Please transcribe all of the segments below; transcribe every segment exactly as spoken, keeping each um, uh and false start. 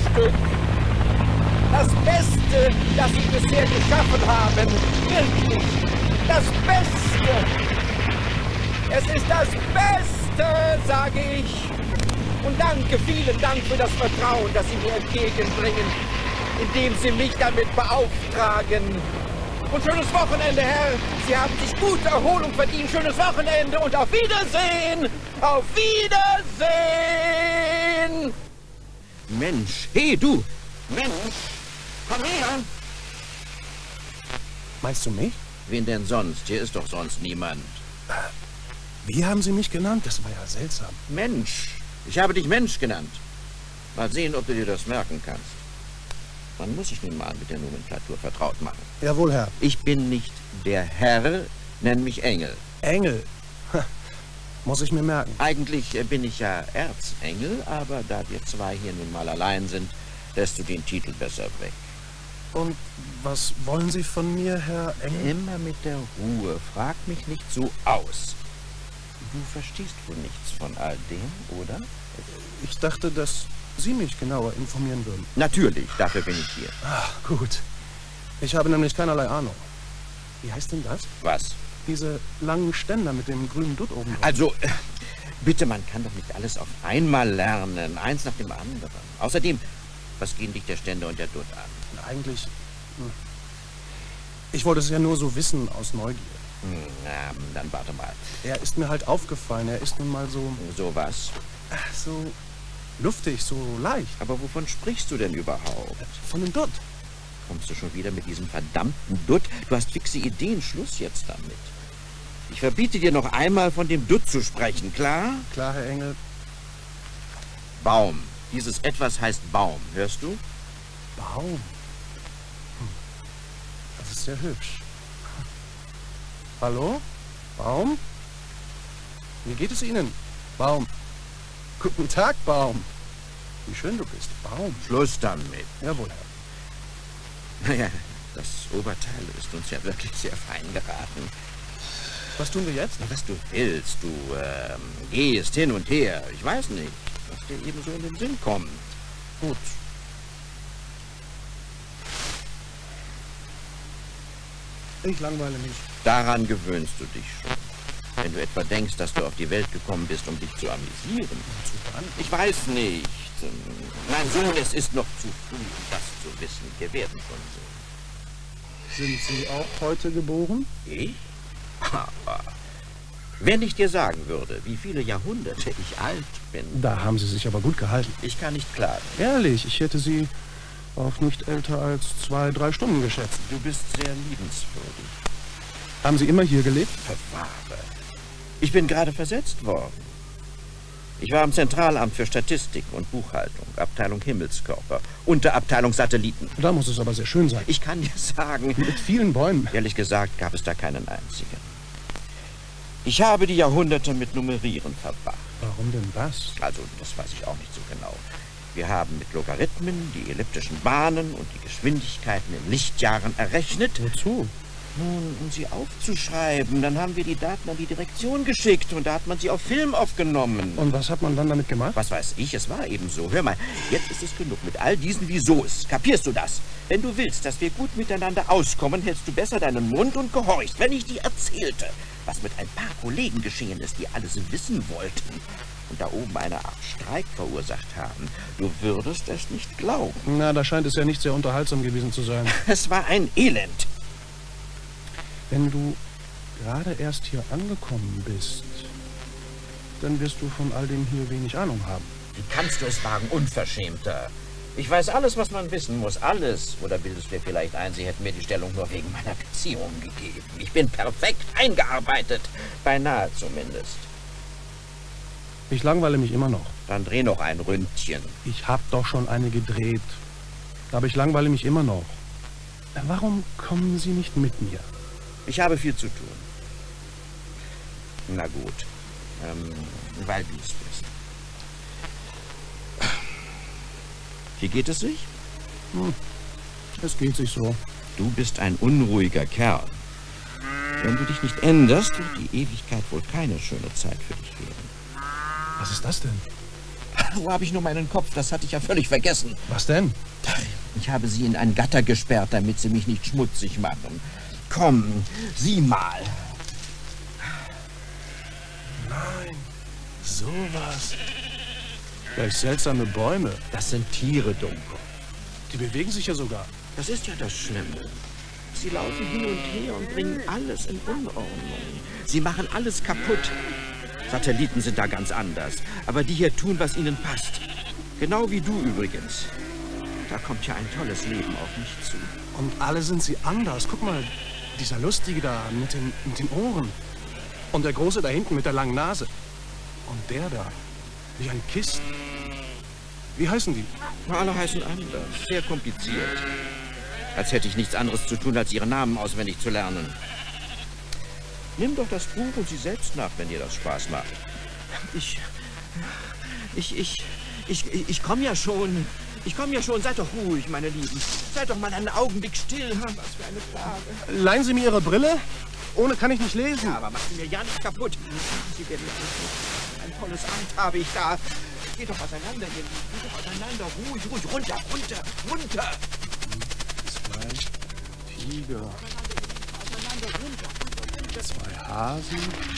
Stück. Das Beste, das Sie bisher geschaffen haben. Wirklich. Das Beste. Es ist das Beste, sage ich. Und danke, vielen Dank für das Vertrauen, das Sie mir entgegenbringen, indem Sie mich damit beauftragen. Und schönes Wochenende, Herr. Sie haben sich gute Erholung verdient. Schönes Wochenende und auf Wiedersehen. Auf Wiedersehen. Mensch, hey du. Mensch, komm her. Meinst du mich? Wen denn sonst? Hier ist doch sonst niemand. Wie haben Sie mich genannt? Das war ja seltsam. Mensch. Ich habe dich Mensch genannt. Mal sehen, ob du dir das merken kannst. Man muss sich nun mal mit der Nomenklatur vertraut machen. Jawohl, Herr. Ich bin nicht der Herr, nenn mich Engel. Engel? Ha, muss ich mir merken. Eigentlich bin ich ja Erzengel, aber da wir zwei hier nun mal allein sind, lässt du den Titel besser weg. Und was wollen Sie von mir, Herr Engel? Immer mit der Ruhe. Frag mich nicht so aus. Du verstehst wohl nichts von all dem, oder? Ich dachte, dass Sie mich genauer informieren würden. Natürlich, dafür bin ich hier. Ach, gut. Ich habe nämlich keinerlei Ahnung. Wie heißt denn das? Was? Diese langen Ständer mit dem grünen Dutt oben drauf. Also, bitte, man kann doch nicht alles auf einmal lernen. Eins nach dem anderen. Außerdem, was gehen dich der Ständer und der Dutt an? Eigentlich... Hm. Ich wollte es ja nur so wissen aus Neugier. Na, dann warte mal. Er ist mir halt aufgefallen. Er ist nun mal so... So was? Ach, so luftig, so leicht. Aber wovon sprichst du denn überhaupt? Von dem Dutt. Kommst du schon wieder mit diesem verdammten Dutt? Du hast fixe Ideen. Schluss jetzt damit. Ich verbiete dir noch einmal von dem Dutt zu sprechen, klar? Klar, Herr Engel. Baum. Dieses Etwas heißt Baum. Hörst du? Baum? Hm. Das ist sehr hübsch. Hallo? Baum? Wie geht es Ihnen? Baum. Guten Tag, Baum. Wie schön du bist, Baum. Schluss damit. Jawohl, Herr. Naja, das Oberteil ist uns ja wirklich sehr fein geraten. Was tun wir jetzt? Was du willst, du ähm, gehst hin und her. Ich weiß nicht, was dir eben so in den Sinn kommt. Gut. Ich langweile mich. Daran gewöhnst du dich schon. Wenn du etwa denkst, dass du auf die Welt gekommen bist, um dich zu amüsieren. Ich weiß nicht. Mein Sohn, es ist noch zu früh, um das zu wissen. Wir werden schon sehen. Sind Sie auch heute geboren? Ich? Wenn ich dir sagen würde, wie viele Jahrhunderte ich alt bin... Da haben Sie sich aber gut gehalten. Ich kann nicht klagen. Ehrlich, ich hätte Sie auf nicht älter als zwei, drei Stunden geschätzt. Du bist sehr liebenswürdig. Haben Sie immer hier gelebt? Verwahre. Ich bin gerade versetzt worden. Ich war im Zentralamt für Statistik und Buchhaltung, Abteilung Himmelskörper, Unterabteilung Satelliten. Da muss es aber sehr schön sein. Ich kann dir sagen... Mit vielen Bäumen. Ehrlich gesagt gab es da keinen einzigen. Ich habe die Jahrhunderte mit Nummerieren verbracht. Warum denn das? Also, das weiß ich auch nicht so genau. Wir haben mit Logarithmen die elliptischen Bahnen und die Geschwindigkeiten in Lichtjahren errechnet. Wozu? Nun, um sie aufzuschreiben. Dann haben wir die Daten an die Direktion geschickt und da hat man sie auf Film aufgenommen. Und was hat man dann damit gemacht? Was weiß ich, es war eben so. Hör mal, jetzt ist es genug mit all diesen Wiesos. Kapierst du das? Wenn du willst, dass wir gut miteinander auskommen, hältst du besser deinen Mund und gehorchst. Wenn ich dir erzählte, was mit ein paar Kollegen geschehen ist, die alles wissen wollten und da oben eine Art Streik verursacht haben, du würdest es nicht glauben. Na, da scheint es ja nicht sehr unterhaltsam gewesen zu sein. Es war ein Elend. Wenn du gerade erst hier angekommen bist, dann wirst du von all dem hier wenig Ahnung haben. Wie kannst du es wagen, Unverschämter? Ich weiß alles, was man wissen muss, alles. Oder bildest du dir vielleicht ein, sie hätten mir die Stellung nur wegen meiner Beziehung gegeben? Ich bin perfekt eingearbeitet, beinahe zumindest. Ich langweile mich immer noch. Dann dreh noch ein Ründchen. Ich hab doch schon eine gedreht. Aber ich langweile mich immer noch. Warum kommen Sie nicht mit mir? Ich habe viel zu tun. Na gut, ähm, weil du es bist. Wie geht es sich? Hm, es geht sich so. Du bist ein unruhiger Kerl. Wenn du dich nicht änderst, wird die Ewigkeit wohl keine schöne Zeit für dich werden. Was ist das denn? Wo habe ich nur meinen Kopf? Das hatte ich ja völlig vergessen. Was denn? Ich habe sie in ein Gatter gesperrt, damit sie mich nicht schmutzig machen. Komm, sieh mal. Nein, sowas. Welch seltsame Bäume. Das sind Tiere, Dumko. Die bewegen sich ja sogar. Das ist ja das Schlimme. Sie laufen hin und her und bringen alles in Unordnung. Sie machen alles kaputt. Satelliten sind da ganz anders. Aber die hier tun, was ihnen passt. Genau wie du übrigens. Da kommt ja ein tolles Leben auf mich zu. Und alle sind sie anders. Guck mal, dieser Lustige da mit den, mit den Ohren. Und der Große da hinten mit der langen Nase. Und der da, wie ein Kisten. Wie heißen die? Alle heißen anders. Sehr kompliziert. Als hätte ich nichts anderes zu tun, als ihre Namen auswendig zu lernen. Nimm doch das Buch und sie selbst nach, wenn dir das Spaß macht. Ich... Ich... Ich... Ich, ich komme ja schon. Ich komme ja schon. Seid doch ruhig, meine Lieben. Seid doch mal einen Augenblick still. Was für eine Plage. Leihen Sie mir Ihre Brille? Ohne kann ich nicht lesen. Ja, aber macht sie mir ja nicht kaputt. Sie werden ein tolles Amt habe ich da. Geht doch auseinander, ihr Lieben. Geht doch auseinander. Ruhig, ruhig. Runter, runter, runter. Zwei Tiger. Zwei Hasen.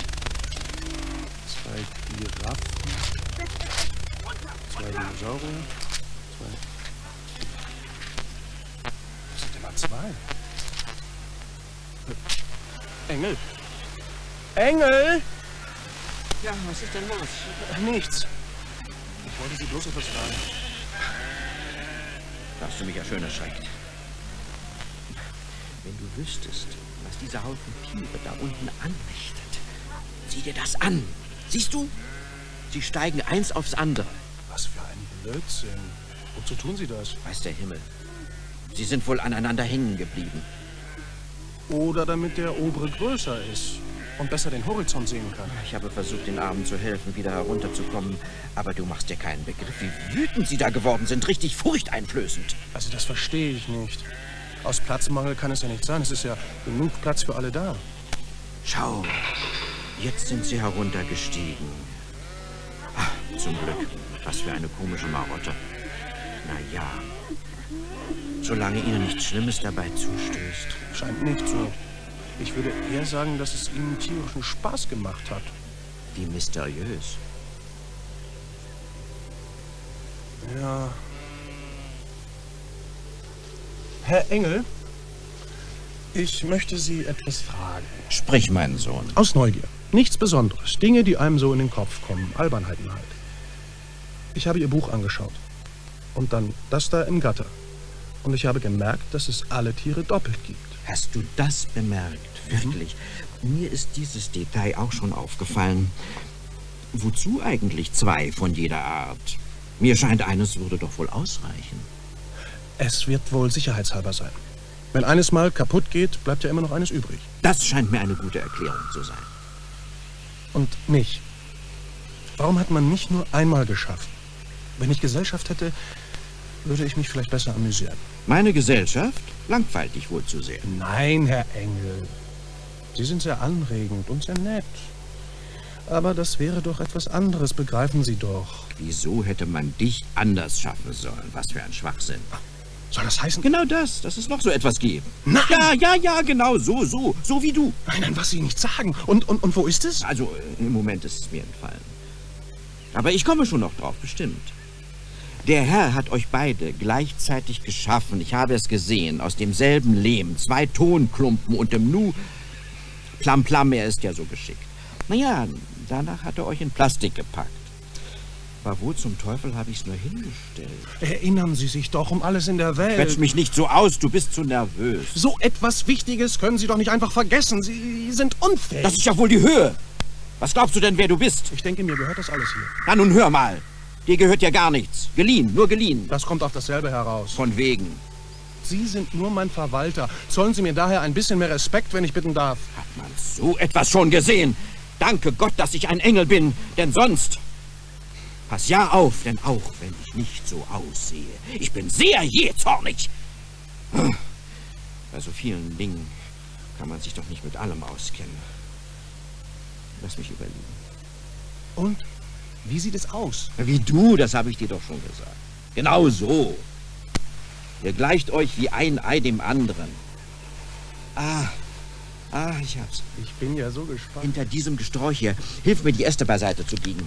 Zwei Giraffen. Zwei Dinosaurier. Zwei. Das sind immer zwei. Engel. Engel! Ja, was ist denn los? Nichts. Ich wollte Sie bloß etwas fragen. Da hast du mich ja schön erschreckt. Wenn du wüsstest, was dieser Haufen Tiere da unten anrichtet. Sieh dir das an. Siehst du? Sie steigen eins aufs andere. Was für ein Blödsinn. Wozu tun Sie das? Weiß der Himmel. Sie sind wohl aneinander hängen geblieben. Oder damit der obere größer ist und besser den Horizont sehen kann. Ich habe versucht, den Armen zu helfen, wieder herunterzukommen. Aber du machst dir keinen Begriff, wie wütend sie da geworden sind. Richtig furchteinflößend. Also das verstehe ich nicht. Aus Platzmangel kann es ja nicht sein. Es ist ja genug Platz für alle da. Schau, jetzt sind sie heruntergestiegen. Ach, zum Glück. Was für eine komische Marotte. Na ja. Solange ihnen nichts Schlimmes dabei zustößt. Scheint nicht so. Ich würde eher sagen, dass es ihnen tierischen Spaß gemacht hat. Wie mysteriös. Ja. Herr Engel, ich möchte Sie etwas fragen. Sprich, mein Sohn. Aus Neugier. Nichts Besonderes. Dinge, die einem so in den Kopf kommen. Albernheiten halt. Ich habe Ihr Buch angeschaut. Und dann das da im Gatter. Und ich habe gemerkt, dass es alle Tiere doppelt gibt. Hast du das bemerkt? Wirklich? Mhm. Mir ist dieses Detail auch schon aufgefallen. Wozu eigentlich zwei von jeder Art? Mir scheint, eines würde doch wohl ausreichen. Es wird wohl sicherheitshalber sein. Wenn eines mal kaputt geht, bleibt ja immer noch eines übrig. Das scheint mir eine gute Erklärung zu sein. Und mich? Warum hat man mich nur einmal geschaffen? Wenn ich Gesellschaft hätte, würde ich mich vielleicht besser amüsieren. Meine Gesellschaft langweilt dich wohl zu sehr. Nein, Herr Engel. Sie sind sehr anregend und sehr nett. Aber das wäre doch etwas anderes, begreifen Sie doch. Wieso hätte man dich anders schaffen sollen? Was für ein Schwachsinn. Soll das heißen? Genau das, dass es noch so etwas geben. Nein! Ja, ja, ja, genau, so, so, so wie du. Nein, nein, was Sie nicht sagen. Und, und, und wo ist es? Also, im Moment ist es mir entfallen. Aber ich komme schon noch drauf, bestimmt. Der Herr hat euch beide gleichzeitig geschaffen. Ich habe es gesehen, aus demselben Lehm. Zwei Tonklumpen und im Nu... Plam, plam, er ist ja so geschickt. Naja, danach hat er euch in Plastik gepackt. Aber wo zum Teufel habe ich es nur hingestellt? Erinnern Sie sich doch um alles in der Welt. Quetsch mich nicht so aus, du bist zu nervös. So etwas Wichtiges können Sie doch nicht einfach vergessen. Sie sind unfähig. Das ist ja wohl die Höhe. Was glaubst du denn, wer du bist? Ich denke, mir gehört das alles hier. Na nun, hör mal. Dir gehört ja gar nichts. Geliehen, nur geliehen. Das kommt auf dasselbe heraus. Von wegen. Sie sind nur mein Verwalter. Zollen Sie mir daher ein bisschen mehr Respekt, wenn ich bitten darf. Hat man so etwas schon gesehen? Danke Gott, dass ich ein Engel bin, denn sonst... Pass ja auf, denn auch wenn ich nicht so aussehe, ich bin sehr jähzornig. Bei so vielen Dingen kann man sich doch nicht mit allem auskennen. Lass mich überlegen. Und? Wie sieht es aus? Wie du, das habe ich dir doch schon gesagt. Genau so. Ihr gleicht euch wie ein Ei dem anderen. Ah, ah, ich hab's. Ich bin ja so gespannt. Hinter diesem Gesträuch hier. Hilf mir, die Äste beiseite zu biegen.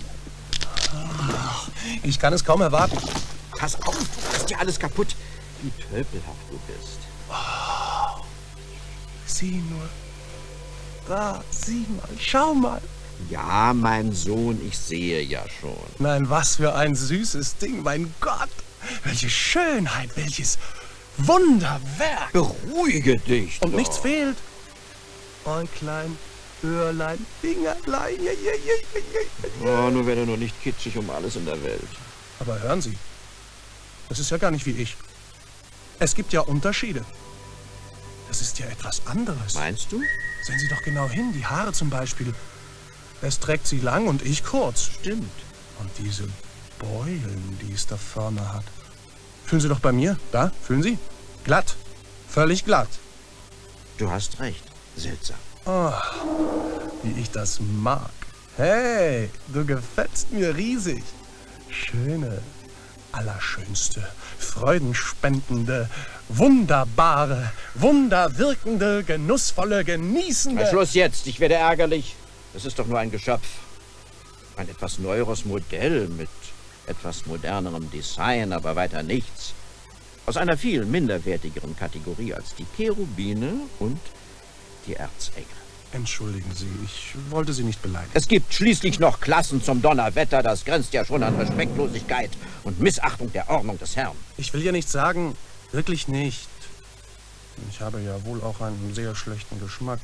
Ich kann es kaum erwarten. Pass auf, du machst dir alles kaputt. Wie tölpelhaft du bist. Oh, sieh nur. Da, sieh mal, schau mal. Ja, mein Sohn, ich sehe ja schon. Nein, was für ein süßes Ding, mein Gott. Welche Schönheit, welches Wunderwerk. Beruhige dich Und doch. nichts fehlt. Äuglein, Öhrlein, Fingerlein. Ja, ja, ja, ja, ja. Oh, nur werde nur nicht kitschig um alles in der Welt. Aber hören Sie, das ist ja gar nicht wie ich. Es gibt ja Unterschiede. Das ist ja etwas anderes. Meinst du? Sehen Sie doch genau hin, die Haare zum Beispiel. Es trägt sie lang und ich kurz. Stimmt. Und diese Beulen, die es da vorne hat. Fühlen Sie doch bei mir. Da, fühlen Sie? Glatt. Völlig glatt. Du hast recht. Seltsam. Oh, wie ich das mag. Hey, du gefällst mir riesig. Schöne, allerschönste, freudenspendende, wunderbare, wunderwirkende, genussvolle, genießende... Na, Schluss jetzt. Ich werde ärgerlich. Das ist doch nur ein Geschöpf. Ein etwas neueres Modell mit etwas modernerem Design, aber weiter nichts. Aus einer viel minderwertigeren Kategorie als die Cherubine und die Erzengel. Entschuldigen Sie, ich wollte Sie nicht beleidigen. Es gibt schließlich noch Klassen zum Donnerwetter. Das grenzt ja schon an Respektlosigkeit und Missachtung der Ordnung des Herrn. Ich will ja nicht sagen, wirklich nicht. Ich habe ja wohl auch einen sehr schlechten Geschmack.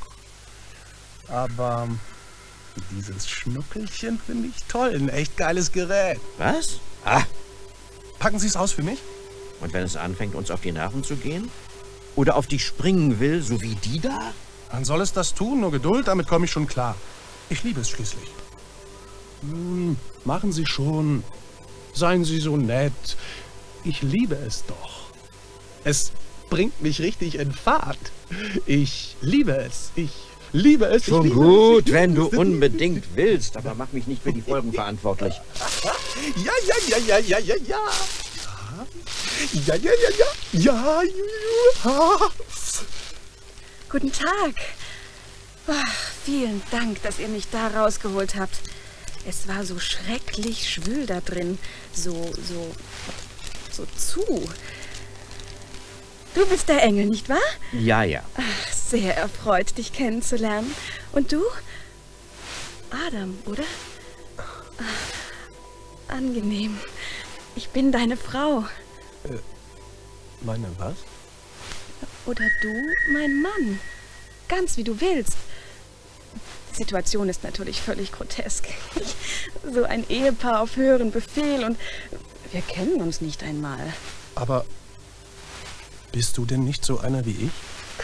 Aber dieses Schnuckelchen finde ich toll. Ein echt geiles Gerät. Was? Ah, Packen Sie es aus für mich? und wenn es anfängt, uns auf die Nerven zu gehen? Oder auf dich springen will, so wie die da? Dann soll es das tun. Nur Geduld, damit komme ich schon klar. Ich liebe es schließlich. Nun, machen Sie schon. Seien Sie so nett. Ich liebe es doch. Es bringt mich richtig in Fahrt. Ich liebe es. Ich liebe es. Schon ich liebe gut, es. Ich wenn du liebe es. unbedingt willst, aber mach mich nicht für die Folgen verantwortlich. Ja, ja, ja, ja, ja, ja, ja. Ja, ja, ja, ja. Ja, ja, ja. Guten Tag. Ach, vielen Dank, dass ihr mich da rausgeholt habt. Es war so schrecklich schwül da drin. So, so, so zu. Du bist der Engel, nicht wahr? Ja, ja. Ach, sehr erfreut, dich kennenzulernen. Und du? Adam, oder? Ach, angenehm. Ich bin deine Frau. Meine was? Oder du, mein Mann. Ganz wie du willst. Die Situation ist natürlich völlig grotesk. So ein Ehepaar auf höheren Befehl und wir kennen uns nicht einmal. Aber bist du denn nicht so einer wie ich?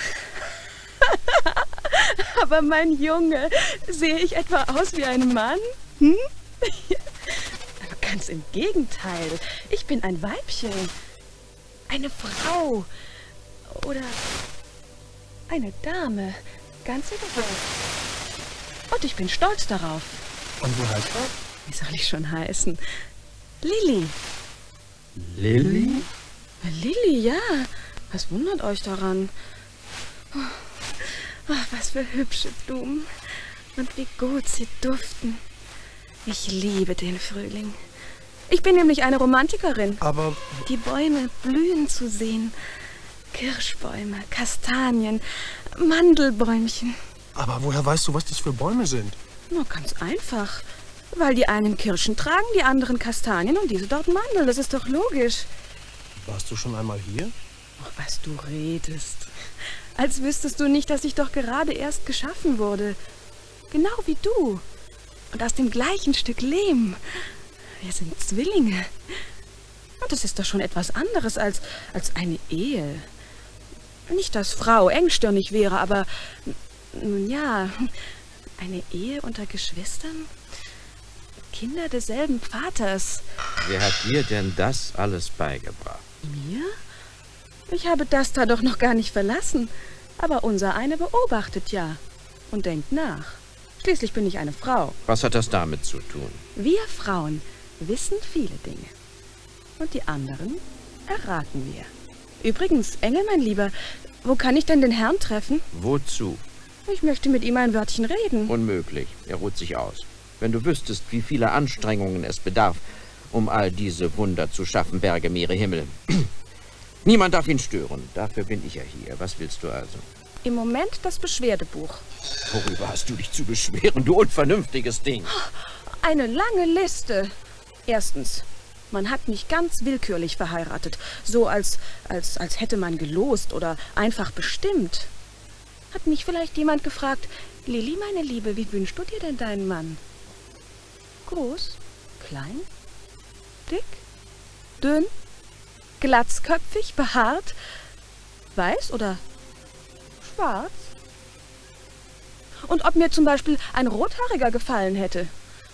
Aber mein Junge, sehe ich etwa aus wie ein Mann? Hm? Aber ganz im Gegenteil. Ich bin ein Weibchen. Eine Frau. Oder eine Dame. Ganz egal. Und ich bin stolz darauf. Und wie heißt er? Wie soll ich schon heißen? Lilly. Lilly? Lilly, ja. Was wundert euch daran? Oh, was für hübsche Blumen. Und wie gut sie duften. Ich liebe den Frühling. Ich bin nämlich eine Romantikerin. Aber Die Bäume blühen zu sehen. Kirschbäume, Kastanien, Mandelbäumchen. Aber woher weißt du, was das für Bäume sind? Nur ganz einfach. Weil die einen Kirschen tragen, die anderen Kastanien und diese dort Mandel. Das ist doch logisch. Warst du schon einmal hier? Oh, was du redest. Als wüsstest du nicht, dass ich doch gerade erst geschaffen wurde. Genau wie du. Und aus dem gleichen Stück Lehm. Wir sind Zwillinge. Und das ist doch schon etwas anderes als, als eine Ehe. Nicht, dass Frau engstirnig wäre, aber nun ja, eine Ehe unter Geschwistern? Kinder desselben Vaters. Wer hat dir denn das alles beigebracht? Mir? Ich habe das da doch noch gar nicht verlassen. Aber unser eine beobachtet ja und denkt nach. Schließlich bin ich eine Frau. Was hat das damit zu tun? Wir Frauen wissen viele Dinge. Und die anderen erraten wir. Übrigens, Engel, mein Lieber, wo kann ich denn den Herrn treffen? Wozu? Ich möchte mit ihm ein Wörtchen reden. Unmöglich. Er ruht sich aus. Wenn du wüsstest, wie viele Anstrengungen es bedarf, um all diese Wunder zu schaffen, Berge, Meere, Himmel. Niemand darf ihn stören. Dafür bin ich ja hier. Was willst du also? Im Moment das Beschwerdebuch. Worüber hast du dich zu beschweren, du unvernünftiges Ding? Eine lange Liste. Erstens, man hat mich ganz willkürlich verheiratet. So als, als, als hätte man gelost oder einfach bestimmt. Hat mich vielleicht jemand gefragt, Lilli, meine Liebe, wie wünschst du dir denn deinen Mann? Groß? Klein? Dick? Dünn? Glatzköpfig? Behaart? Weiß oder schwarz? Und ob mir zum Beispiel ein Rothaariger gefallen hätte?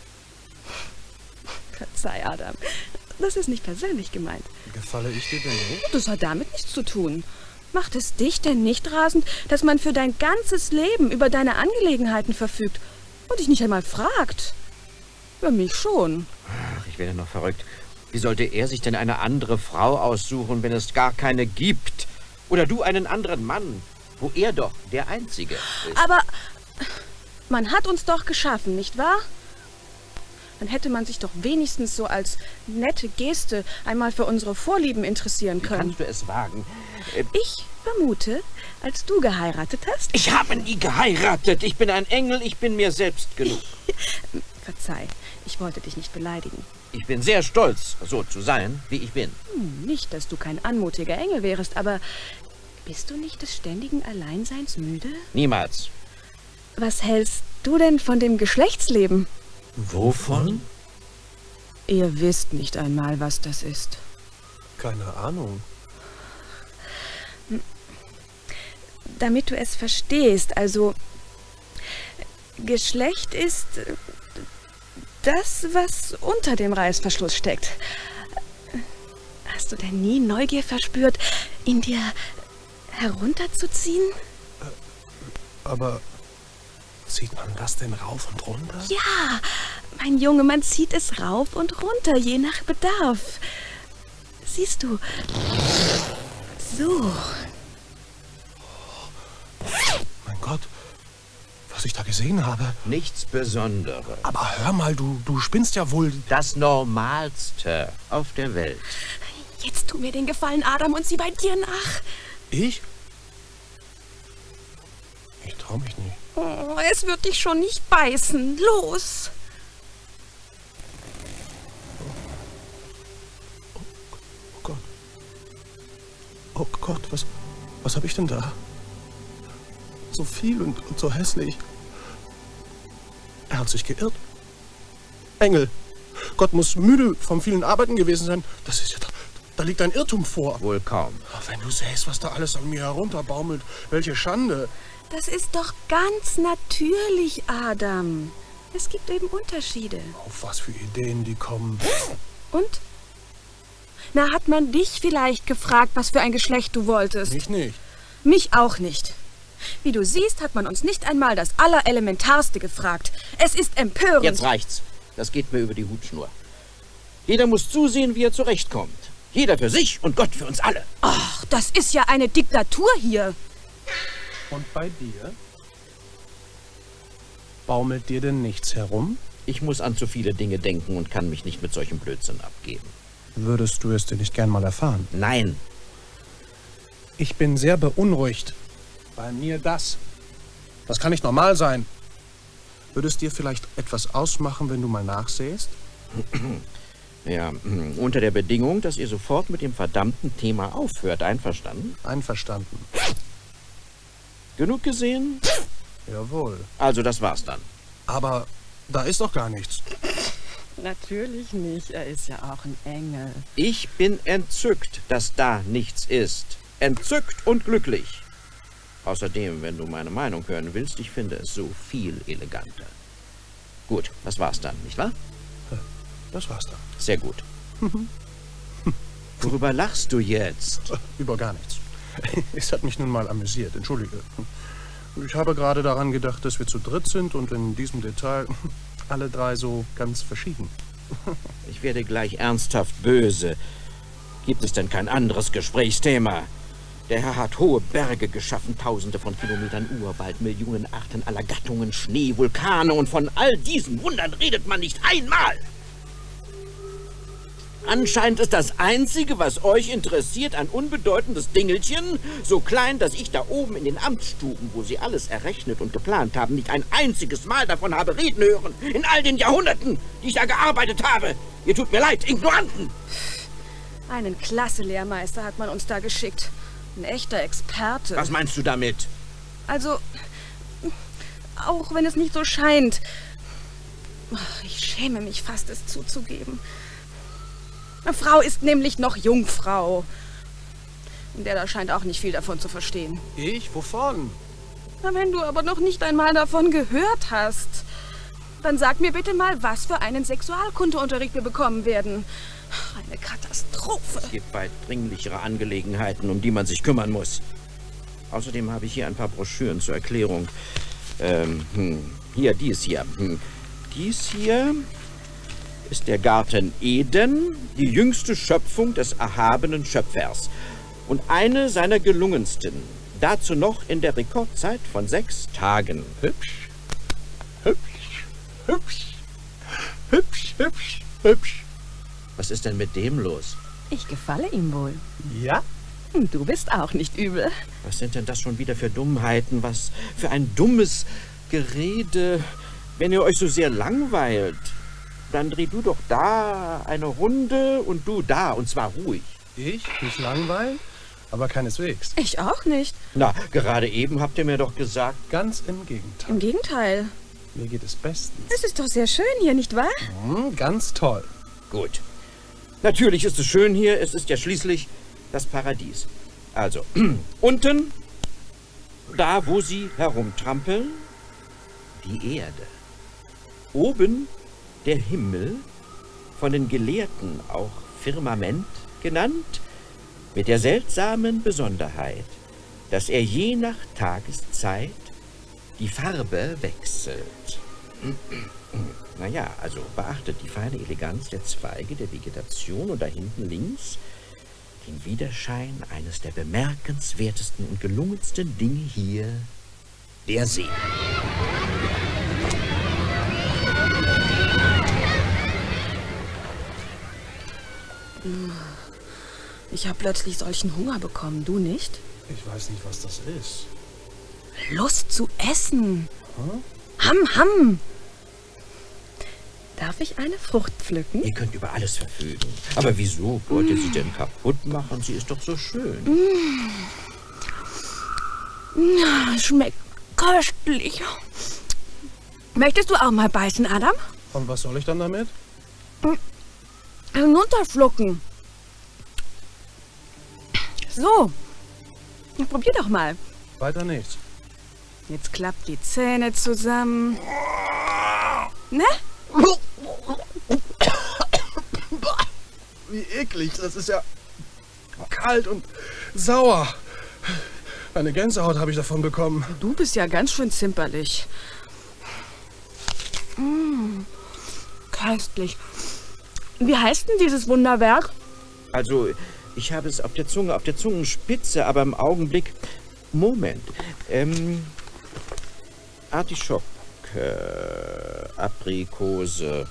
Verzeih, Adam. Das ist nicht persönlich gemeint. Gefalle ich dir denn nicht? Das hat damit nichts zu tun. Macht es dich denn nicht rasend, dass man für dein ganzes Leben über deine Angelegenheiten verfügt und dich nicht einmal fragt? Für mich schon. Ach, ich werde noch verrückt. Wie sollte er sich denn eine andere Frau aussuchen, wenn es gar keine gibt? Oder du einen anderen Mann, wo er doch der Einzige ist? Aber man hat uns doch geschaffen, nicht wahr? Dann hätte man sich doch wenigstens so als nette Geste einmal für unsere Vorlieben interessieren Wie können. kannst du es wagen? Äh, Ich vermute, als du geheiratet hast... ich habe nie geheiratet. Ich bin ein Engel, ich bin mir selbst genug. Verzeih, ich wollte dich nicht beleidigen. Ich bin sehr stolz, so zu sein, wie ich bin. Hm, nicht, dass du kein anmutiger Engel wärest, aber bist du nicht des ständigen Alleinseins müde? Niemals. Was hältst du denn von dem Geschlechtsleben? Wovon? Ihr wisst nicht einmal, was das ist. Keine Ahnung. Damit du es verstehst, also Geschlecht ist das, was unter dem Reißverschluss steckt. Hast du denn nie Neugier verspürt, ihn dir herunterzuziehen? Aber zieht man das denn rauf und runter? Ja, mein Junge, man zieht es rauf und runter, je nach Bedarf. Siehst du, so. Mein Gott, was ich da gesehen habe. Nichts Besonderes. Aber hör mal, du, du spinnst ja wohl. Das Normalste auf der Welt. Jetzt tu mir den Gefallen, Adam, und sieh bei dir nach. Ich? Ich trau mich nicht. Oh, es wird dich schon nicht beißen. Los! Oh Gott. Oh Gott, was, was habe ich denn da? So viel und, und so hässlich. Er hat sich geirrt. Engel, Gott muss müde vom vielen Arbeiten gewesen sein. Das ist ja, da, da liegt ein Irrtum vor. Wohl kaum. Ach, wenn du sähst, was da alles an mir herunterbaumelt. Welche Schande. Das ist doch ganz natürlich, Adam. Es gibt eben Unterschiede. Auf was für Ideen die kommen. Und? Na, hat man dich vielleicht gefragt, was für ein Geschlecht du wolltest? Mich nicht. Mich auch nicht. Wie du siehst, hat man uns nicht einmal das Allerelementarste gefragt. Es ist empörend. Jetzt reicht's. Das geht mir über die Hutschnur. Jeder muss zusehen, wie er zurechtkommt. Jeder für sich und Gott für uns alle. Ach, das ist ja eine Diktatur hier. Und bei dir? Baumelt dir denn nichts herum? Ich muss an zu viele Dinge denken und kann mich nicht mit solchem Blödsinn abgeben. Würdest du es denn nicht gern mal erfahren? Nein. Ich bin sehr beunruhigt. Bei mir das. Das kann nicht normal sein. Würde es dir vielleicht etwas ausmachen, wenn du mal nachsähst? Ja, unter der Bedingung, dass ihr sofort mit dem verdammten Thema aufhört. Einverstanden? Einverstanden. Genug gesehen? Jawohl. Also, das war's dann. Aber da ist doch gar nichts. Natürlich nicht. Er ist ja auch ein Engel. Ich bin entzückt, dass da nichts ist. Entzückt und glücklich. Außerdem, wenn du meine Meinung hören willst, ich finde es so viel eleganter. Gut, das war's dann, nicht wahr? Das war's dann. Sehr gut. Worüber lachst du jetzt? Über gar nichts. Es hat mich nun mal amüsiert, entschuldige. Ich habe gerade daran gedacht, dass wir zu dritt sind und in diesem Detail alle drei so ganz verschieden. Ich werde gleich ernsthaft böse. Gibt es denn kein anderes Gesprächsthema? Der Herr hat hohe Berge geschaffen, tausende von Kilometern Urwald, Millionen Arten aller Gattungen, Schnee, Vulkane, und von all diesen Wundern redet man nicht einmal. Anscheinend ist das Einzige, was euch interessiert, ein unbedeutendes Dingelchen, so klein, dass ich da oben in den Amtsstuben, wo sie alles errechnet und geplant haben, nicht ein einziges Mal davon habe reden hören. In all den Jahrhunderten, die ich da gearbeitet habe. Ihr tut mir leid, Ignoranten. Einen Klasse-Lehrmeister hat man uns da geschickt. Ein echter Experte. Was meinst du damit? Also, auch wenn es nicht so scheint. Ich schäme mich fast, es zuzugeben. Eine Frau ist nämlich noch Jungfrau. Und der da scheint auch nicht viel davon zu verstehen. Ich? Wovon? Na, wenn du aber noch nicht einmal davon gehört hast, dann sag mir bitte mal, was für einen Sexualkundeunterricht wir bekommen werden. Eine Katastrophe. Es gibt weit dringlichere Angelegenheiten, um die man sich kümmern muss. Außerdem habe ich hier ein paar Broschüren zur Erklärung. Ähm, hm, hier, dies hier. Hm. Dies hier ist der Garten Eden, die jüngste Schöpfung des erhabenen Schöpfers. Und eine seiner gelungensten. Dazu noch in der Rekordzeit von sechs Tagen. Hübsch, hübsch, hübsch, hübsch, hübsch, hübsch. Was ist denn mit dem los? Ich gefalle ihm wohl. Ja? Und du bist auch nicht übel. Was sind denn das schon wieder für Dummheiten? Was für ein dummes Gerede. Wenn ihr euch so sehr langweilt, dann dreh du doch da eine Runde und du da, und zwar ruhig. Ich? Mich langweilen? Aber keineswegs. Ich auch nicht. Na, gerade eben habt ihr mir doch gesagt... Ganz im Gegenteil. Im Gegenteil. Mir geht es bestens. Es ist doch sehr schön hier, nicht wahr? Hm, ganz toll. Gut. Natürlich ist es schön hier, es ist ja schließlich das Paradies. Also, unten, da wo sie herumtrampeln, die Erde. Oben der Himmel, von den Gelehrten auch Firmament genannt, mit der seltsamen Besonderheit, dass er je nach Tageszeit die Farbe wechselt. Naja, also beachtet die feine Eleganz der Zweige, der Vegetation und da hinten links den Widerschein eines der bemerkenswertesten und gelungensten Dinge hier, der See. Ich habe plötzlich solchen Hunger bekommen, du nicht? Ich weiß nicht, was das ist. Lust zu essen. Hm? Ham, ham. Darf ich eine Frucht pflücken? Ihr könnt über alles verfügen. Aber wieso wollt ihr sie denn kaputt machen? Sie ist doch so schön. Mm. Schmeckt köstlich. Möchtest du auch mal beißen, Adam? Und was soll ich dann damit? Hinunterschlucken. So. Probier doch mal. Weiter nichts. Jetzt klappt die Zähne zusammen. Ne? Wie eklig. Das ist ja kalt und sauer. Eine Gänsehaut habe ich davon bekommen. Du bist ja ganz schön zimperlich. Mmh, köstlich. Wie heißt denn dieses Wunderwerk? Also, ich habe es auf der Zunge, auf der Zungenspitze, aber im Augenblick... Moment. Ähm, Artischocke, Aprikose,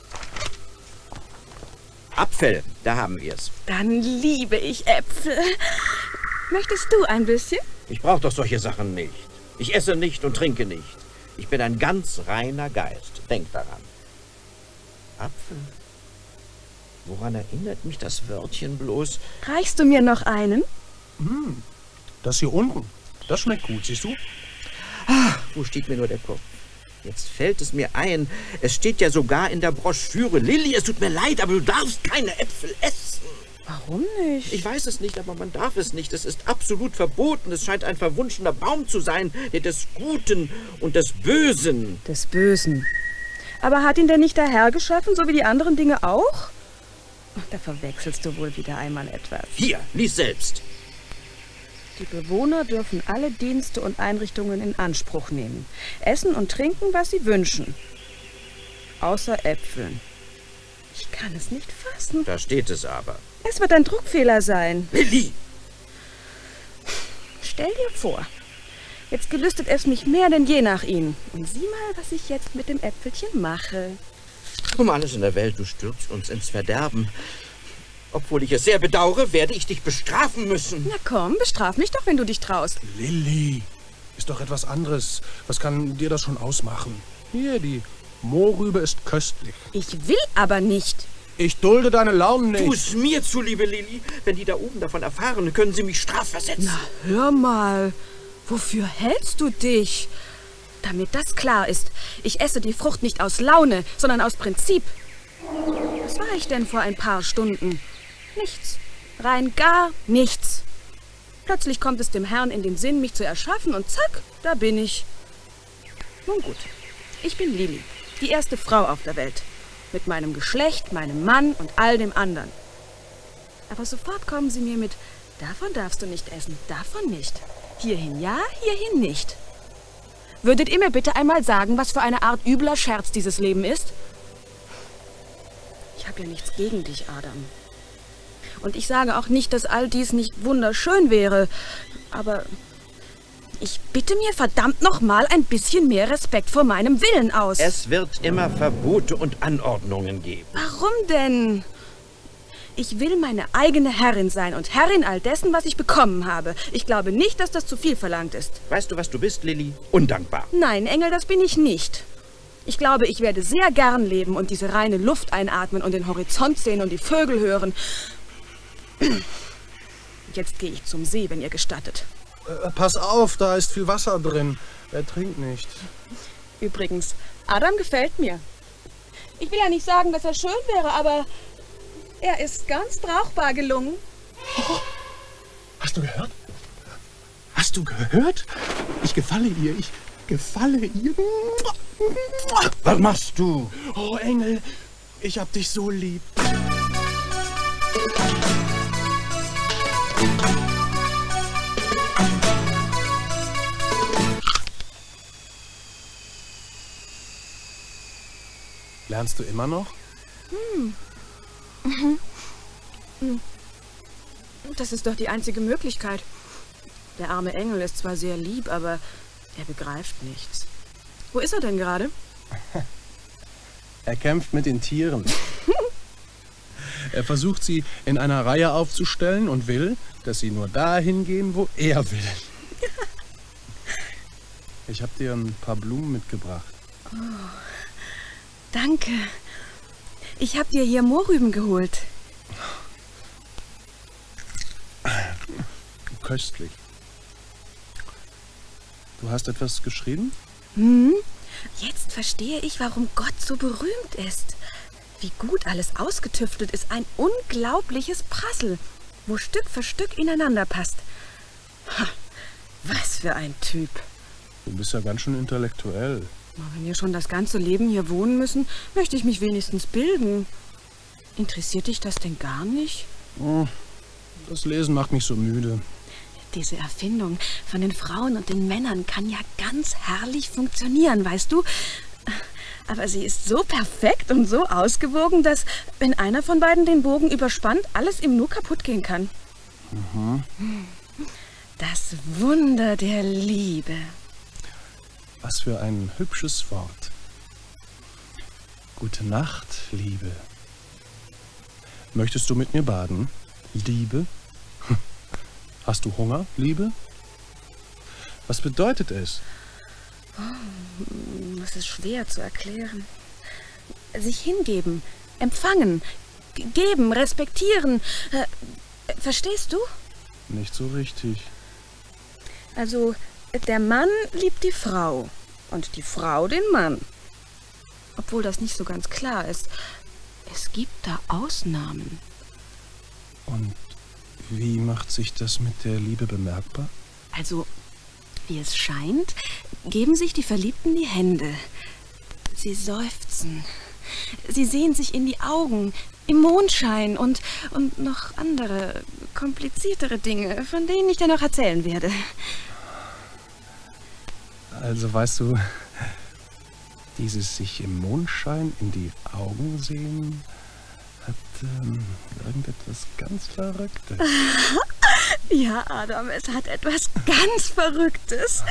Apfel, da haben wir es. Dann liebe ich Äpfel. Möchtest du ein bisschen? Ich brauche doch solche Sachen nicht. Ich esse nicht und trinke nicht. Ich bin ein ganz reiner Geist. Denk daran. Apfel? Woran erinnert mich das Wörtchen bloß? Reichst du mir noch einen? Hm, das hier unten, das schmeckt gut, siehst du? Ah, wo steht mir nur der Kopf? Jetzt fällt es mir ein. Es steht ja sogar in der Broschüre. Lilly, es tut mir leid, aber du darfst keine Äpfel essen. Warum nicht? Ich weiß es nicht, aber man darf es nicht. Es ist absolut verboten. Es scheint ein verwunschener Baum zu sein, der des Guten und des Bösen. Des Bösen. Aber hat ihn denn nicht der Herr geschaffen, so wie die anderen Dinge auch? Da verwechselst du wohl wieder einmal etwas. Hier, lies selbst. Die Bewohner dürfen alle Dienste und Einrichtungen in Anspruch nehmen. Essen und trinken, was sie wünschen. Außer Äpfeln. Ich kann es nicht fassen. Da steht es aber. Es wird ein Druckfehler sein. Lilli! Stell dir vor, jetzt gelüstet es mich mehr denn je nach ihnen. Und sieh mal, was ich jetzt mit dem Äpfelchen mache. Um alles in der Welt, du stürzt uns ins Verderben. Obwohl ich es sehr bedauere, werde ich dich bestrafen müssen. Na komm, bestraf mich doch, wenn du dich traust. Lilli, ist doch etwas anderes. Was kann dir das schon ausmachen? Hier, die Mohrrübe ist köstlich. Ich will aber nicht. Ich dulde deine Launen nicht. Tu es mir zuliebe, Lilli. Wenn die da oben davon erfahren, können sie mich strafversetzen. Na, hör mal. Wofür hältst du dich? Damit das klar ist, ich esse die Frucht nicht aus Laune, sondern aus Prinzip. Was war ich denn vor ein paar Stunden? Nichts. Rein gar nichts. Plötzlich kommt es dem Herrn in den Sinn, mich zu erschaffen und zack, da bin ich. Nun gut, ich bin Lilli, die erste Frau auf der Welt. Mit meinem Geschlecht, meinem Mann und all dem anderen. Aber sofort kommen sie mir mit, davon darfst du nicht essen, davon nicht. Hierhin ja, hierhin nicht. Würdet ihr mir bitte einmal sagen, was für eine Art übler Scherz dieses Leben ist? Ich habe ja nichts gegen dich, Adam. Und ich sage auch nicht, dass all dies nicht wunderschön wäre. Aber ich bitte mir verdammt noch mal ein bisschen mehr Respekt vor meinem Willen aus. Es wird immer Verbote und Anordnungen geben. Warum denn? Ich will meine eigene Herrin sein und Herrin all dessen, was ich bekommen habe. Ich glaube nicht, dass das zu viel verlangt ist. Weißt du, was du bist, Lilli? Undankbar. Nein, Engel, das bin ich nicht. Ich glaube, ich werde sehr gern leben und diese reine Luft einatmen und den Horizont sehen und die Vögel hören. Jetzt gehe ich zum See, wenn ihr gestattet. Äh, pass auf, da ist viel Wasser drin. Er trinkt nicht. Übrigens, Adam gefällt mir. Ich will ja nicht sagen, dass er schön wäre, aber er ist ganz brauchbar gelungen. Oh, hast du gehört? Hast du gehört? Ich gefalle ihr, ich gefalle ihr. Was machst du? Oh, Engel, ich hab dich so lieb. Lernst du immer noch? Hm. Mhm. Das ist doch die einzige Möglichkeit. Der arme Engel ist zwar sehr lieb, aber er begreift nichts. Wo ist er denn gerade? Er kämpft mit den Tieren. Er versucht, sie in einer Reihe aufzustellen und will, dass sie nur dahin gehen, wo er will. Ich habe dir ein paar Blumen mitgebracht. Oh, danke. Ich habe dir hier Mohrrüben geholt. Köstlich. Du hast etwas geschrieben? Hm? Jetzt verstehe ich, warum Gott so berühmt ist. Wie gut alles ausgetüftelt ist. Ein unglaubliches Prassel, wo Stück für Stück ineinander passt. Ha, was für ein Typ. Du bist ja ganz schön intellektuell. Wenn wir schon das ganze Leben hier wohnen müssen, möchte ich mich wenigstens bilden. Interessiert dich das denn gar nicht? Oh, das Lesen macht mich so müde. Diese Erfindung von den Frauen und den Männern kann ja ganz herrlich funktionieren, weißt du? Aber sie ist so perfekt und so ausgewogen, dass, wenn einer von beiden den Bogen überspannt, alles im Nu kaputt gehen kann. Mhm. Das Wunder der Liebe. Was für ein hübsches Wort. Gute Nacht, Liebe. Möchtest du mit mir baden, Liebe? Hast du Hunger, Liebe? Was bedeutet es? Oh, das ist schwer zu erklären. Sich hingeben, empfangen, geben, respektieren. Äh, verstehst du? Nicht so richtig. Also, der Mann liebt die Frau und die Frau den Mann. Obwohl das nicht so ganz klar ist. Es gibt da Ausnahmen. Und wie macht sich das mit der Liebe bemerkbar? Also, wie es scheint, geben sich die Verliebten die Hände. Sie seufzen. Sie sehen sich in die Augen, im Mondschein und, und noch andere kompliziertere Dinge, von denen ich dir noch erzählen werde. Also, weißt du, dieses sich im Mondschein in die Augen sehen hat ähm, irgendetwas ganz Verrücktes. Ja, Adam, es hat etwas ganz Verrücktes.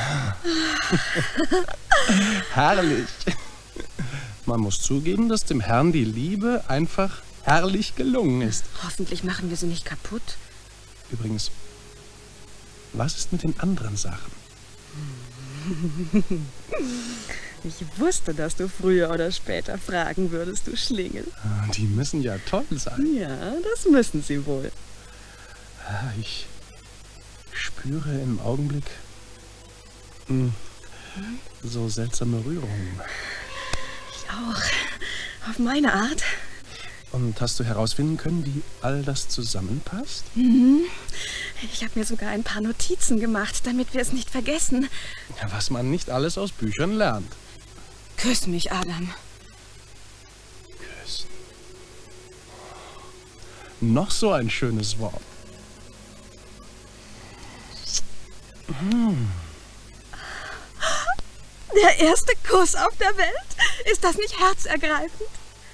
Herrlich. Man muss zugeben, dass dem Herrn die Liebe einfach herrlich gelungen ist. Hoffentlich machen wir sie nicht kaputt. Übrigens, was ist mit den anderen Sachen? Ich wusste, dass du früher oder später fragen würdest, du Schlingel. Die müssen ja toll sein. Ja, das müssen sie wohl. Ich spüre im Augenblick mh, so seltsame Rührungen. Ich auch. Auf meine Art. Und hast du herausfinden können, wie all das zusammenpasst? Mhm. Ich habe mir sogar ein paar Notizen gemacht, damit wir es nicht vergessen. Ja, was man nicht alles aus Büchern lernt. Küss mich, Adam. Küssen. Noch so ein schönes Wort. Hm. Der erste Kuss auf der Welt? Ist das nicht herzergreifend?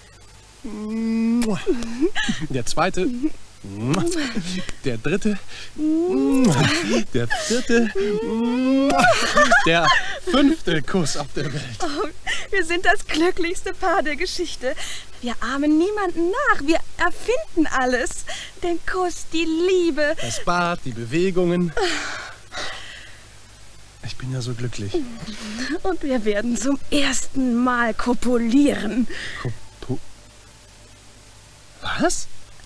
Der zweite. Der dritte. Der vierte. Der fünfte Kuss auf der Welt. Oh, wir sind das glücklichste Paar der Geschichte. Wir ahmen niemanden nach. Wir erfinden alles. Den Kuss, die Liebe. Das Bad, die Bewegungen. Ich bin ja so glücklich. Und wir werden zum ersten Mal kopulieren. Kopu... Was?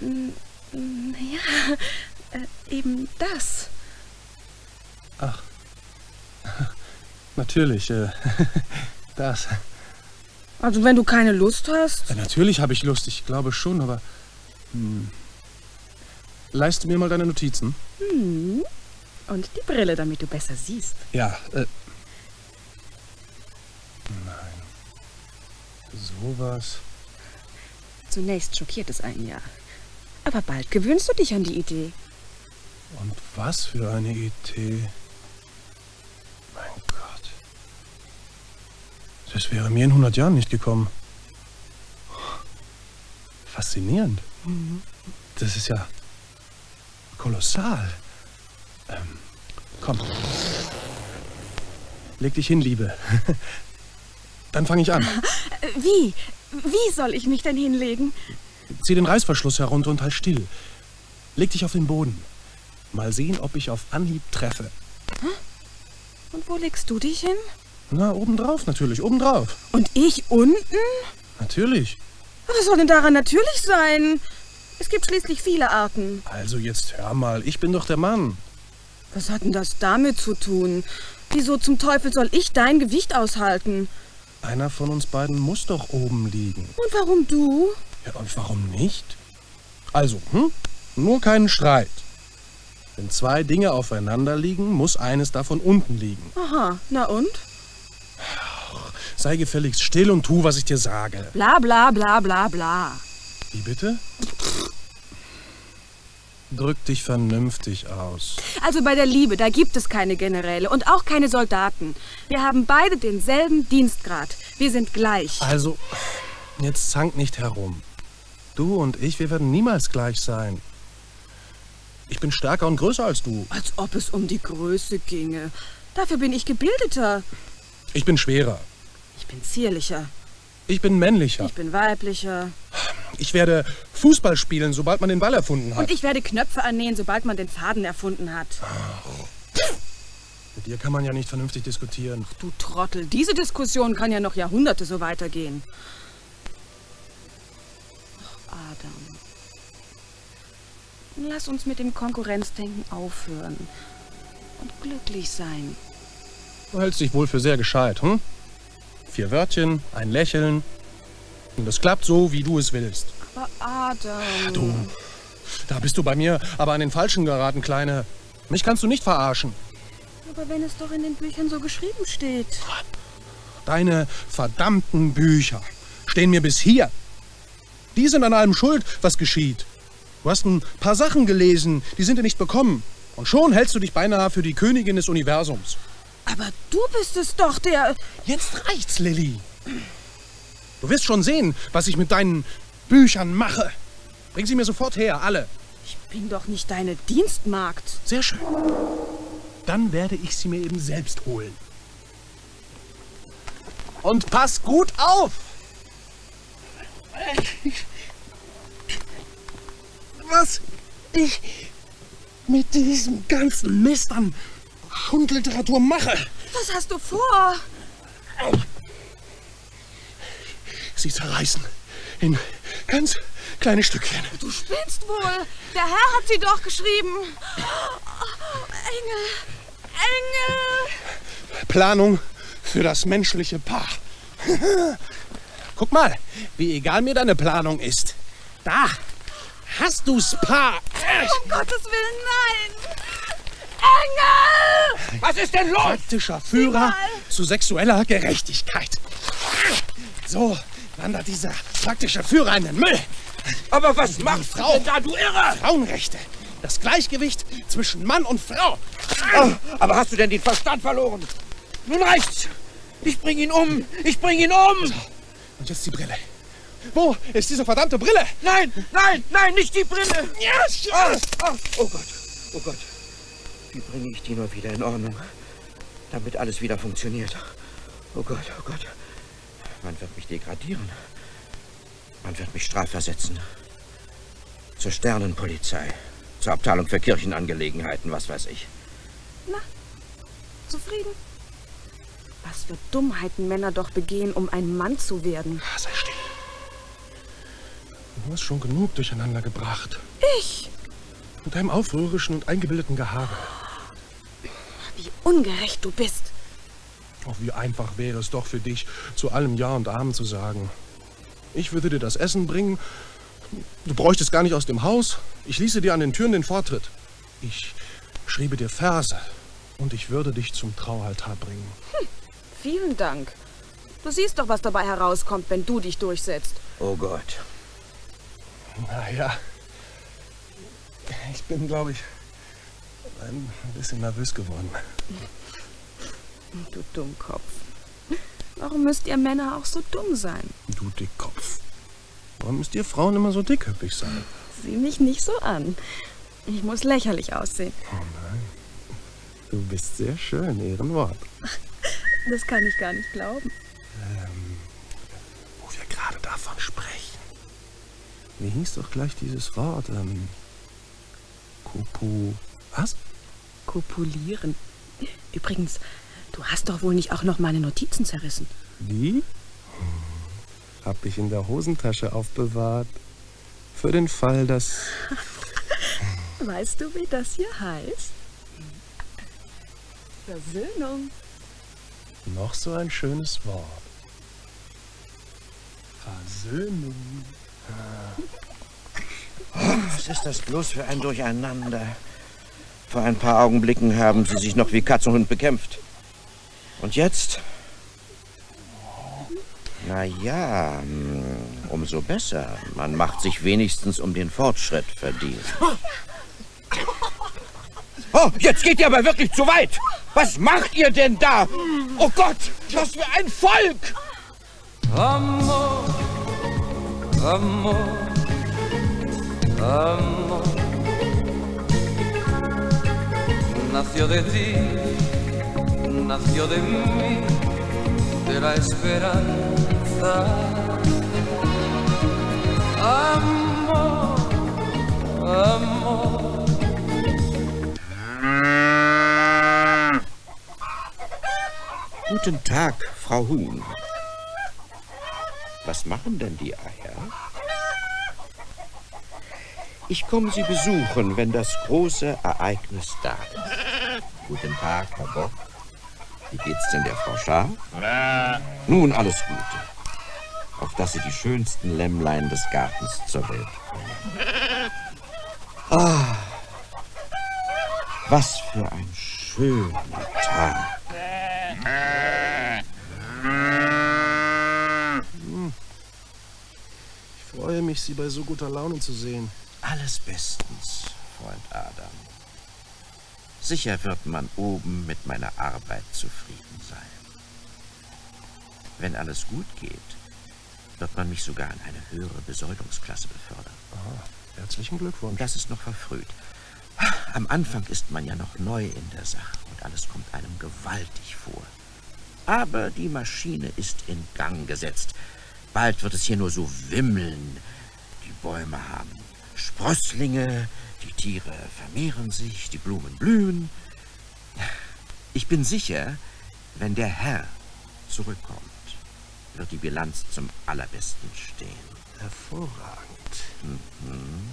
Ja, äh, eben das. Ach. Natürlich, äh, das. Also wenn du keine Lust hast? Ja, natürlich habe ich Lust, ich glaube schon, aber... Hm. Leiste mir mal deine Notizen. Hm. Und die Brille, damit du besser siehst. Ja, äh... Nein. Sowas... Zunächst schockiert es einen ja. Aber bald gewöhnst du dich an die Idee. Und was für eine Idee. Mein Gott. Das wäre mir in hundert Jahren nicht gekommen. Faszinierend. Mhm. Das ist ja kolossal. Ähm, komm. Leg dich hin, Liebe. Dann fange ich an. Wie? Wie soll ich mich denn hinlegen? Zieh den Reißverschluss herunter und halt still. Leg dich auf den Boden. Mal sehen, ob ich auf Anhieb treffe. Und wo legst du dich hin? Na, obendrauf natürlich, obendrauf. Und ich unten? Natürlich. Was soll denn daran natürlich sein? Es gibt schließlich viele Arten. Also jetzt hör mal, ich bin doch der Mann. Was hat denn das damit zu tun? Wieso zum Teufel soll ich dein Gewicht aushalten? Einer von uns beiden muss doch oben liegen. Und warum du? Ja, und warum nicht? Also, hm? Nur keinen Streit. Wenn zwei Dinge aufeinander liegen, muss eines davon unten liegen. Aha, na und? Ach, sei gefälligst still und tu, was ich dir sage. Bla bla bla bla bla. Wie bitte? Drück dich vernünftig aus. Also bei der Liebe, da gibt es keine Generäle und auch keine Soldaten. Wir haben beide denselben Dienstgrad. Wir sind gleich. Also, jetzt zank nicht herum. Du und ich, wir werden niemals gleich sein. Ich bin stärker und größer als du. Als ob es um die Größe ginge. Dafür bin ich gebildeter. Ich bin schwerer. Ich bin zierlicher. Ich bin männlicher. Ich bin weiblicher. Ich werde Fußball spielen, sobald man den Ball erfunden hat. Und ich werde Knöpfe annähen, sobald man den Faden erfunden hat. Ach. Mit dir kann man ja nicht vernünftig diskutieren. Ach, du Trottel, diese Diskussion kann ja noch Jahrhunderte so weitergehen. Ach, Adam. Lass uns mit dem Konkurrenzdenken aufhören. Und glücklich sein. Du hältst dich wohl für sehr gescheit, hm? Vier Wörtchen, ein Lächeln. Und das klappt so, wie du es willst. Aber Adam... Du, da bist du bei mir aber an den Falschen geraten, Kleine. Mich kannst du nicht verarschen. Aber wenn es doch in den Büchern so geschrieben steht. Deine verdammten Bücher stehen mir bis hier. Die sind an allem schuld, was geschieht. Du hast ein paar Sachen gelesen, die sind dir nicht bekommen. Und schon hältst du dich beinahe für die Königin des Universums. Aber du bist es doch, der... Jetzt reicht's, Lilly. Du wirst schon sehen, was ich mit deinen Büchern mache. Bring sie mir sofort her, alle. Ich bin doch nicht deine Dienstmagd. Sehr schön. Dann werde ich sie mir eben selbst holen. Und pass gut auf! Was ich mit diesem ganzen Mist an Hundliteratur mache. Was hast du vor? Sie zerreißen in ganz kleine Stückchen. Du spinnst wohl. Der Herr hat sie doch geschrieben. Oh, Engel, Engel. Planung für das menschliche Paar. Guck mal, wie egal mir deine Planung ist. Da hast du's, Paar. Um Gottes Willen, nein. Engel! Was ist denn los? Praktischer Führer zu sexueller Gerechtigkeit. So wandert dieser praktische Führer in den Müll. Aber was macht Frau da, du Irrer? Frauenrechte. Das Gleichgewicht zwischen Mann und Frau. Oh, aber hast du denn den Verstand verloren? Nun reicht's. Ich bring ihn um. Ich bring ihn um. So, und jetzt die Brille. Wo ist diese verdammte Brille? Nein, nein, nein, nicht die Brille. Ja, oh, oh, oh Gott, oh Gott. Wie bringe ich die nur wieder in Ordnung, damit alles wieder funktioniert? Oh Gott, oh Gott. Man wird mich degradieren. Man wird mich strafversetzen. Zur Sternenpolizei. Zur Abteilung für Kirchenangelegenheiten, was weiß ich. Na, zufrieden? Was für Dummheiten Männer doch begehen, um ein Mann zu werden. Ah, sei still. Du hast schon genug durcheinander gebracht. Ich? Mit deinem aufrührischen und eingebildeten Gehabe. Wie ungerecht du bist. Auch wie einfach wäre es doch für dich, zu allem Ja und Amen zu sagen. Ich würde dir das Essen bringen. Du bräuchtest gar nicht aus dem Haus. Ich ließe dir an den Türen den Vortritt. Ich schriebe dir Verse und ich würde dich zum Traualtar bringen. Hm, vielen Dank. Du siehst doch, was dabei herauskommt, wenn du dich durchsetzt. Oh Gott. Naja, ich bin, glaube ich, ein bisschen nervös geworden. Du Dummkopf. Warum müsst ihr Männer auch so dumm sein? Du Dickkopf. Warum müsst ihr Frauen immer so dickköpfig sein? Sieh mich nicht so an. Ich muss lächerlich aussehen. Oh nein. Du bist sehr schön, Ehrenwort. Das kann ich gar nicht glauben. Ähm, wo wir gerade davon sprechen. Wie hieß doch gleich dieses Wort? Ähm, Kopu... Was? Kopulieren. Übrigens, du hast doch wohl nicht auch noch meine Notizen zerrissen. Wie? Hm. Hab ich in der Hosentasche aufbewahrt. Für den Fall, dass... Weißt du, wie das hier heißt? Versöhnung. Noch so ein schönes Wort. Versöhnung. Was ist das bloß für ein Durcheinander? Vor ein paar Augenblicken haben sie sich noch wie Katz und Hund bekämpft. Und jetzt? Na ja, umso besser. Man macht sich wenigstens um den Fortschritt verdient. Oh, jetzt geht ihr aber wirklich zu weit. Was macht ihr denn da? Oh Gott, was für ein Volk! Amor, amor, amor. Nació de ti, nació de mí, de la esperanza. Amor, amor. Guten Tag, Frau Huhn. Was machen denn die Eier? Ich komme Sie besuchen, wenn das große Ereignis da ist. Guten Tag, Herr Bock. Wie geht's denn der Frau Schaar? Nun, alles Gute. Auf dass Sie die schönsten Lämmlein des Gartens zur Welt bringen. Ah, was für ein schöner Tag. Ich freue mich, Sie bei so guter Laune zu sehen. Ah, Alles bestens, Freund Adam. Sicher wird man oben mit meiner Arbeit zufrieden sein. Wenn alles gut geht, wird man mich sogar in eine höhere Besoldungsklasse befördern. Aha, herzlichen Glückwunsch. Das ist noch verfrüht. Am Anfang ist man ja noch neu in der Sache und alles kommt einem gewaltig vor. Aber die Maschine ist in Gang gesetzt. Bald wird es hier nur so wimmeln. Die Bäume haben Sprösslinge, die Tiere vermehren sich, die Blumen blühen. Ich bin sicher, wenn der Herr zurückkommt, wird die Bilanz zum allerbesten stehen. Hervorragend. Mhm.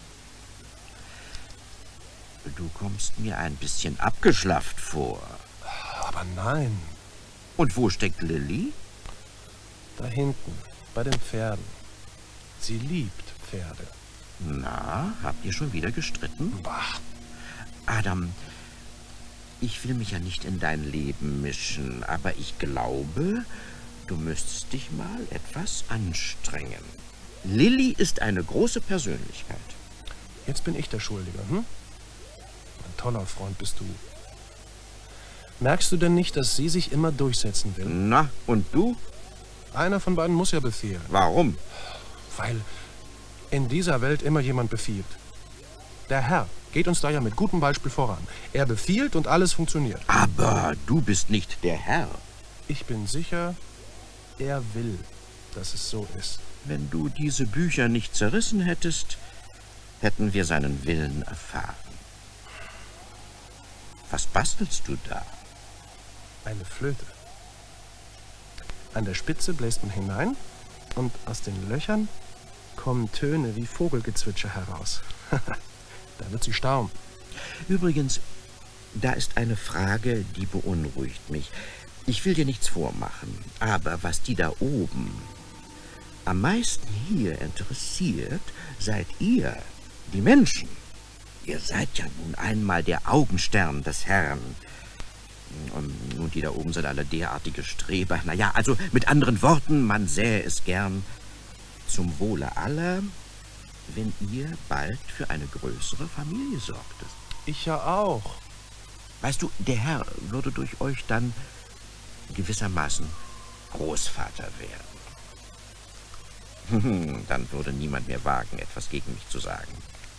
Du kommst mir ein bisschen abgeschlafft vor. Aber nein. Und wo steckt Lilly? Da hinten, bei den Pferden. Sie liebt Pferde. Na, habt ihr schon wieder gestritten? Bah. Adam, ich will mich ja nicht in dein Leben mischen, aber ich glaube, du müsstest dich mal etwas anstrengen. Lilly ist eine große Persönlichkeit. Jetzt bin ich der Schuldige, hm? Ein toller Freund bist du. Merkst du denn nicht, dass sie sich immer durchsetzen will? Na, und du? Einer von beiden muss ja befehlen. Warum? Weil in dieser Welt immer jemand befiehlt. Der Herr geht uns da ja mit gutem Beispiel voran. Er befiehlt und alles funktioniert. Aber du bist nicht der Herr. Ich bin sicher, er will, dass es so ist. Wenn du diese Bücher nicht zerrissen hättest, hätten wir seinen Willen erfahren. Was bastelst du da? Eine Flöte. An der Spitze bläst man hinein und aus den Löchern kommen Töne wie Vogelgezwitscher heraus. Da wird sie staunen. Übrigens, da ist eine Frage, die beunruhigt mich. Ich will dir nichts vormachen, aber was die da oben am meisten hier interessiert, seid ihr, die Menschen. Ihr seid ja nun einmal der Augenstern des Herrn. Und, und die da oben sind alle derartige Streber. Naja, also mit anderen Worten, man sähe es gern zum Wohle aller, wenn ihr bald für eine größere Familie sorgtet. Ich ja auch. Weißt du, der Herr würde durch euch dann gewissermaßen Großvater werden. Dann würde niemand mehr wagen, etwas gegen mich zu sagen.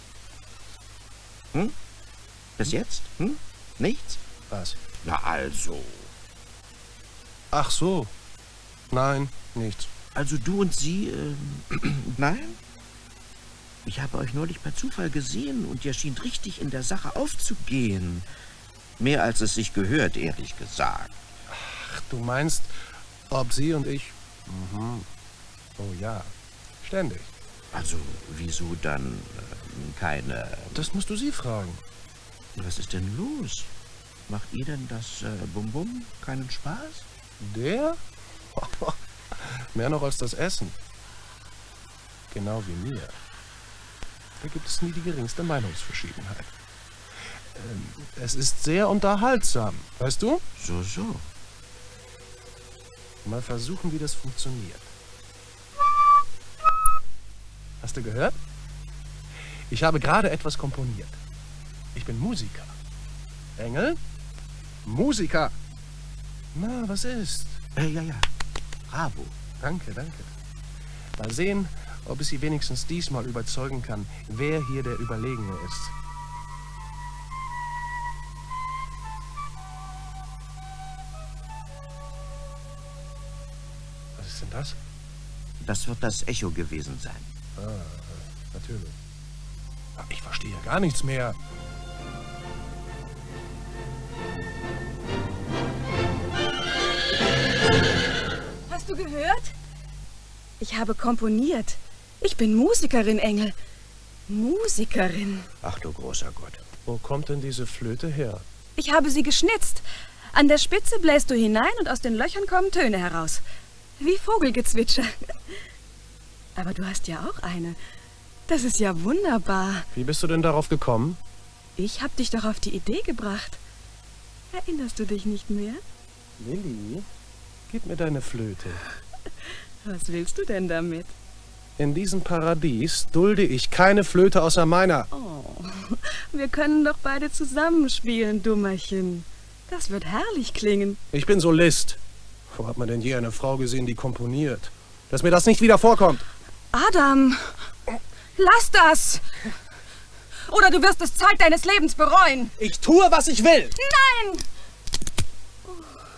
Hm? Bis jetzt? Hm? Nichts? Was? Na also. Ach so. Nein, nichts. Also du und sie, äh, nein? Ich habe euch neulich per Zufall gesehen und ihr schien richtig in der Sache aufzugehen. Mehr als es sich gehört, ehrlich gesagt. Ach, du meinst, ob sie und ich... Mhm. Oh ja, ständig. Also, wieso dann äh, keine... Das musst du sie fragen. Was ist denn los? Macht ihr denn das äh, Bum-Bum keinen Spaß? Der? Mehr noch als das Essen. Genau wie mir. Da gibt es nie die geringste Meinungsverschiedenheit. Ähm, es ist sehr unterhaltsam, weißt du? So, so. Mal versuchen, wie das funktioniert. Hast du gehört? Ich habe gerade etwas komponiert. Ich bin Musiker. Engel? Musiker. Na, was ist? Äh, ja, ja. Bravo. Danke, danke. Mal sehen, ob es sie wenigstens diesmal überzeugen kann, wer hier der Überlegene ist. Was ist denn das? Das wird das Echo gewesen sein. Ah, natürlich. Ach, ich verstehe gar nichts mehr. Hast du gehört? Ich habe komponiert. Ich bin Musikerin, Engel. Musikerin. Ach du großer Gott. Wo kommt denn diese Flöte her? Ich habe sie geschnitzt. An der Spitze bläst du hinein und aus den Löchern kommen Töne heraus. Wie Vogelgezwitscher. Aber du hast ja auch eine. Das ist ja wunderbar. Wie bist du denn darauf gekommen? Ich habe dich doch auf die Idee gebracht. Erinnerst du dich nicht mehr? Lilly, gib mir deine Flöte. Was willst du denn damit? In diesem Paradies dulde ich keine Flöte außer meiner. Oh, wir können doch beide zusammenspielen, Dummerchen. Das wird herrlich klingen. Ich bin Solist. Wo hat man denn je eine Frau gesehen, die komponiert? Dass mir das nicht wieder vorkommt. Adam, lass das! Oder du wirst es Zeit deines Lebens bereuen. Ich tue, was ich will. Nein! Oh,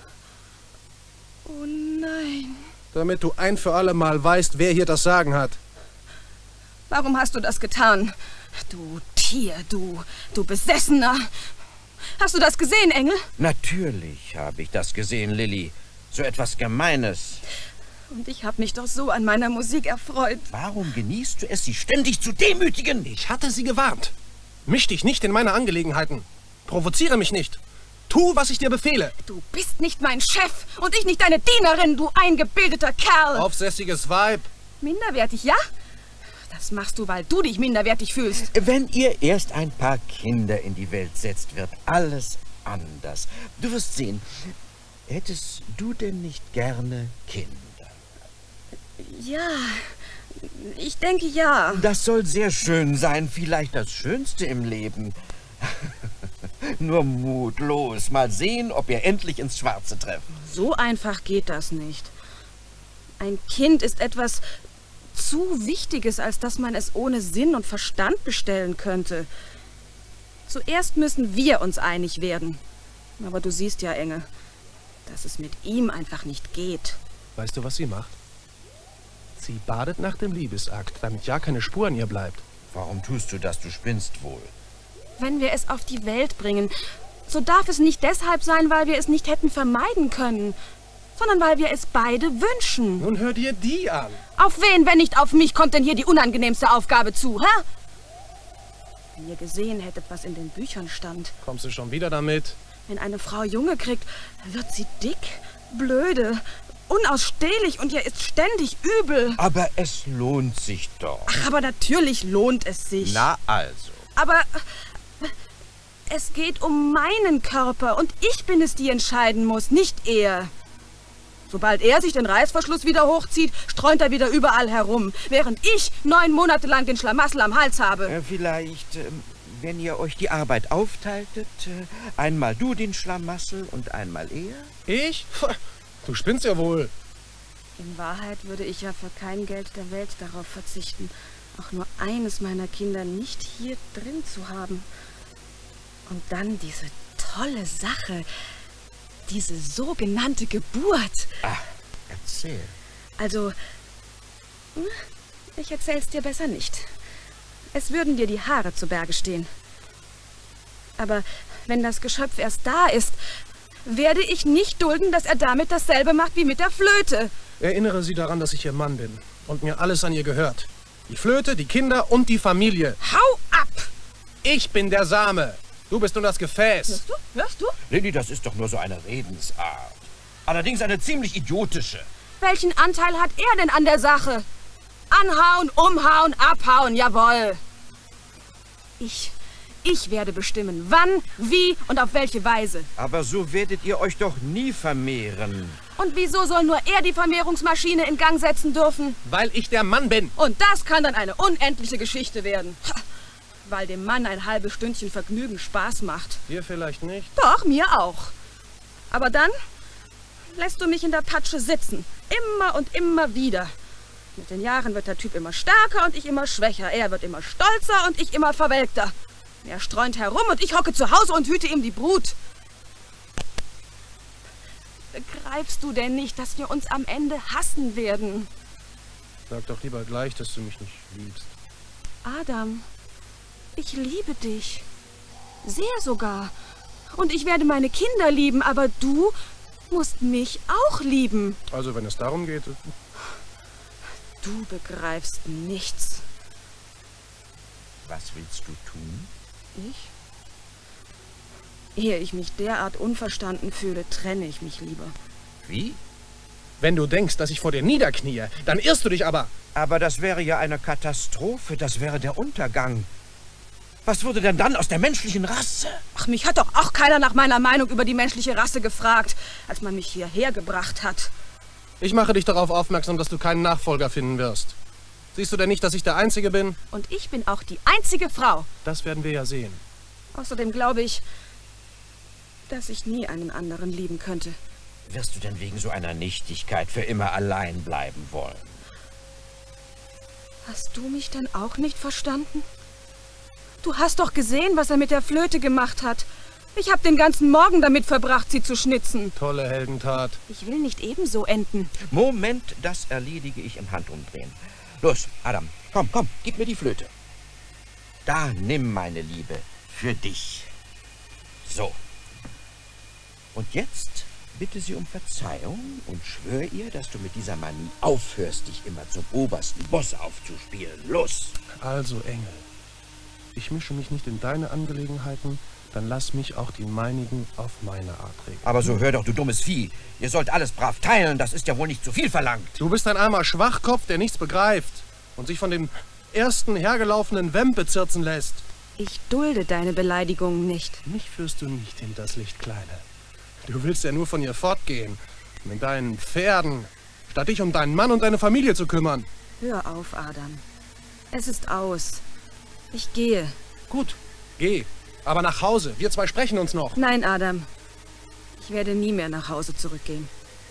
oh nein. Damit du ein für alle Mal weißt, wer hier das Sagen hat. Warum hast du das getan? Du Tier, du, du Besessener. Hast du das gesehen, Engel? Natürlich habe ich das gesehen, Lilly. So etwas Gemeines. Und ich habe mich doch so an meiner Musik erfreut. Warum genießt du es, sie ständig zu demütigen? Ich hatte sie gewarnt. Misch dich nicht in meine Angelegenheiten. Provoziere mich nicht. Tu, was ich dir befehle. Du bist nicht mein Chef und ich nicht deine Dienerin, du eingebildeter Kerl. Aufsässiges Weib. Minderwertig, ja? Das machst du, weil du dich minderwertig fühlst. Wenn ihr erst ein paar Kinder in die Welt setzt, wird alles anders. Du wirst sehen. Hättest du denn nicht gerne Kinder? Ja, ich denke ja. Das soll sehr schön sein, vielleicht das Schönste im Leben. Nur mutlos. Mal sehen, ob ihr endlich ins Schwarze treffen. So einfach geht das nicht. Ein Kind ist etwas zu Wichtiges, als dass man es ohne Sinn und Verstand bestellen könnte. Zuerst müssen wir uns einig werden. Aber du siehst ja, Engel, dass es mit ihm einfach nicht geht. Weißt du, was sie macht? Sie badet nach dem Liebesakt, damit ja keine Spur an ihr bleibt. Warum tust du das? Du spinnst wohl. Wenn wir es auf die Welt bringen, so darf es nicht deshalb sein, weil wir es nicht hätten vermeiden können, sondern weil wir es beide wünschen. Nun hör dir die an. Auf wen, wenn nicht auf mich, kommt denn hier die unangenehmste Aufgabe zu, hä? Wenn ihr gesehen hättet, was in den Büchern stand. Kommst du schon wieder damit? Wenn eine Frau Junge kriegt, wird sie dick, blöde, unausstehlich und ihr ist ständig übel. Aber es lohnt sich doch. Ach, aber natürlich lohnt es sich. Na also. Aber es geht um meinen Körper und ich bin es, die entscheiden muss, nicht er. Sobald er sich den Reißverschluss wieder hochzieht, streunt er wieder überall herum, während ich neun Monate lang den Schlamassel am Hals habe. Äh, vielleicht, äh, wenn ihr euch die Arbeit aufteiltet, äh, einmal du den Schlamassel und einmal er? Ich? Du spinnst ja wohl. In Wahrheit würde ich ja für kein Geld der Welt darauf verzichten, auch nur eines meiner Kinder nicht hier drin zu haben. Und dann diese tolle Sache, diese sogenannte Geburt. Ach, erzähl. Also, ich erzähl's dir besser nicht. Es würden dir die Haare zu Berge stehen. Aber wenn das Geschöpf erst da ist, werde ich nicht dulden, dass er damit dasselbe macht wie mit der Flöte. Erinnere sie daran, dass ich ihr Mann bin und mir alles an ihr gehört. Die Flöte, die Kinder und die Familie. Hau ab! Ich bin der Same. Du bist nur das Gefäß. Hörst du? Hörst du? Lilly, das ist doch nur so eine Redensart. Allerdings eine ziemlich idiotische. Welchen Anteil hat er denn an der Sache? Anhauen, umhauen, abhauen, jawohl. Ich, ich werde bestimmen, wann, wie und auf welche Weise. Aber so werdet ihr euch doch nie vermehren. Und wieso soll nur er die Vermehrungsmaschine in Gang setzen dürfen? Weil ich der Mann bin. Und das kann dann eine unendliche Geschichte werden. Ha, weil dem Mann ein halbes Stündchen Vergnügen Spaß macht. Dir vielleicht nicht. Doch, mir auch. Aber dann lässt du mich in der Patsche sitzen. Immer und immer wieder. Mit den Jahren wird der Typ immer stärker und ich immer schwächer. Er wird immer stolzer und ich immer verwelkter. Er streunt herum und ich hocke zu Hause und hüte ihm die Brut. Begreifst du denn nicht, dass wir uns am Ende hassen werden? Sag doch lieber gleich, dass du mich nicht liebst. Adam, ich liebe dich. Sehr sogar. Und ich werde meine Kinder lieben, aber du musst mich auch lieben. Also, wenn es darum geht... Du begreifst nichts. Was willst du tun? Ich? Ehe ich mich derart unverstanden fühle, trenne ich mich lieber. Wie? Wenn du denkst, dass ich vor dir niederknie, dann irrst du dich aber. Aber das wäre ja eine Katastrophe. Das wäre der Untergang. Was wurde denn dann aus der menschlichen Rasse? Ach, mich hat doch auch keiner nach meiner Meinung über die menschliche Rasse gefragt, als man mich hierher gebracht hat. Ich mache dich darauf aufmerksam, dass du keinen Nachfolger finden wirst. Siehst du denn nicht, dass ich der Einzige bin? Und ich bin auch die einzige Frau. Das werden wir ja sehen. Außerdem glaube ich, dass ich nie einen anderen lieben könnte. Wirst du denn wegen so einer Nichtigkeit für immer allein bleiben wollen? Hast du mich denn auch nicht verstanden? Du hast doch gesehen, was er mit der Flöte gemacht hat. Ich habe den ganzen Morgen damit verbracht, sie zu schnitzen. Tolle Heldentat. Ich will nicht ebenso enden. Moment, das erledige ich im Handumdrehen. Los, Adam, komm, komm, gib mir die Flöte. Da, nimm, meine Liebe, für dich. So. Und jetzt bitte sie um Verzeihung und schwör ihr, dass du mit dieser Manie aufhörst, dich immer zum obersten Boss aufzuspielen. Los! Also, Engel, ich mische mich nicht in deine Angelegenheiten, dann lass mich auch die meinigen auf meine Art regeln. Aber so hör doch, du dummes Vieh. Ihr sollt alles brav teilen, das ist ja wohl nicht zu viel verlangt. Du bist ein armer Schwachkopf, der nichts begreift und sich von dem ersten hergelaufenen Wemp bezirzen lässt. Ich dulde deine Beleidigungen nicht. Mich führst du nicht hinters Licht, Kleine. Du willst ja nur von ihr fortgehen. Mit deinen Pferden, statt dich um deinen Mann und deine Familie zu kümmern. Hör auf, Adam. Es ist aus. Ich gehe. Gut, geh. Aber nach Hause. Wir zwei sprechen uns noch. Nein, Adam. Ich werde nie mehr nach Hause zurückgehen.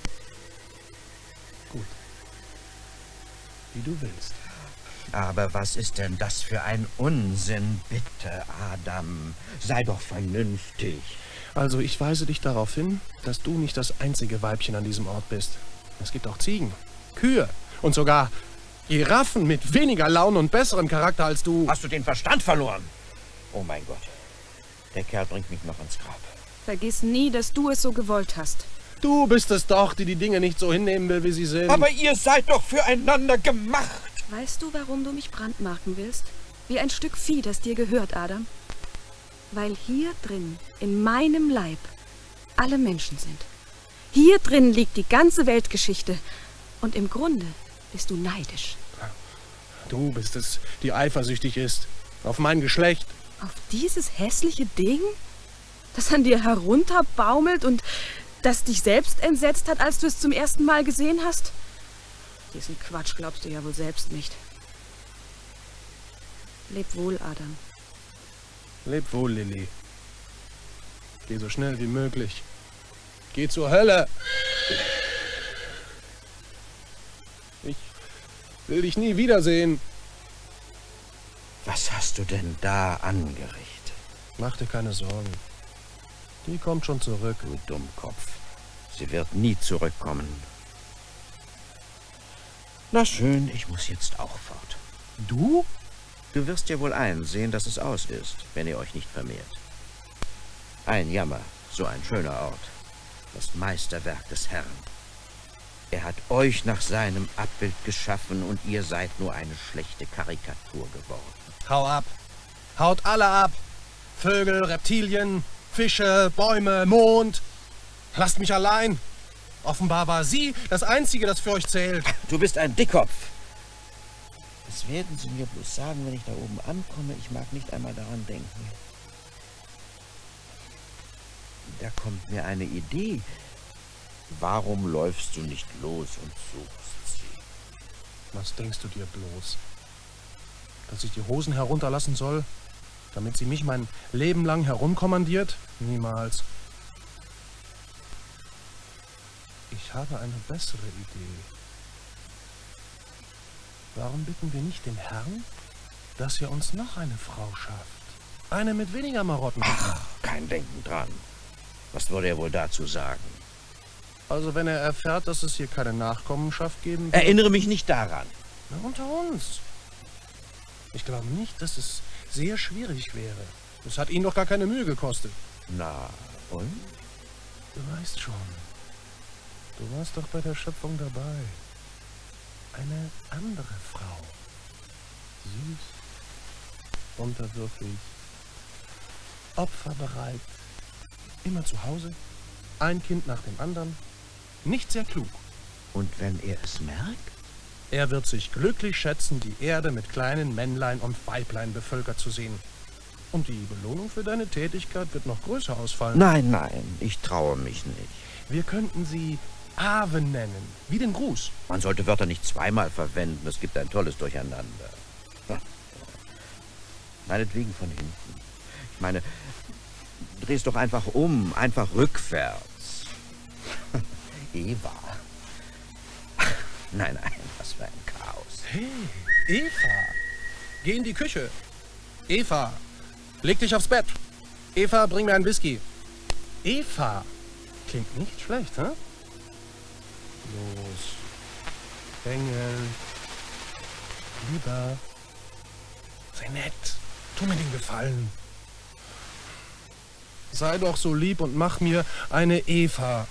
Gut. Wie du willst. Aber was ist denn das für ein Unsinn? Bitte, Adam, sei doch vernünftig. Also, ich weise dich darauf hin, dass du nicht das einzige Weibchen an diesem Ort bist. Es gibt auch Ziegen, Kühe und sogar Giraffen mit weniger Laune und besserem Charakter als du. Hast du den Verstand verloren? Oh mein Gott, der Kerl bringt mich noch ins Grab. Vergiss nie, dass du es so gewollt hast. Du bist es doch, die die Dinge nicht so hinnehmen will, wie sie sind. Aber ihr seid doch füreinander gemacht. Weißt du, warum du mich brandmarken willst? Wie ein Stück Vieh, das dir gehört, Adam. Weil hier drin, in meinem Leib, alle Menschen sind. Hier drin liegt die ganze Weltgeschichte. Und im Grunde bist du neidisch. Du bist es, die eifersüchtig ist. Auf mein Geschlecht. Auf dieses hässliche Ding, das an dir herunterbaumelt und das dich selbst entsetzt hat, als du es zum ersten Mal gesehen hast? Diesen Quatsch glaubst du ja wohl selbst nicht. Leb wohl, Adam. Leb wohl, Lilly. Geh so schnell wie möglich. Geh zur Hölle. Ich will dich nie wiedersehen. Was hast du denn da angerichtet? Mach dir keine Sorgen. Die kommt schon zurück. Du Dummkopf. Sie wird nie zurückkommen. Na schön, ich muss jetzt auch fort. Du? Du wirst ja wohl einsehen, dass es aus ist, wenn ihr euch nicht vermehrt. Ein Jammer, so ein schöner Ort. Das Meisterwerk des Herrn. Er hat euch nach seinem Abbild geschaffen und ihr seid nur eine schlechte Karikatur geworden. Hau ab. Haut alle ab. Vögel, Reptilien, Fische, Bäume, Mond. Lasst mich allein. Offenbar war sie das Einzige, das für euch zählt. Du bist ein Dickkopf. Das werden Sie mir bloß sagen, wenn ich da oben ankomme. Ich mag nicht einmal daran denken. Da kommt mir eine Idee. Warum läufst du nicht los und suchst sie? Was denkst du dir bloß? Dass ich die Hosen herunterlassen soll, damit sie mich mein Leben lang herumkommandiert? Niemals. Ich habe eine bessere Idee. Warum bitten wir nicht den Herrn, dass er uns noch eine Frau schafft? Eine mit weniger Marotten. Ach, kein Denken dran. Was würde er wohl dazu sagen? Also wenn er erfährt, dass es hier keine Nachkommenschaft geben wird... Erinnere mich nicht daran. Na, unter uns. Ich glaube nicht, dass es sehr schwierig wäre. Es hat ihn doch gar keine Mühe gekostet. Na, und? Du weißt schon. Du warst doch bei der Schöpfung dabei. Eine andere Frau. Süß, unterwürfig, opferbereit, immer zu Hause, ein Kind nach dem anderen, nicht sehr klug. Und wenn er es merkt? Er wird sich glücklich schätzen, die Erde mit kleinen Männlein und Weiblein bevölkert zu sehen. Und die Belohnung für deine Tätigkeit wird noch größer ausfallen. Nein, nein, ich traue mich nicht. Wir könnten sie Ave nennen, wie den Gruß. Man sollte Wörter nicht zweimal verwenden, es gibt ein tolles Durcheinander. Meinetwegen von hinten. Ich meine, dreh's doch einfach um, einfach rückwärts. Eva. Nein, nein, was für ein Chaos. Hey, Eva, geh in die Küche. Eva, leg dich aufs Bett. Eva, bring mir einen Whisky. Eva, klingt nicht schlecht, hä? Los, Engel, lieber, sei nett, tu mir den Gefallen. Sei doch so lieb und mach mir eine Eva.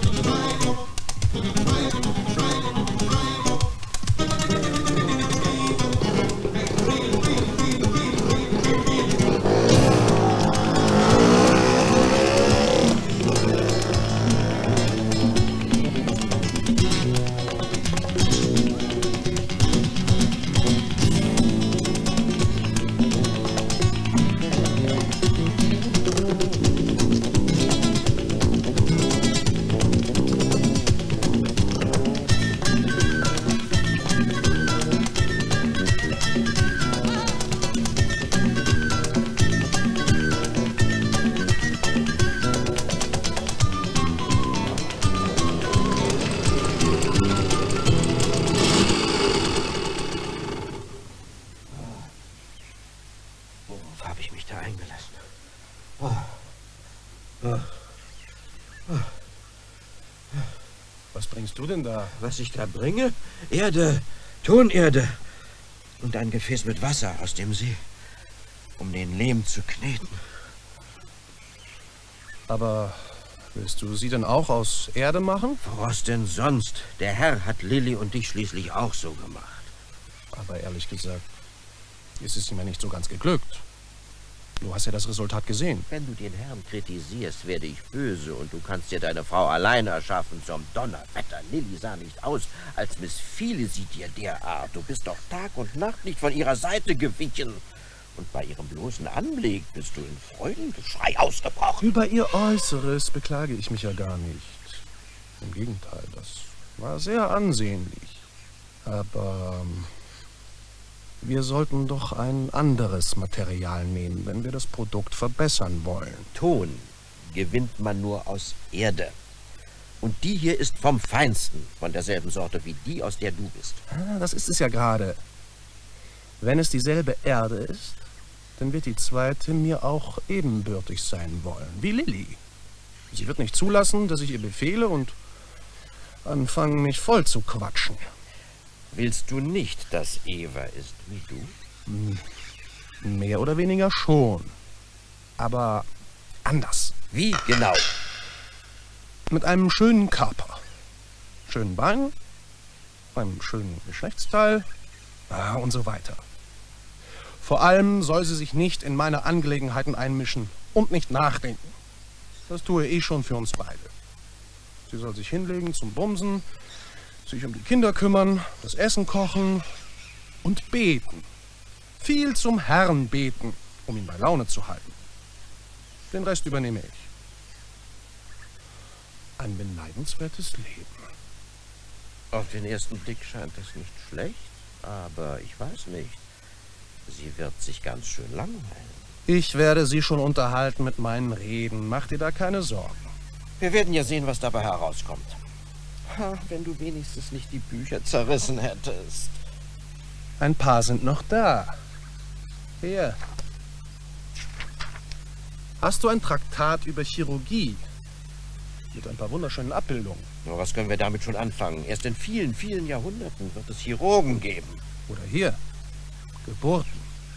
Was bringst du denn da? Was ich da bringe? Erde, Tonerde und ein Gefäß mit Wasser aus dem See, um den Lehm zu kneten. Aber willst du sie denn auch aus Erde machen? Was denn sonst? Der Herr hat Lilly und dich schließlich auch so gemacht. Aber ehrlich gesagt, ist es ihm ja nicht so ganz geglückt. Du hast ja das Resultat gesehen. Wenn du den Herrn kritisierst, werde ich böse und du kannst dir deine Frau allein erschaffen. Zum Donnerwetter, Lilly sah nicht aus, als missfiele sie dir derart. Du bist doch Tag und Nacht nicht von ihrer Seite gewichen. Und bei ihrem bloßen Anblick bist du in Freudengeschrei ausgebrochen. Über ihr Äußeres beklage ich mich ja gar nicht. Im Gegenteil, das war sehr ansehnlich. Aber wir sollten doch ein anderes Material nehmen, wenn wir das Produkt verbessern wollen. Ton gewinnt man nur aus Erde. Und die hier ist vom Feinsten, von derselben Sorte wie die, aus der du bist. Ah, das ist es ja gerade. Wenn es dieselbe Erde ist, dann wird die zweite mir auch ebenbürtig sein wollen, wie Lilly. Sie wird nicht zulassen, dass ich ihr befehle und anfangen, mich voll zu quatschen. Willst du nicht, dass Eva ist wie du? Mehr oder weniger schon. Aber anders. Wie genau? Mit einem schönen Körper. Schönen Beinen, einem schönen Geschlechtsteil ah, und so weiter. Vor allem soll sie sich nicht in meine Angelegenheiten einmischen und nicht nachdenken. Das tue ich schon für uns beide. Sie soll sich hinlegen zum Bumsen, sich um die Kinder kümmern, das Essen kochen und beten. Viel zum Herrn beten, um ihn bei Laune zu halten. Den Rest übernehme ich. Ein beneidenswertes Leben. Auf den ersten Blick scheint es nicht schlecht, aber ich weiß nicht. Sie wird sich ganz schön langweilen. Ich werde sie schon unterhalten mit meinen Reden. Mach dir da keine Sorgen. Wir werden ja sehen, was dabei herauskommt. Ha, wenn du wenigstens nicht die Bücher zerrissen hättest. Ein paar sind noch da. Hier. Hast du ein Traktat über Chirurgie? Mit ein paar wunderschönen Abbildungen. Nur was können wir damit schon anfangen? Erst in vielen, vielen Jahrhunderten wird es Chirurgen geben. Oder hier. Geburten.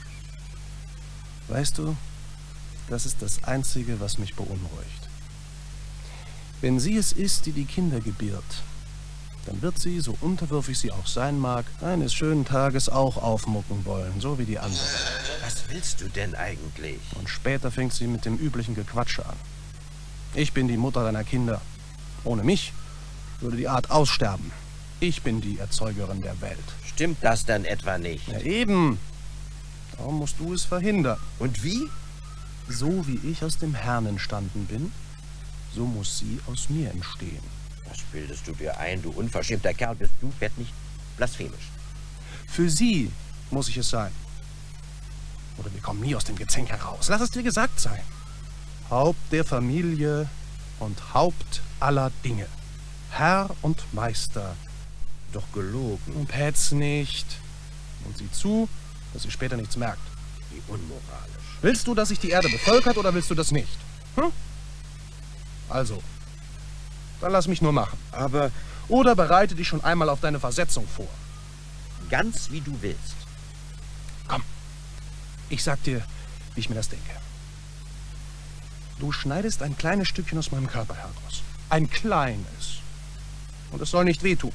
Weißt du, das ist das Einzige, was mich beunruhigt. Wenn sie es ist, die die Kinder gebiert, dann wird sie, so unterwürfig sie auch sein mag, eines schönen Tages auch aufmucken wollen, so wie die anderen. Was willst du denn eigentlich? Und später fängt sie mit dem üblichen Gequatsche an. Ich bin die Mutter deiner Kinder. Ohne mich würde die Art aussterben. Ich bin die Erzeugerin der Welt. Stimmt das dann etwa nicht? Ja, eben. Darum musst du es verhindern. Und wie? So wie ich aus dem Herrn entstanden bin, so muss sie aus mir entstehen. Was bildest du dir ein, du unverschämter Kerl? Bist du, werd nicht blasphemisch. Für sie muss ich es sein. Oder wir kommen nie aus dem Gezänk heraus. Lass es dir gesagt sein. Haupt der Familie und Haupt aller Dinge. Herr und Meister. Doch gelogen. Und petz nicht. Und sieh zu, dass sie später nichts merkt. Wie unmoralisch. Willst du, dass sich die Erde bevölkert oder willst du das nicht? Hm? Also, dann lass mich nur machen. Aber Oder bereite dich schon einmal auf deine Versetzung vor. ganz wie du willst. Komm, ich sag dir, wie ich mir das denke. Du schneidest ein kleines Stückchen aus meinem Körper heraus. Ein kleines. Und es soll nicht wehtun.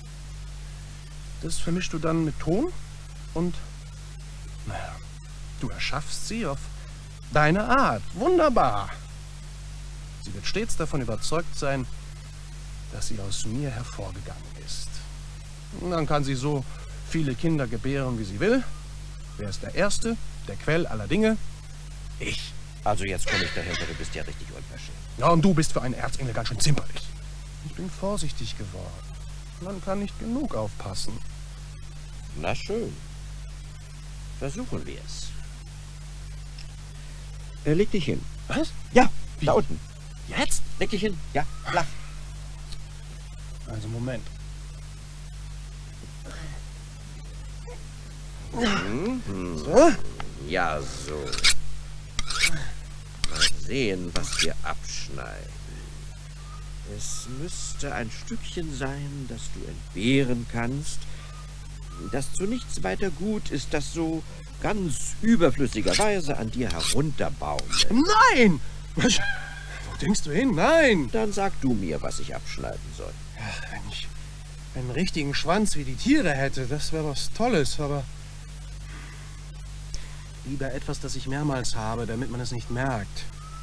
Das vermischst du dann mit Ton und, naja, du erschaffst sie auf deine Art. Wunderbar. Sie wird stets davon überzeugt sein, dass sie aus mir hervorgegangen ist. Und dann kann sie so viele Kinder gebären, wie sie will. Wer ist der Erste, der Quell aller Dinge? Ich. Also jetzt komme ich dahinter, du bist ja richtig unverschämt. Ja, und du bist für einen Erzengel ganz schön zimperlich. Ich bin vorsichtig geworden. Man kann nicht genug aufpassen. Na schön. Versuchen wir es. Äh, leg dich hin. Was? Ja, Wie? da unten. Jetzt? Leg dich hin. Ja, flach. Also, Moment. Mhm. So? Ja, so. Mal sehen, was wir abschneiden. Es müsste ein Stückchen sein, das du entbehren kannst, das zu nichts weiter gut ist, das so ganz überflüssigerweise an dir herunterbaumelt. Nein! Was? Wo denkst du hin? Nein! Dann sag du mir, was ich abschneiden soll. Ja, wenn ich einen richtigen Schwanz wie die Tiere hätte, das wäre was Tolles, aber lieber etwas, das ich mehrmals habe, damit man es nicht merkt.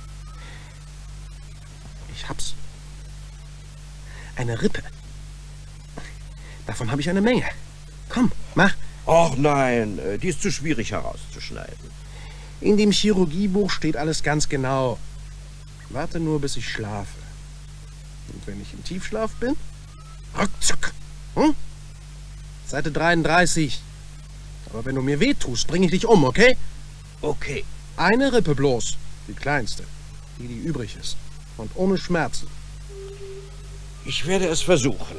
Ich hab's. Eine Rippe. Davon habe ich eine Menge. Komm, mach. Ach nein, äh, die ist zu schwierig herauszuschneiden. In dem Chirurgiebuch steht alles ganz genau. Warte nur, bis ich schlafe. Und wenn ich im Tiefschlaf bin, ruckzuck. Hm? Seite dreiunddreißig. Aber wenn du mir wehtust, bringe ich dich um, okay? Okay. Eine Rippe bloß. Die kleinste. Die, die übrig ist. Und ohne Schmerzen. Ich werde es versuchen.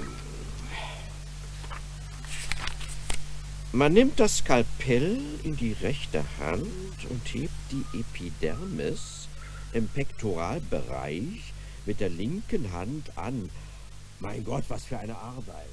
Man nimmt das Skalpell in die rechte Hand und hebt die Epidermis im Pektoralbereich mit der linken Hand an. Mein Gott, was für eine Arbeit.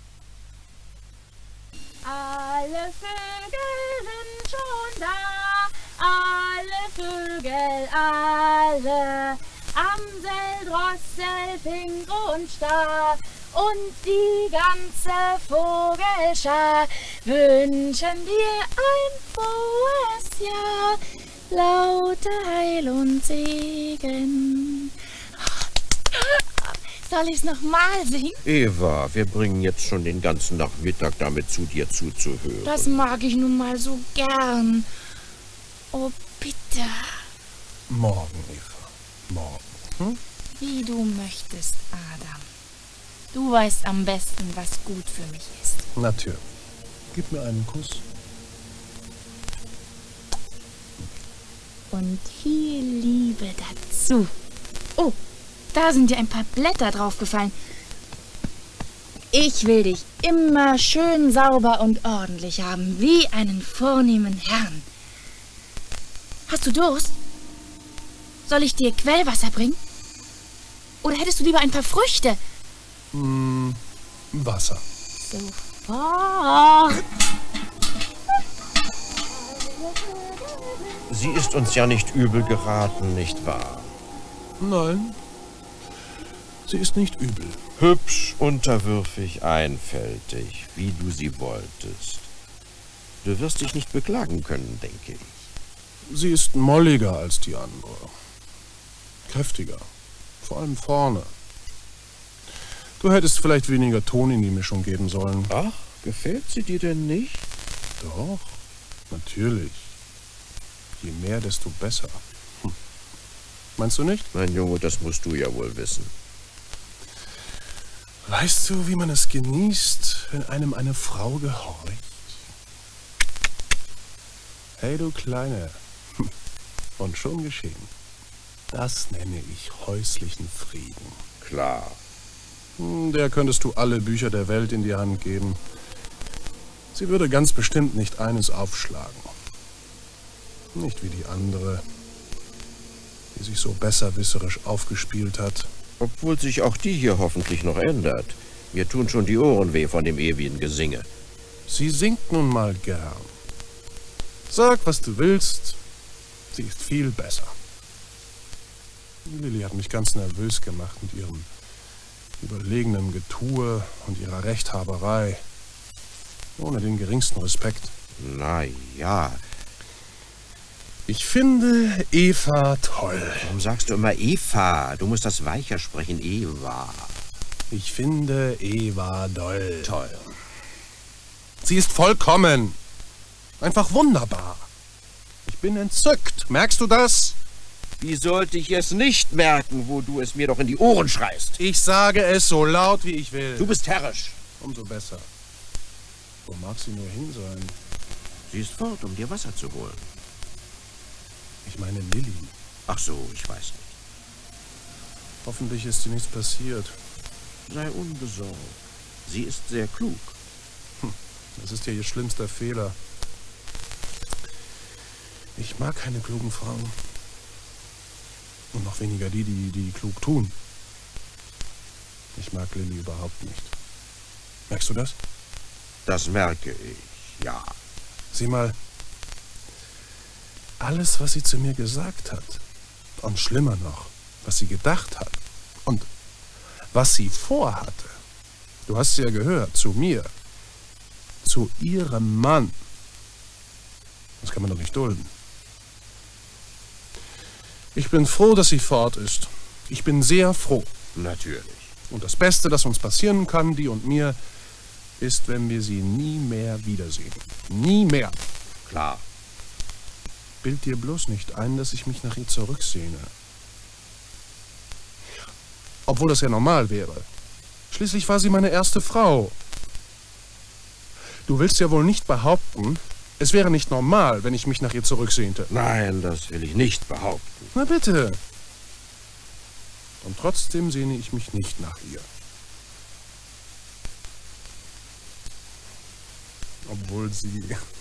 Alle Vögel sind schon da, alle Vögel, alle. Amsel, Drossel, Fink und Star und die ganze Vogelschar wünschen dir ein frohes Jahr, lauter Heil und Segen. Soll ich's noch mal singen? Eva, wir bringen jetzt schon den ganzen Nachmittag damit zu, dir zuzuhören. Das mag ich nun mal so gern. Oh, bitte. Morgen, Eva. Morgen. Hm? Wie du möchtest, Adam. Du weißt am besten, was gut für mich ist. Natürlich. Gib mir einen Kuss. Und viel Liebe dazu. Oh, da sind dir ein paar Blätter draufgefallen. Ich will dich immer schön sauber und ordentlich haben, wie einen vornehmen Herrn. Hast du Durst? Soll ich dir Quellwasser bringen? Oder hättest du lieber ein paar Früchte? Hm, Wasser. Sofort. Sie ist uns ja nicht übel geraten, nicht wahr? Nein, sie ist nicht übel. Hübsch, unterwürfig, einfältig, wie du sie wolltest. Du wirst dich nicht beklagen können, denke ich. Sie ist molliger als die andere. Kräftiger. Vor allem vorne. Du hättest vielleicht weniger Ton in die Mischung geben sollen. Ach, gefällt sie dir denn nicht? Doch, natürlich. Je mehr, desto besser. Hm. Meinst du nicht? Mein Junge, das musst du ja wohl wissen. Weißt du, wie man es genießt, wenn einem eine Frau gehorcht? Hey, du Kleine. Und schon geschehen. Das nenne ich häuslichen Frieden. Klar. Der könntest du alle Bücher der Welt in die Hand geben. Sie würde ganz bestimmt nicht eines aufschlagen. Nicht wie die andere, die sich so besserwisserisch aufgespielt hat. Obwohl sich auch die hier hoffentlich noch ändert. Mir tun schon die Ohren weh von dem ewigen Gesinge. Sie singt nun mal gern. Sag, was du willst. Sie ist viel besser. Lilly hat mich ganz nervös gemacht mit ihrem überlegenen Getue und ihrer Rechthaberei. Ohne den geringsten Respekt. Na ja. Ich finde Eva toll. Warum sagst du immer Eva? Du musst das weicher sprechen, Eva. Ich finde Eva doll. Toll. Sie ist vollkommen. Einfach wunderbar. Ich bin entzückt. Merkst du das? Wie sollte ich es nicht merken, wo du es mir doch in die Ohren schreist? Ich sage es so laut, wie ich will. Du bist herrisch. Umso besser. Wo mag sie nur hin sein? Sie ist fort, um dir Wasser zu holen. Ich meine Lilly. Ach so, ich weiß nicht. Hoffentlich ist dir nichts passiert. Sei unbesorgt. Sie ist sehr klug. Hm, das ist ja ihr schlimmster Fehler. Ich mag keine klugen Frauen. Und noch weniger die, die, die klug tun. Ich mag Lilly überhaupt nicht. Merkst du das? Das merke ich, ja. Sieh mal, alles, was sie zu mir gesagt hat, und schlimmer noch, was sie gedacht hat und was sie vorhatte, du hast sie ja gehört, zu mir, zu ihrem Mann, das kann man doch nicht dulden. Ich bin froh, dass sie fort ist. Ich bin sehr froh. Natürlich. Und das Beste, das uns passieren kann, die und mir, ist, wenn wir sie nie mehr wiedersehen. Nie mehr. Klar. Bild dir bloß nicht ein, dass ich mich nach ihr zurücksehne. Obwohl das ja normal wäre. Schließlich war sie meine erste Frau. Du willst ja wohl nicht behaupten, es wäre nicht normal, wenn ich mich nach ihr zurücksehnte. Nein, das will ich nicht behaupten. Na bitte. Und trotzdem sehne ich mich nicht nach ihr. Obwohl sie,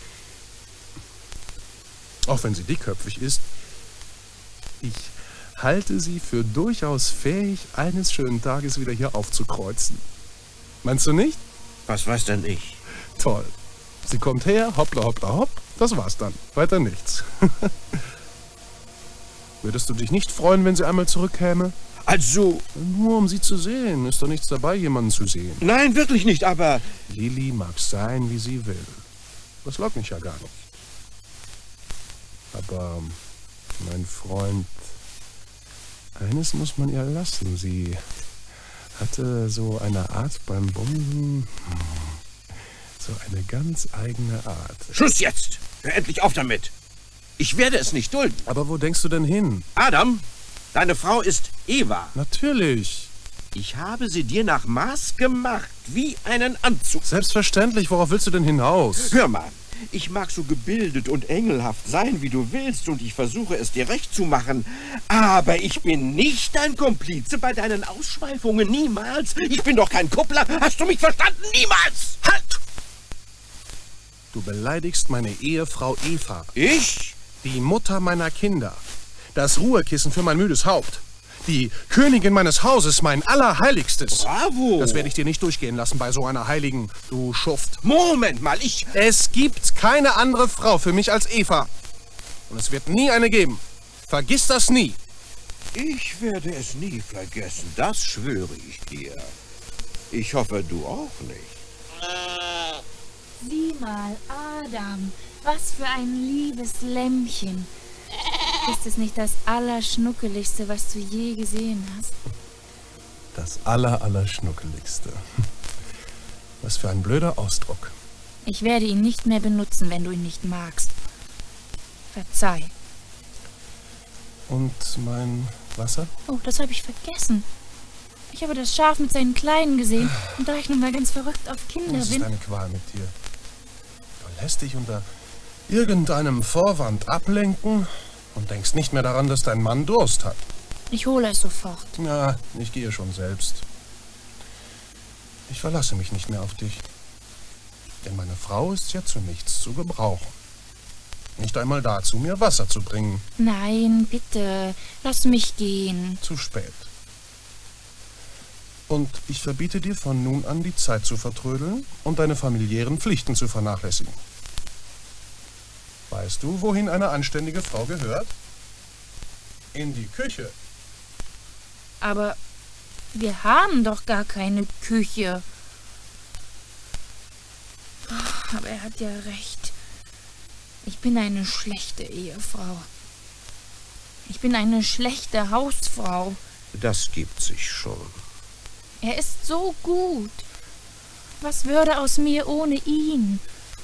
auch wenn sie dickköpfig ist, ich halte sie für durchaus fähig, eines schönen Tages wieder hier aufzukreuzen. Meinst du nicht? Was weiß denn ich? Toll. Sie kommt her, hoppla hoppla hopp, das war's dann. Weiter nichts. Würdest du dich nicht freuen, wenn sie einmal zurückkäme? Also... Nur um sie zu sehen. Ist doch nichts dabei, jemanden zu sehen. Nein, wirklich nicht, aber... Lilly mag sein, wie sie will. Das leugne ich ja gar nicht. Aber, mein Freund, eines muss man ihr lassen. Sie hatte so eine Art beim Bumsen, so eine ganz eigene Art. Schluss jetzt! Hör endlich auf damit! Ich werde es nicht dulden. Aber wo denkst du denn hin? Adam, deine Frau ist Eva. Natürlich. Ich habe sie dir nach Maß gemacht, wie einen Anzug. Selbstverständlich, worauf willst du denn hinaus? Hör mal, ich mag so gebildet und engelhaft sein, wie du willst, und ich versuche es dir recht zu machen. Aber ich bin nicht dein Komplize bei deinen Ausschweifungen, niemals. Ich bin doch kein Kuppler, hast du mich verstanden? Niemals! Halt! Du beleidigst meine Ehefrau Eva. Ich? Die Mutter meiner Kinder. Das Ruhekissen für mein müdes Haupt. Die Königin meines Hauses, mein Allerheiligstes. Bravo! Das werde ich dir nicht durchgehen lassen bei so einer Heiligen, du Schuft. Moment mal, ich... Es gibt keine andere Frau für mich als Eva. Und es wird nie eine geben. Vergiss das nie. Ich werde es nie vergessen, das schwöre ich dir. Ich hoffe, du auch nicht. Sieh mal, Adam, was für ein liebes Lämmchen. Ist es nicht das Allerschnuckeligste, was du je gesehen hast? Das aller, Allerschnuckeligste. Was für ein blöder Ausdruck. Ich werde ihn nicht mehr benutzen, wenn du ihn nicht magst. Verzeih. Und mein Wasser? Oh, das habe ich vergessen. Ich habe das Schaf mit seinen Kleinen gesehen. Und da ich nun mal ganz verrückt auf Kinder Das ist bin... eine Qual mit dir. Du lässt dich unter irgendeinem Vorwand ablenken und denkst nicht mehr daran, dass dein Mann Durst hat. Ich hole es sofort. Ja, ich gehe schon selbst. Ich verlasse mich nicht mehr auf dich. Denn meine Frau ist ja zu nichts zu gebrauchen. Nicht einmal dazu, mir Wasser zu bringen. Nein, bitte, lass mich gehen. Zu spät. Und ich verbiete dir von nun an, die Zeit zu vertrödeln und deine familiären Pflichten zu vernachlässigen. Weißt du, wohin eine anständige Frau gehört? In die Küche. Aber wir haben doch gar keine Küche. Aber er hat ja recht. Ich bin eine schlechte Ehefrau. Ich bin eine schlechte Hausfrau. Das gibt sich schon. Er ist so gut. Was würde aus mir ohne ihn?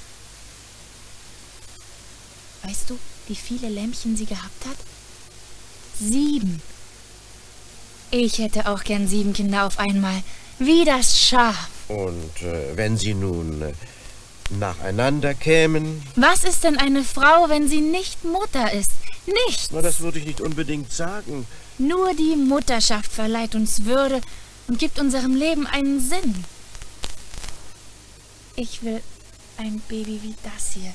Weißt du, wie viele Lämmchen sie gehabt hat? Sieben. Ich hätte auch gern sieben Kinder auf einmal. Wie das Schaf. Und äh, wenn sie nun äh, nacheinander kämen? Was ist denn eine Frau, wenn sie nicht Mutter ist? Nichts. Na, das würde ich nicht unbedingt sagen. Nur die Mutterschaft verleiht uns Würde und gibt unserem Leben einen Sinn. Ich will ein Baby wie das hier.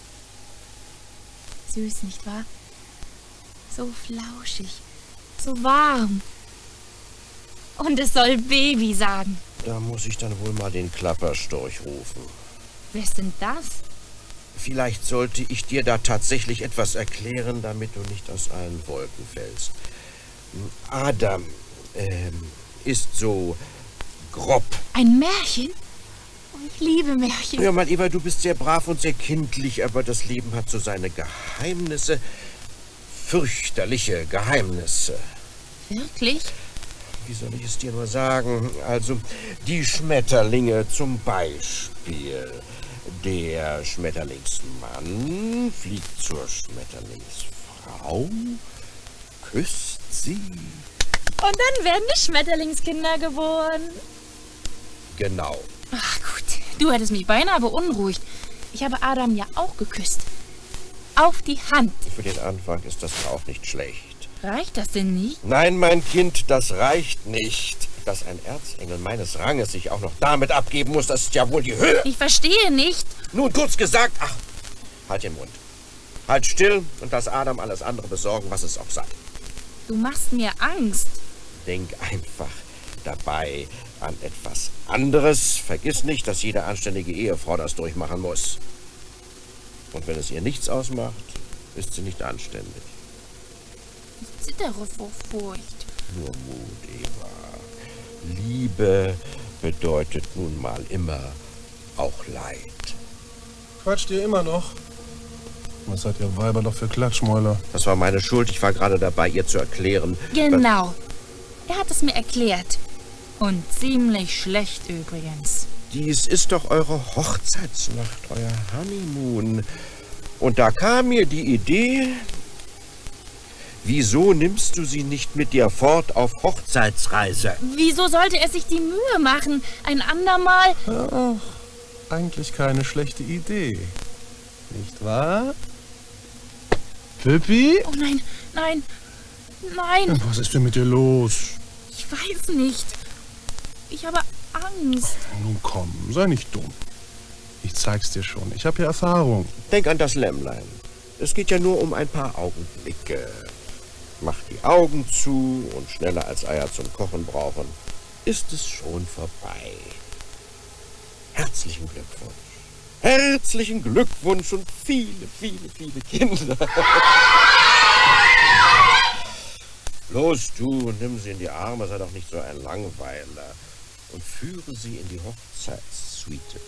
Süß, nicht wahr? So flauschig, so warm. Und es soll Baby sagen. Da muss ich dann wohl mal den Klapperstorch rufen. Wer ist denn das? Vielleicht sollte ich dir da tatsächlich etwas erklären, damit du nicht aus allen Wolken fällst. Adam ähm, ist so grob. Ein Märchen? Oh, ich liebe Märchen. Hör mal, Eva, du bist sehr brav und sehr kindlich, aber das Leben hat so seine Geheimnisse. Fürchterliche Geheimnisse. Wirklich? Wie soll ich es dir nur sagen? Also, die Schmetterlinge zum Beispiel. Der Schmetterlingsmann fliegt zur Schmetterlingsfrau, küsst sie. Und dann werden die Schmetterlingskinder geboren. Genau. Ach gut, du hättest mich beinahe beunruhigt. Ich habe Adam ja auch geküsst. Auf die Hand. Für den Anfang ist das auch nicht schlecht. Reicht das denn nicht? Nein, mein Kind, das reicht nicht. Dass ein Erzengel meines Ranges sich auch noch damit abgeben muss, das ist ja wohl die Höhe. Ich verstehe nicht. Nun, kurz gesagt, ach, halt den Mund. Halt still und lass Adam alles andere besorgen, was es auch sei. Du machst mir Angst. Denk einfach dabei an etwas anderes. Vergiss nicht, dass jede anständige Ehefrau das durchmachen muss. Und wenn es ihr nichts ausmacht, ist sie nicht anständig. Ich zittere vor Furcht. Nur Mut, Eva. Liebe bedeutet nun mal immer auch Leid. Quatscht ihr immer noch? Was seid ihr Weiber doch für Klatschmäuler? Das war meine Schuld. Ich war gerade dabei, ihr zu erklären. Genau. Er hat es mir erklärt. Und ziemlich schlecht übrigens. Dies ist doch eure Hochzeitsnacht, euer Honeymoon. Und da kam mir die Idee, wieso nimmst du sie nicht mit dir fort auf Hochzeitsreise? Wieso sollte er sich die Mühe machen? Ein andermal? Ach, eigentlich keine schlechte Idee. Nicht wahr? Pippi? Oh nein, nein, nein. Was ist denn mit dir los? Ich weiß nicht. Ich habe Angst. Nun komm, sei nicht dumm. Ich zeig's dir schon. Ich habe ja Erfahrung. Denk an das Lämmlein. Es geht ja nur um ein paar Augenblicke. Mach die Augen zu und schneller als Eier zum Kochen brauchen, ist es schon vorbei. Herzlichen Glückwunsch. Herzlichen Glückwunsch und viele, viele, viele Kinder. Los, du, nimm sie in die Arme, sei doch nicht so ein Langweiler. Und führe sie in die Hochzeitssuite.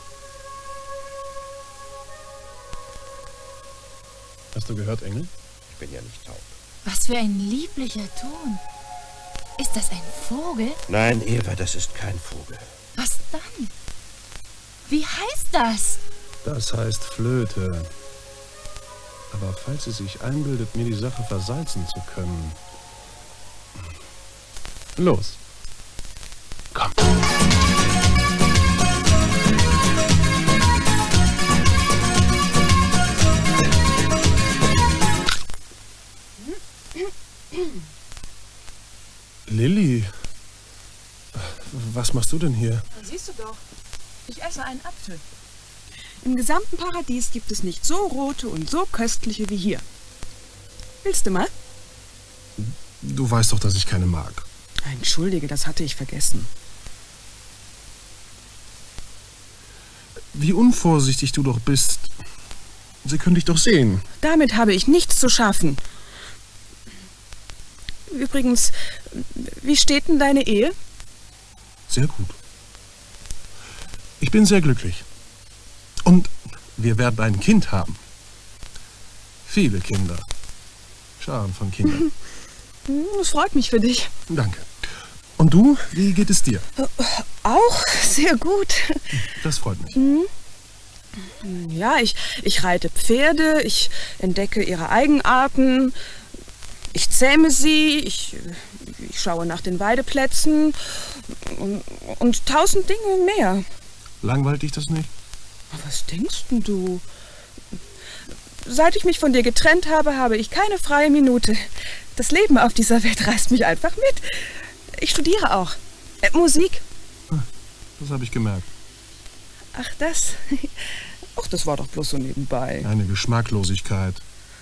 Hast du gehört, Engel? Ich bin ja nicht taub. Was für ein lieblicher Ton. Ist das ein Vogel? Nein, Eva, das ist kein Vogel. Was dann? Wie heißt das? Das heißt Flöte. Aber falls sie sich einbildet, mir die Sache versalzen zu können. Los, Lilly, was machst du denn hier? Siehst du doch, ich esse einen Apfel. Im gesamten Paradies gibt es nicht so rote und so köstliche wie hier. Willst du mal? Du weißt doch, dass ich keine mag. Entschuldige, das hatte ich vergessen. Wie unvorsichtig du doch bist. Sie können dich doch sehen. Damit habe ich nichts zu schaffen. Übrigens, wie steht denn deine Ehe? Sehr gut. Ich bin sehr glücklich. Und wir werden ein Kind haben. Viele Kinder. Scharen von Kindern. Das freut mich für dich. Danke. Und du, wie geht es dir? Auch sehr gut. Das freut mich. Ja, ich, ich reite Pferde, ich entdecke ihre Eigenarten, ich zähme sie, ich, ich schaue nach den Weideplätzen und, und tausend Dinge mehr. Langweilt dich das nicht? Was denkst denn du? Seit ich mich von dir getrennt habe, habe ich keine freie Minute. Das Leben auf dieser Welt reißt mich einfach mit. Ich studiere auch. Äh, Musik. Das habe ich gemerkt. Ach, das? Ach, das war doch bloß so nebenbei. Eine Geschmacklosigkeit.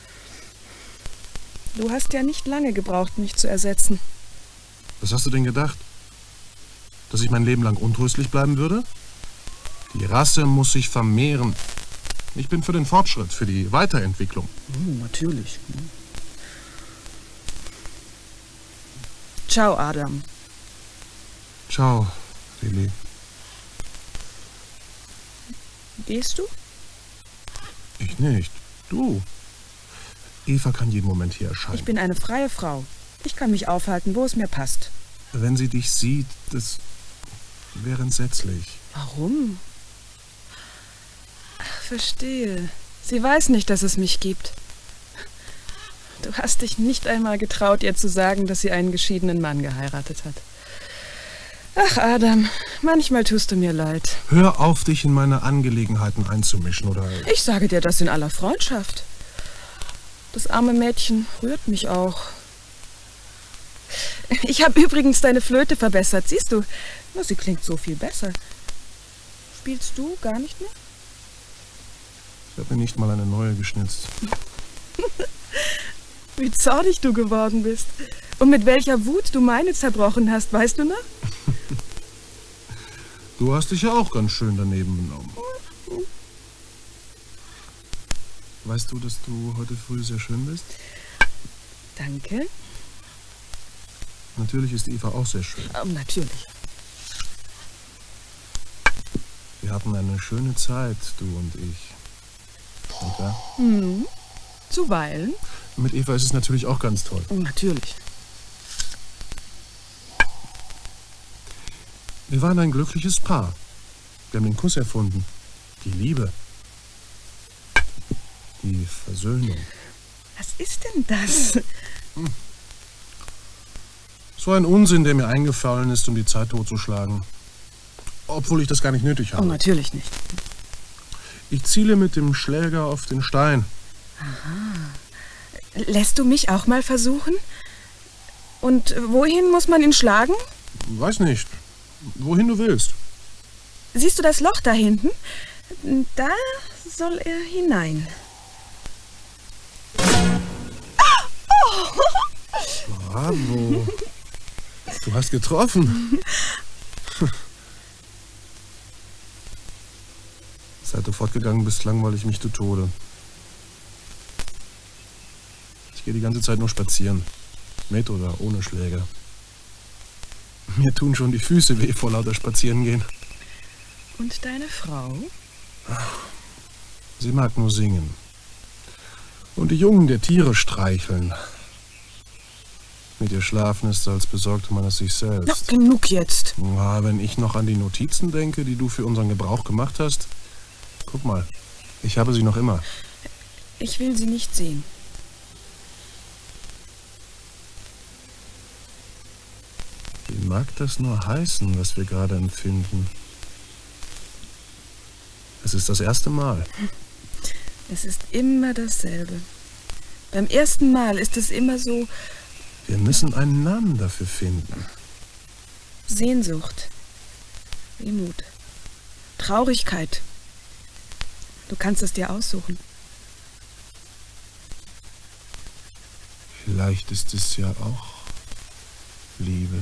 Du hast ja nicht lange gebraucht, mich zu ersetzen. Was hast du denn gedacht? Dass ich mein Leben lang untröstlich bleiben würde? Die Rasse muss sich vermehren. Ich bin für den Fortschritt, für die Weiterentwicklung. Hm, natürlich. Ciao, Adam. Ciao, Lilly. Gehst du? Ich nicht. Du. Eva kann jeden Moment hier erscheinen. Ich bin eine freie Frau. Ich kann mich aufhalten, wo es mir passt. Wenn sie dich sieht, das wäre entsetzlich. Warum? Ach, verstehe. Sie weiß nicht, dass es mich gibt. Du hast dich nicht einmal getraut, ihr zu sagen, dass sie einen geschiedenen Mann geheiratet hat. Ach, Adam, manchmal tust du mir leid. Hör auf, dich in meine Angelegenheiten einzumischen, oder? Ich sage dir das in aller Freundschaft. Das arme Mädchen rührt mich auch. Ich habe übrigens deine Flöte verbessert, siehst du? Na, sie klingt so viel besser. Spielst du gar nicht mehr? Ich habe mir nicht mal eine neue geschnitzt. Wie zornig du geworden bist. Und mit welcher Wut du meine zerbrochen hast, weißt du noch? Du hast dich ja auch ganz schön daneben benommen. Weißt du, dass du heute früh sehr schön bist? Danke. Natürlich ist Eva auch sehr schön. Oh, natürlich. Wir hatten eine schöne Zeit, du und ich. Und ja? Hm. Zuweilen. Mit Eva ist es natürlich auch ganz toll. Oh, natürlich. Wir waren ein glückliches Paar. Wir haben den Kuss erfunden. Die Liebe. Die Versöhnung. Was ist denn das? So ein Unsinn, der mir eingefallen ist, um die Zeit totzuschlagen. Obwohl ich das gar nicht nötig habe. Oh, natürlich nicht. Ich ziele mit dem Schläger auf den Stein. Aha. Lässt du mich auch mal versuchen? Und wohin muss man ihn schlagen? Weiß nicht. Wohin du willst. Siehst du das Loch da hinten? Da soll er hinein. Bravo. Du hast getroffen. Seit du fortgegangen bist, langweile ich mich zu Tode. Ich gehe die ganze Zeit nur spazieren. Mit oder ohne Schläger. Mir tun schon die Füße weh vor lauter Spazierengehen. Und deine Frau? Sie mag nur singen. Und die Jungen der Tiere streicheln. Mit ihr schlafen ist, als besorgte man es sich selbst. Na, genug jetzt. Na, wenn ich noch an die Notizen denke, die du für unseren Gebrauch gemacht hast. Guck mal, ich habe sie noch immer. Ich will sie nicht sehen. Wie mag das nur heißen, was wir gerade empfinden? Es ist das erste Mal. Es ist immer dasselbe. Beim ersten Mal ist es immer so, Wir müssen einen Namen dafür finden. Sehnsucht, Wehmut, Traurigkeit. Du kannst es dir aussuchen. Vielleicht ist es ja auch Liebe.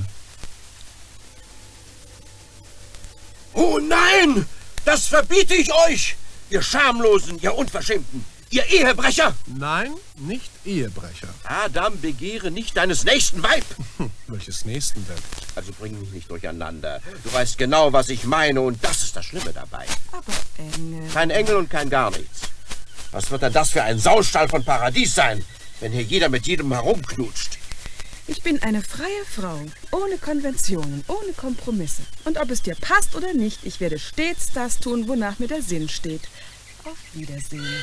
Oh nein! Das verbiete ich euch! Ihr Schamlosen, ihr Unverschämten, ihr Ehebrecher! Nein, nicht Ehebrecher. Adam, begehre nicht deines nächsten Weib! Welches nächsten denn? Also bring mich nicht durcheinander. Du weißt genau, was ich meine, und das ist das Schlimme dabei. Aber Engel... Kein Engel und kein gar nichts. Was wird denn das für ein Saustall von Paradies sein, wenn hier jeder mit jedem herumknutscht? Ich bin eine freie Frau, ohne Konventionen, ohne Kompromisse. Und ob es dir passt oder nicht, ich werde stets das tun, wonach mir der Sinn steht. Auf Wiedersehen.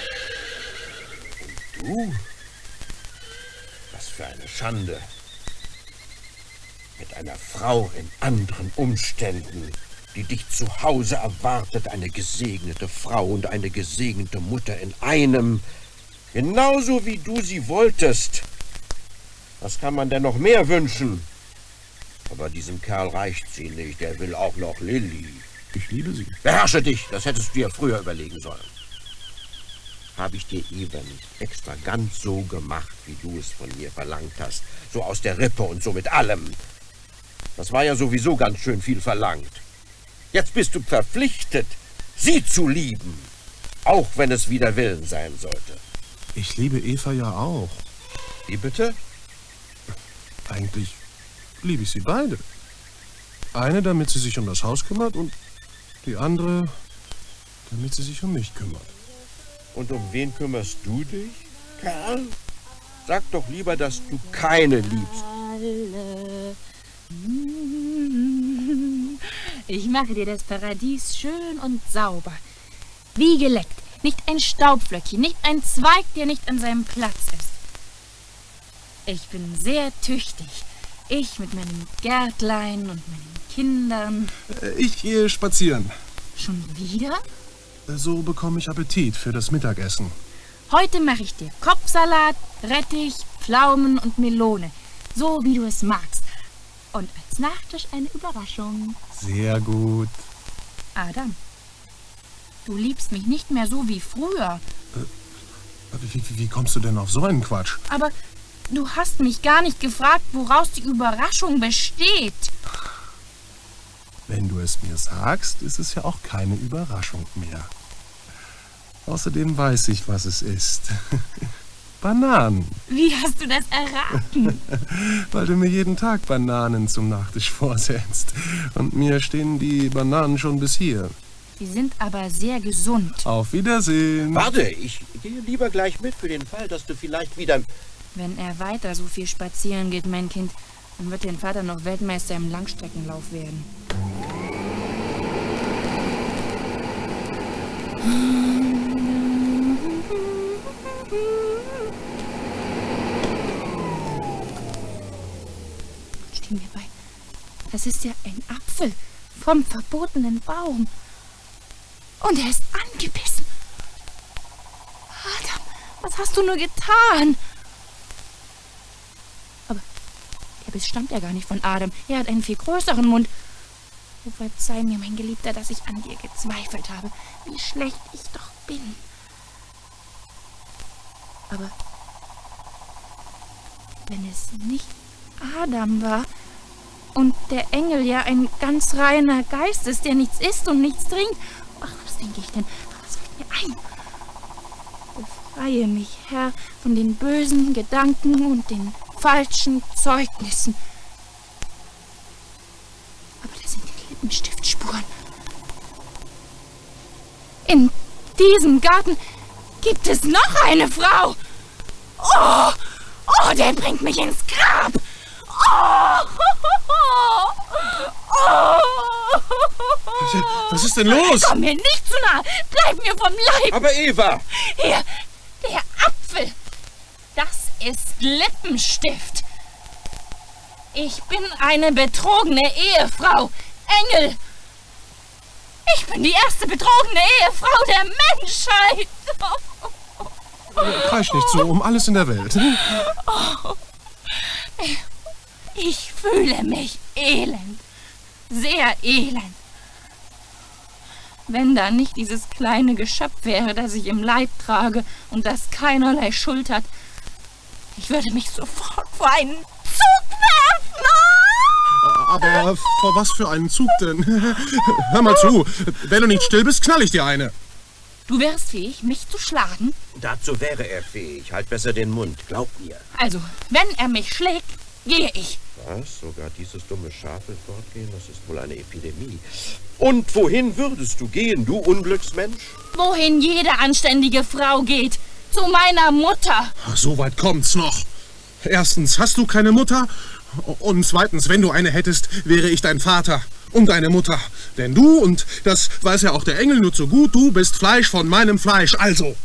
Und du? Was für eine Schande. Mit einer Frau in anderen Umständen, die dich zu Hause erwartet, eine gesegnete Frau und eine gesegnete Mutter in einem, genauso wie du sie wolltest. Was kann man denn noch mehr wünschen? Aber diesem Kerl reicht sie nicht, er will auch noch Lilly. Ich liebe sie. Beherrsche dich, das hättest du dir früher überlegen sollen. Habe ich dir eben extra ganz so gemacht, wie du es von mir verlangt hast. So aus der Rippe und so mit allem. Das war ja sowieso ganz schön viel verlangt. Jetzt bist du verpflichtet, sie zu lieben. Auch wenn es wider Willen sein sollte. Ich liebe Eva ja auch. Wie bitte? Eigentlich liebe ich sie beide. Eine, damit sie sich um das Haus kümmert, und die andere, damit sie sich um mich kümmert. Und um wen kümmerst du dich, Kerl? Sag doch lieber, dass du keine liebst. Ich mache dir das Paradies schön und sauber. Wie geleckt. Nicht ein Staubflöckchen, nicht ein Zweig, der nicht an seinem Platz ist. Ich bin sehr tüchtig. Ich mit meinem Gärtlein und meinen Kindern. Ich gehe spazieren. Schon wieder? So bekomme ich Appetit für das Mittagessen. Heute mache ich dir Kopfsalat, Rettich, Pflaumen und Melone. So, wie du es magst. Und als Nachtisch eine Überraschung. Sehr gut. Adam, du liebst mich nicht mehr so wie früher. Äh, wie, wie, wie kommst du denn auf so einen Quatsch? Aber du hast mich gar nicht gefragt, woraus die Überraschung besteht. Wenn du es mir sagst, ist es ja auch keine Überraschung mehr. Außerdem weiß ich, was es ist. Bananen. Wie hast du das erraten? Weil du mir jeden Tag Bananen zum Nachtisch vorsetzt. Und mir stehen die Bananen schon bis hier. Die sind aber sehr gesund. Auf Wiedersehen. Warte, ich gehe lieber gleich mit für den Fall, dass du vielleicht wieder... Wenn er weiter so viel spazieren geht, mein Kind, dann wird dein Vater noch Weltmeister im Langstreckenlauf werden. Steh mir bei. Das ist ja ein Apfel vom verbotenen Baum. Und er ist angebissen. Adam, was hast du nur getan? Aber der Biss stammt ja gar nicht von Adam. Er hat einen viel größeren Mund. Oh, verzeih mir, mein Geliebter, dass ich an dir gezweifelt habe. Wie schlecht ich doch bin. Aber wenn es nicht Adam war und der Engel ja ein ganz reiner Geist ist, der nichts isst und nichts trinkt. Ach, was denke ich denn? Was fällt mir ein? Befreie mich, Herr, von den bösen Gedanken und den falschen Zeugnissen. Aber da sind die Lippenstiftspuren. In diesem Garten gibt es noch eine Frau. Oh, oh, der bringt mich ins Grab. Oh, oh, oh. Was ist denn los? Komm mir nicht zu nah. Bleib mir vom Leib. Aber Eva! Hier, der Apfel. Das ist Lippenstift. Ich bin eine betrogene Ehefrau. Engel. Ich bin die erste betrogene Ehefrau der Menschheit. Kreisch nicht so, um alles in der Welt. Oh, Ich fühle mich elend. Sehr elend. Wenn da nicht dieses kleine Geschöpf wäre, das ich im Leib trage und das keinerlei Schuld hat, ich würde mich sofort vor einen Zug werfen. Aber vor was für einen Zug denn? Hör mal zu, wenn du nicht still bist, knall ich dir eine. Du wärst fähig, mich zu schlagen? Dazu wäre er fähig. Halt besser den Mund, glaub mir. Also, wenn er mich schlägt, gehe ich. Was? Sogar dieses dumme Schaf will fortgehen? Das ist wohl eine Epidemie. Und wohin würdest du gehen, du Unglücksmensch? Wohin jede anständige Frau geht. Zu meiner Mutter. Ach, so weit kommt's noch. Erstens hast du keine Mutter. Und zweitens, wenn du eine hättest, wäre ich dein Vater und deine Mutter. Denn du, und das weiß ja auch der Engel nur zu gut, du bist Fleisch von meinem Fleisch. Also,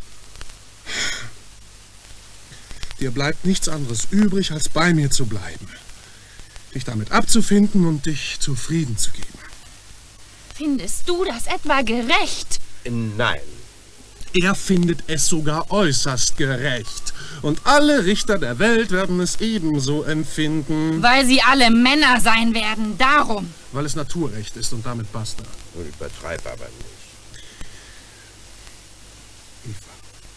dir bleibt nichts anderes übrig, als bei mir zu bleiben. Dich damit abzufinden und dich zufrieden zu geben. Findest du das etwa gerecht? Nein. Er findet es sogar äußerst gerecht. Und alle Richter der Welt werden es ebenso empfinden. Weil sie alle Männer sein werden, darum. Weil es Naturrecht ist und damit basta. Übertreib aber nicht. Eva.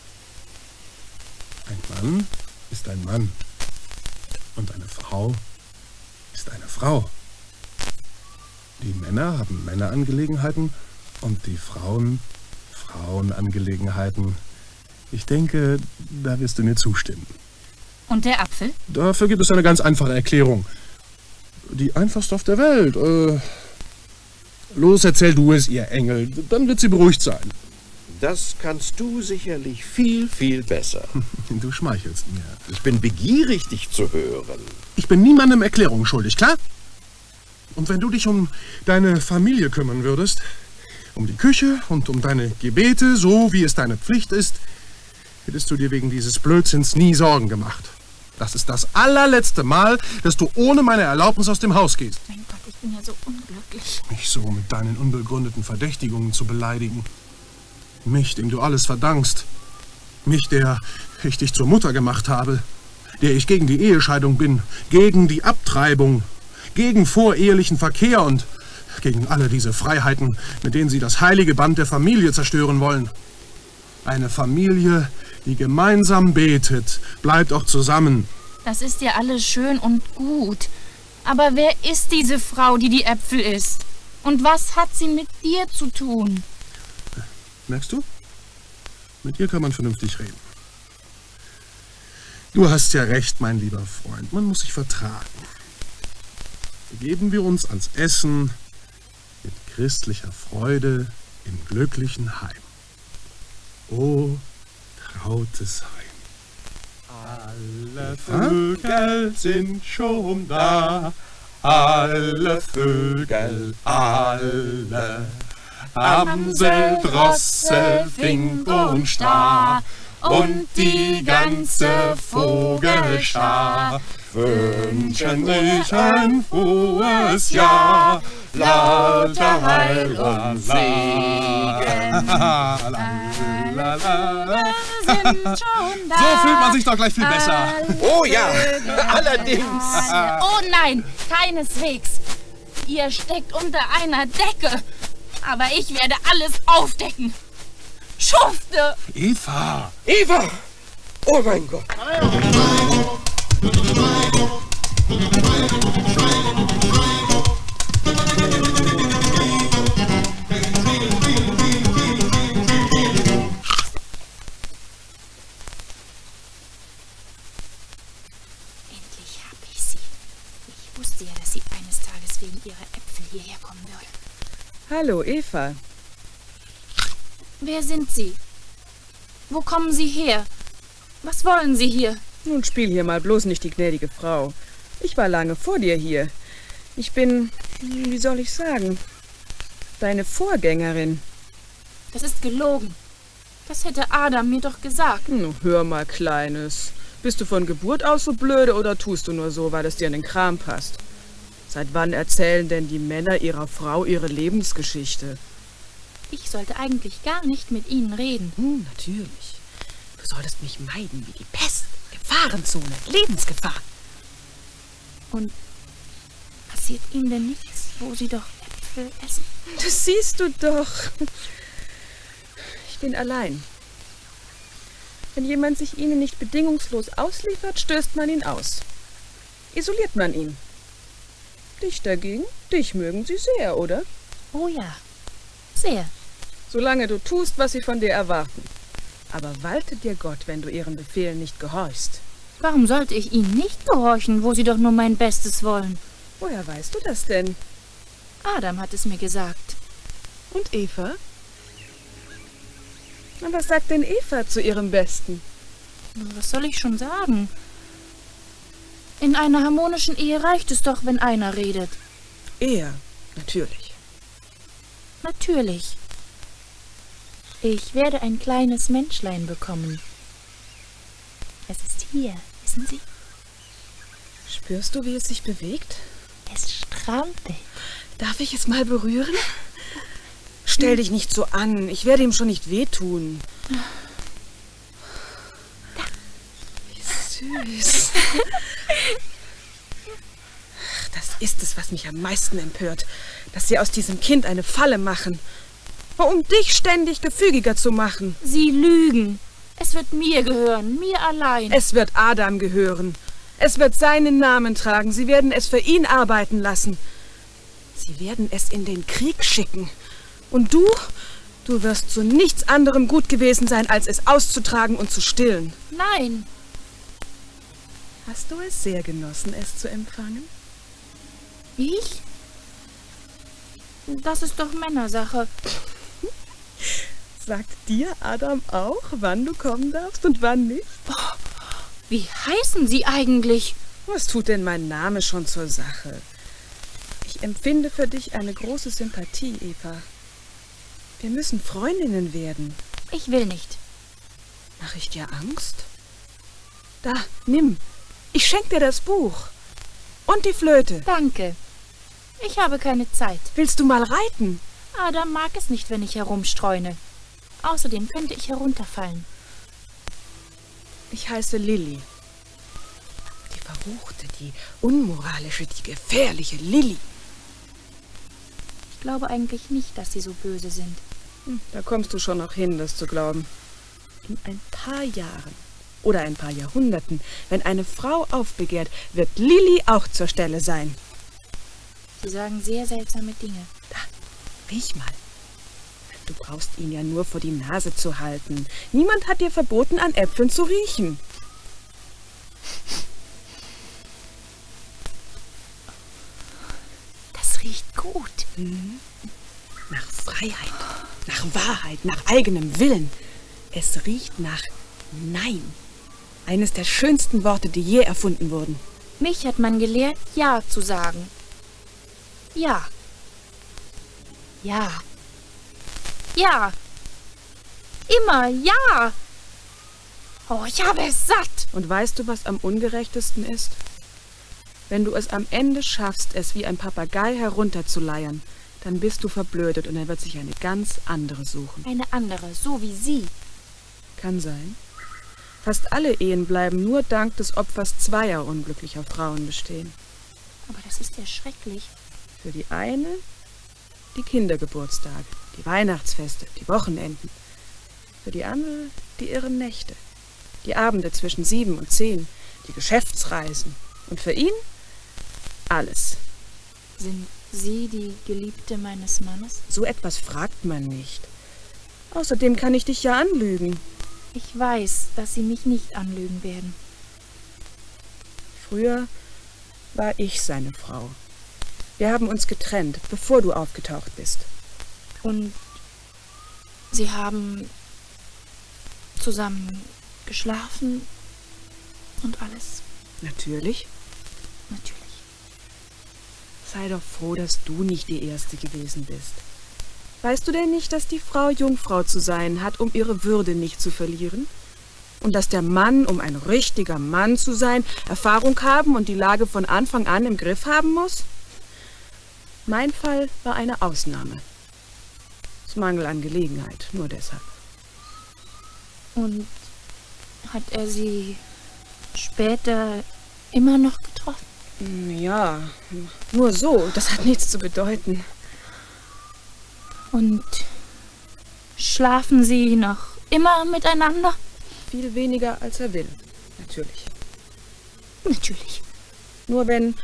Ein Mann ist ein Mann. Und eine Frau ist eine Frau. Die Männer haben Männerangelegenheiten und die Frauen Frauenangelegenheiten. Ich denke, da wirst du mir zustimmen. Und der Apfel? Dafür gibt es eine ganz einfache Erklärung. Die einfachste auf der Welt. Äh, los, erzähl du es, ihr Engel. Dann wird sie beruhigt sein. Das kannst du sicherlich viel, viel besser. Du schmeichelst mir. Ich bin begierig, dich zu hören. Ich bin niemandem Erklärungen schuldig, klar? Und wenn du dich um deine Familie kümmern würdest, um die Küche und um deine Gebete, so wie es deine Pflicht ist, hättest du dir wegen dieses Blödsinns nie Sorgen gemacht. Das ist das allerletzte Mal, dass du ohne meine Erlaubnis aus dem Haus gehst. Mein Gott, ich bin ja so unglücklich. Mich so mit deinen unbegründeten Verdächtigungen zu beleidigen. Mich, dem du alles verdankst. Mich, der ich dich zur Mutter gemacht habe. Der ich gegen die Ehescheidung bin. Gegen die Abtreibung. Gegen vorehelichen Verkehr und gegen alle diese Freiheiten, mit denen sie das heilige Band der Familie zerstören wollen. Eine Familie, die gemeinsam betet, bleibt auch zusammen. Das ist ja alles schön und gut. Aber wer ist diese Frau, die die Äpfel isst? Und was hat sie mit dir zu tun? Merkst du? Mit ihr kann man vernünftig reden. Du hast ja recht, mein lieber Freund. Man muss sich vertragen. Begeben wir uns ans Essen mit christlicher Freude im glücklichen Heim. O trautes Heim. Alle Vögel sind schon da, alle Vögel, alle. Amsel, Drossel, Fink und Star und die ganze Vogelschar wünschen sich ein frohes Jahr, lauter Heil und Segen. So fühlt man sich doch gleich viel besser. Oh ja, allerdings. Oh nein, keineswegs. Ihr steckt unter einer Decke. Aber ich werde alles aufdecken. Schufte! Eva! Eva! Oh mein Gott! Endlich habe ich sie. Ich wusste ja, dass sie eines Tages wegen ihrer Äpfel hierher kommen würde. Hallo, Eva. Wer sind Sie? Wo kommen Sie her? Was wollen Sie hier? Nun spiel hier mal bloß nicht die gnädige Frau. Ich war lange vor dir hier. Ich bin, wie soll ich sagen, deine Vorgängerin. Das ist gelogen. Das hätte Adam mir doch gesagt. Nun, hör mal, Kleines. Bist du von Geburt aus so blöde oder tust du nur so, weil es dir in den Kram passt? Seit wann erzählen denn die Männer ihrer Frau ihre Lebensgeschichte? Ich sollte eigentlich gar nicht mit Ihnen reden. Hm, natürlich. Du solltest mich meiden wie die Pest. Gefahrenzone, Lebensgefahr. Und passiert ihm denn nichts, wo sie doch Äpfel essen? Das siehst du doch. Ich bin allein. Wenn jemand sich ihnen nicht bedingungslos ausliefert, stößt man ihn aus. Isoliert man ihn. Dich dagegen, dich mögen sie sehr, oder? Oh ja, sehr. Solange du tust, was sie von dir erwarten. Aber walte dir Gott, wenn du ihren Befehlen nicht gehorchst. Warum sollte ich ihnen nicht gehorchen, wo sie doch nur mein Bestes wollen? Woher weißt du das denn? Adam hat es mir gesagt. Und Eva? Und was sagt denn Eva zu ihrem Besten? Was soll ich schon sagen? In einer harmonischen Ehe reicht es doch, wenn einer redet. Er, natürlich. Natürlich. Ich werde ein kleines Menschlein bekommen. Es ist hier, wissen Sie? Spürst du, wie es sich bewegt? Es strampelt. Darf ich es mal berühren? Stell dich nicht so an. Ich werde ihm schon nicht wehtun. Wie süß. Das ist es, was mich am meisten empört. Dass sie aus diesem Kind eine Falle machen. Um dich ständig gefügiger zu machen. Sie lügen. Es wird mir gehören, mir allein. Es wird Adam gehören. Es wird seinen Namen tragen. Sie werden es für ihn arbeiten lassen. Sie werden es in den Krieg schicken. Und du, du wirst zu nichts anderem gut gewesen sein, als es auszutragen und zu stillen. Nein. Hast du es sehr genossen, es zu empfangen? Ich? Das ist doch Männersache. Sagt dir Adam auch, wann du kommen darfst und wann nicht? Oh, wie heißen Sie eigentlich? Was tut denn mein Name schon zur Sache? Ich empfinde für dich eine große Sympathie, Eva. Wir müssen Freundinnen werden. Ich will nicht. Mach ich dir Angst? Da, nimm. Ich schenk dir das Buch. Und die Flöte. Danke. Ich habe keine Zeit. Willst du mal reiten? Adam mag es nicht, wenn ich herumstreune. Außerdem könnte ich herunterfallen. Ich heiße Lilly. Die verruchte, die unmoralische, die gefährliche Lilly. Ich glaube eigentlich nicht, dass sie so böse sind. Hm, da kommst du schon noch hin, das zu glauben. In ein paar Jahren oder ein paar Jahrhunderten, wenn eine Frau aufbegehrt, wird Lilly auch zur Stelle sein. Sie sagen sehr seltsame Dinge. Da, riech mal. Du brauchst ihn ja nur vor die Nase zu halten. Niemand hat dir verboten, an Äpfeln zu riechen. Das riecht gut. Mhm. Nach Freiheit, nach Wahrheit, nach eigenem Willen. Es riecht nach Nein. Eines der schönsten Worte, die je erfunden wurden. Mich hat man gelehrt, Ja zu sagen. Ja. Ja. Ja. Immer ja. Oh, ich habe es satt. Und weißt du, was am ungerechtesten ist? Wenn du es am Ende schaffst, es wie ein Papagei herunterzuleiern, dann bist du verblödet und er wird sich eine ganz andere suchen. Eine andere, so wie Sie. Kann sein. Fast alle Ehen bleiben nur dank des Opfers zweier unglücklicher Frauen bestehen. Aber das ist ja schrecklich. Für die eine die Kindergeburtstage, die Weihnachtsfeste, die Wochenenden. Für die andere die irren Nächte, die Abende zwischen sieben und zehn, die Geschäftsreisen. Und für ihn alles. Sind Sie die Geliebte meines Mannes? So etwas fragt man nicht. Außerdem kann ich dich ja anlügen. Ich weiß, dass Sie mich nicht anlügen werden. Früher war ich seine Frau. Wir haben uns getrennt, bevor du aufgetaucht bist. Und Sie haben zusammen geschlafen und alles? Natürlich. Natürlich. Sei doch froh, dass du nicht die Erste gewesen bist. Weißt du denn nicht, dass die Frau Jungfrau zu sein hat, um ihre Würde nicht zu verlieren? Und dass der Mann, um ein richtiger Mann zu sein, Erfahrung haben und die Lage von Anfang an im Griff haben muss? Mein Fall war eine Ausnahme. Aus Mangel an Gelegenheit, nur deshalb. Und hat er Sie später immer noch getroffen? Ja, nur so. Das hat nichts zu bedeuten. Und schlafen Sie noch immer miteinander? Viel weniger, als er will. Natürlich. Natürlich. Nur wenn...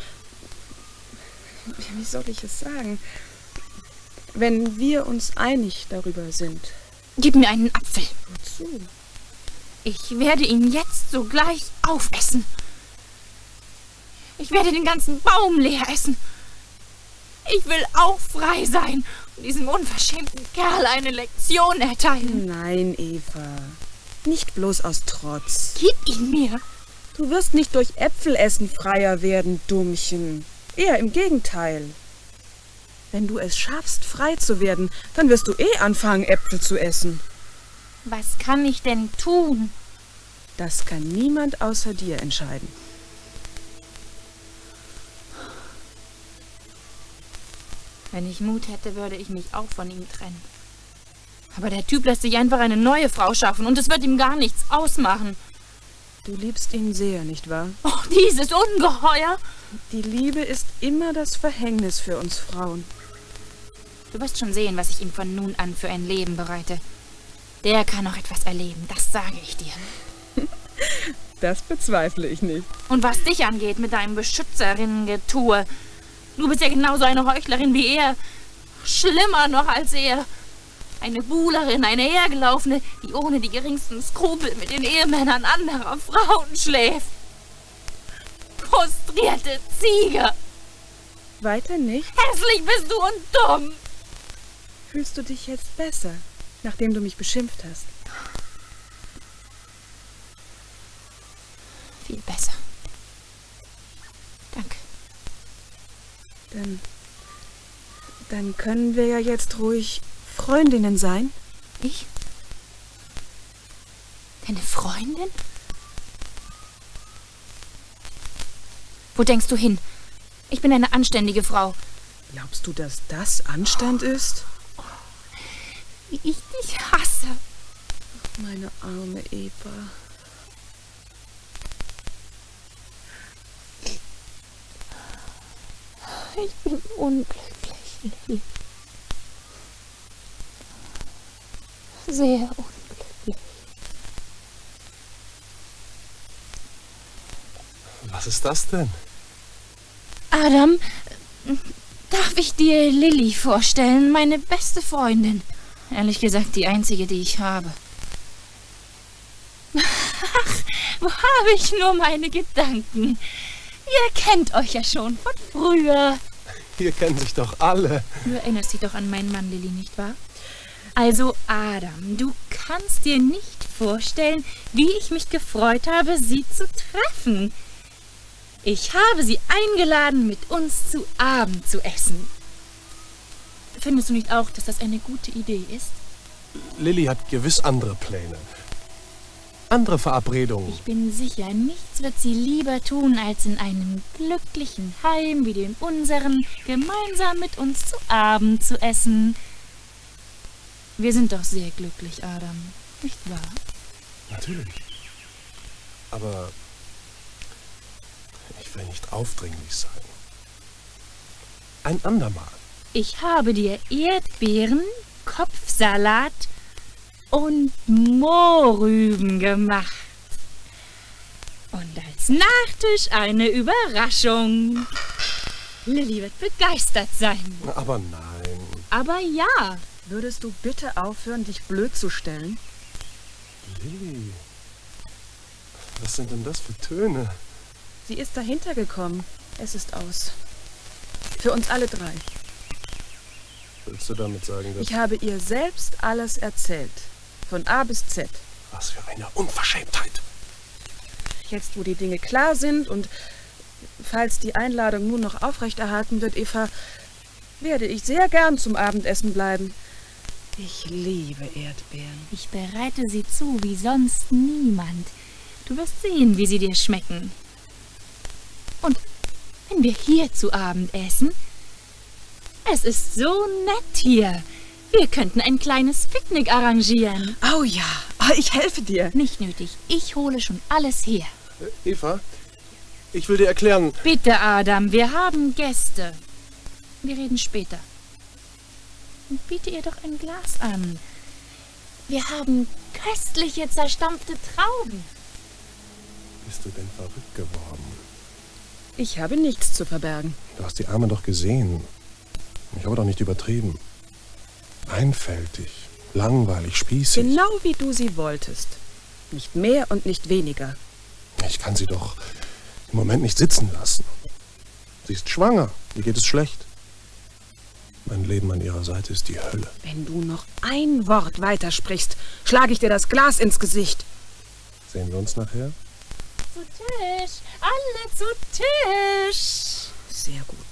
Wie soll ich es sagen? Wenn wir uns einig darüber sind. Gib mir einen Apfel. Wozu? Ich werde ihn jetzt sogleich aufessen. Ich werde den ganzen Baum leer essen. Ich will auch frei sein und diesem unverschämten Kerl eine Lektion erteilen. Nein, Eva. Nicht bloß aus Trotz. Gib ihn mir. Du wirst nicht durch Äpfelessen freier werden, Dummchen. Eher im Gegenteil. Wenn du es schaffst, frei zu werden, dann wirst du eh anfangen, Äpfel zu essen. Was kann ich denn tun? Das kann niemand außer dir entscheiden. Wenn ich Mut hätte, würde ich mich auch von ihm trennen. Aber der Typ lässt sich einfach eine neue Frau schaffen und es wird ihm gar nichts ausmachen. Du liebst ihn sehr, nicht wahr? Oh, dieses Ungeheuer! Die Liebe ist immer das Verhängnis für uns Frauen. Du wirst schon sehen, was ich ihm von nun an für ein Leben bereite. Der kann noch etwas erleben, das sage ich dir. Das bezweifle ich nicht. Und was dich angeht mit deinem Beschützerinnen-Getue, du bist ja genauso eine Heuchlerin wie er. Schlimmer noch als er. Eine Buhlerin, eine Hergelaufene, die ohne die geringsten Skrupel mit den Ehemännern anderer Frauen schläft. Frustrierte Ziege. Weiter nicht? Hässlich bist du und dumm. Fühlst du dich jetzt besser, nachdem du mich beschimpft hast? Viel besser. Danke. Dann, dann können wir ja jetzt ruhig Freundinnen sein. Ich? Deine Freundin? Wo denkst du hin? Ich bin eine anständige Frau. Glaubst du, dass das Anstand ist? Wie ich dich hasse. Meine arme Eva. Ich bin unglücklich, Lilli. Sehr unglücklich. Was ist das denn? Adam, darf ich dir Lilli vorstellen, meine beste Freundin? Ehrlich gesagt, die einzige, die ich habe. Ach, wo habe ich nur meine Gedanken? Ihr kennt euch ja schon von früher. Hier kennen sich doch alle. Du erinnerst dich doch an meinen Mann, Lilli, nicht wahr? Also, Adam, du kannst dir nicht vorstellen, wie ich mich gefreut habe, sie zu treffen. Ich habe sie eingeladen, mit uns zu Abend zu essen. Findest du nicht auch, dass das eine gute Idee ist? Lilli hat gewiss andere Pläne. Andere Verabredungen. Ich bin sicher, nichts wird sie lieber tun, als in einem glücklichen Heim wie dem unseren gemeinsam mit uns zu Abend zu essen. Wir sind doch sehr glücklich, Adam, nicht wahr? Natürlich. Aber ich will nicht aufdringlich sein. Ein andermal. Ich habe dir Erdbeeren, Kopfsalat und Mohrrüben gemacht. Und als Nachtisch eine Überraschung. Lilli wird begeistert sein. Aber nein. Aber ja. Würdest du bitte aufhören, dich blöd zu stellen? Lilli, was sind denn das für Töne? Sie ist dahinter gekommen. Es ist aus. Für uns alle drei. Willst du damit sagen, dass... Ich habe ihr selbst alles erzählt. Von A bis Z. Was für eine Unverschämtheit. Jetzt, wo die Dinge klar sind und falls die Einladung nun noch aufrechterhalten wird, Eva, werde ich sehr gern zum Abendessen bleiben. Ich liebe Erdbeeren. Ich bereite sie zu wie sonst niemand. Du wirst sehen, wie sie dir schmecken. Und wenn wir hier zu Abend essen, es ist so nett hier. Wir könnten ein kleines Picknick arrangieren. Oh ja, oh, ich helfe dir. Nicht nötig. Ich hole schon alles her. Eva, Ich will dir erklären... Bitte, Adam, wir haben Gäste. Wir reden später. Und biete ihr doch ein Glas an. Wir haben köstliche, zerstampfte Trauben. Bist du denn verrückt geworden? Ich habe nichts zu verbergen. Du hast die Arme doch gesehen. Ich habe doch nicht übertrieben. Einfältig, langweilig, spießig. Genau wie du sie wolltest. Nicht mehr und nicht weniger. Ich kann sie doch im Moment nicht sitzen lassen. Sie ist schwanger. Ihr geht es schlecht. Mein Leben an ihrer Seite ist die Hölle. Wenn du noch ein Wort weitersprichst, schlage ich dir das Glas ins Gesicht. Sehen wir uns nachher? Zu Tisch! Alle zu Tisch! Sehr gut.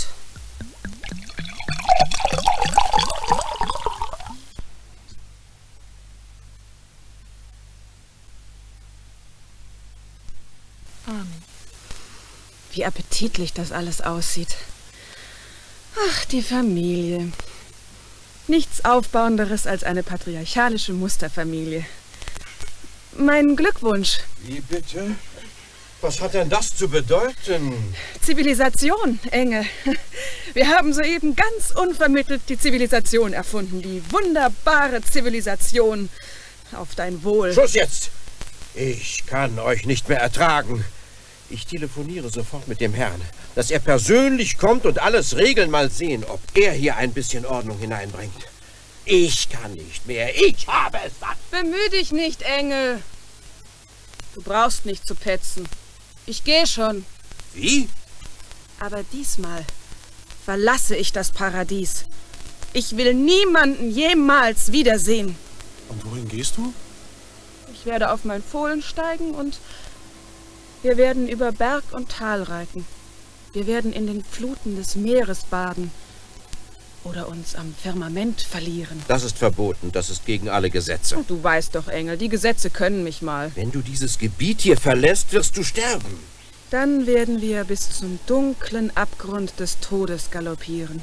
Amen. Wie appetitlich das alles aussieht. Ach, die Familie. Nichts Aufbauenderes als eine patriarchalische Musterfamilie. Mein Glückwunsch. Wie bitte? Was hat denn das zu bedeuten? Zivilisation, Engel. Wir haben soeben ganz unvermittelt die Zivilisation erfunden. Die wunderbare Zivilisation. Auf dein Wohl. Schluss jetzt! Ich kann euch nicht mehr ertragen. Ich telefoniere sofort mit dem Herrn, dass er persönlich kommt und alles regeln, mal sehen, ob er hier ein bisschen Ordnung hineinbringt. Ich kann nicht mehr. Ich habe es satt. Bemühe dich nicht, Engel. Du brauchst nicht zu petzen. Ich gehe schon. Wie? Aber diesmal verlasse ich das Paradies. Ich will niemanden jemals wiedersehen. Und wohin gehst du? Ich werde auf mein Fohlen steigen und wir werden über Berg und Tal reiten. Wir werden in den Fluten des Meeres baden oder uns am Firmament verlieren. Das ist verboten. Das ist gegen alle Gesetze. Du weißt doch, Engel, die Gesetze können mich mal. Wenn du dieses Gebiet hier verlässt, wirst du sterben. Dann werden wir bis zum dunklen Abgrund des Todes galoppieren.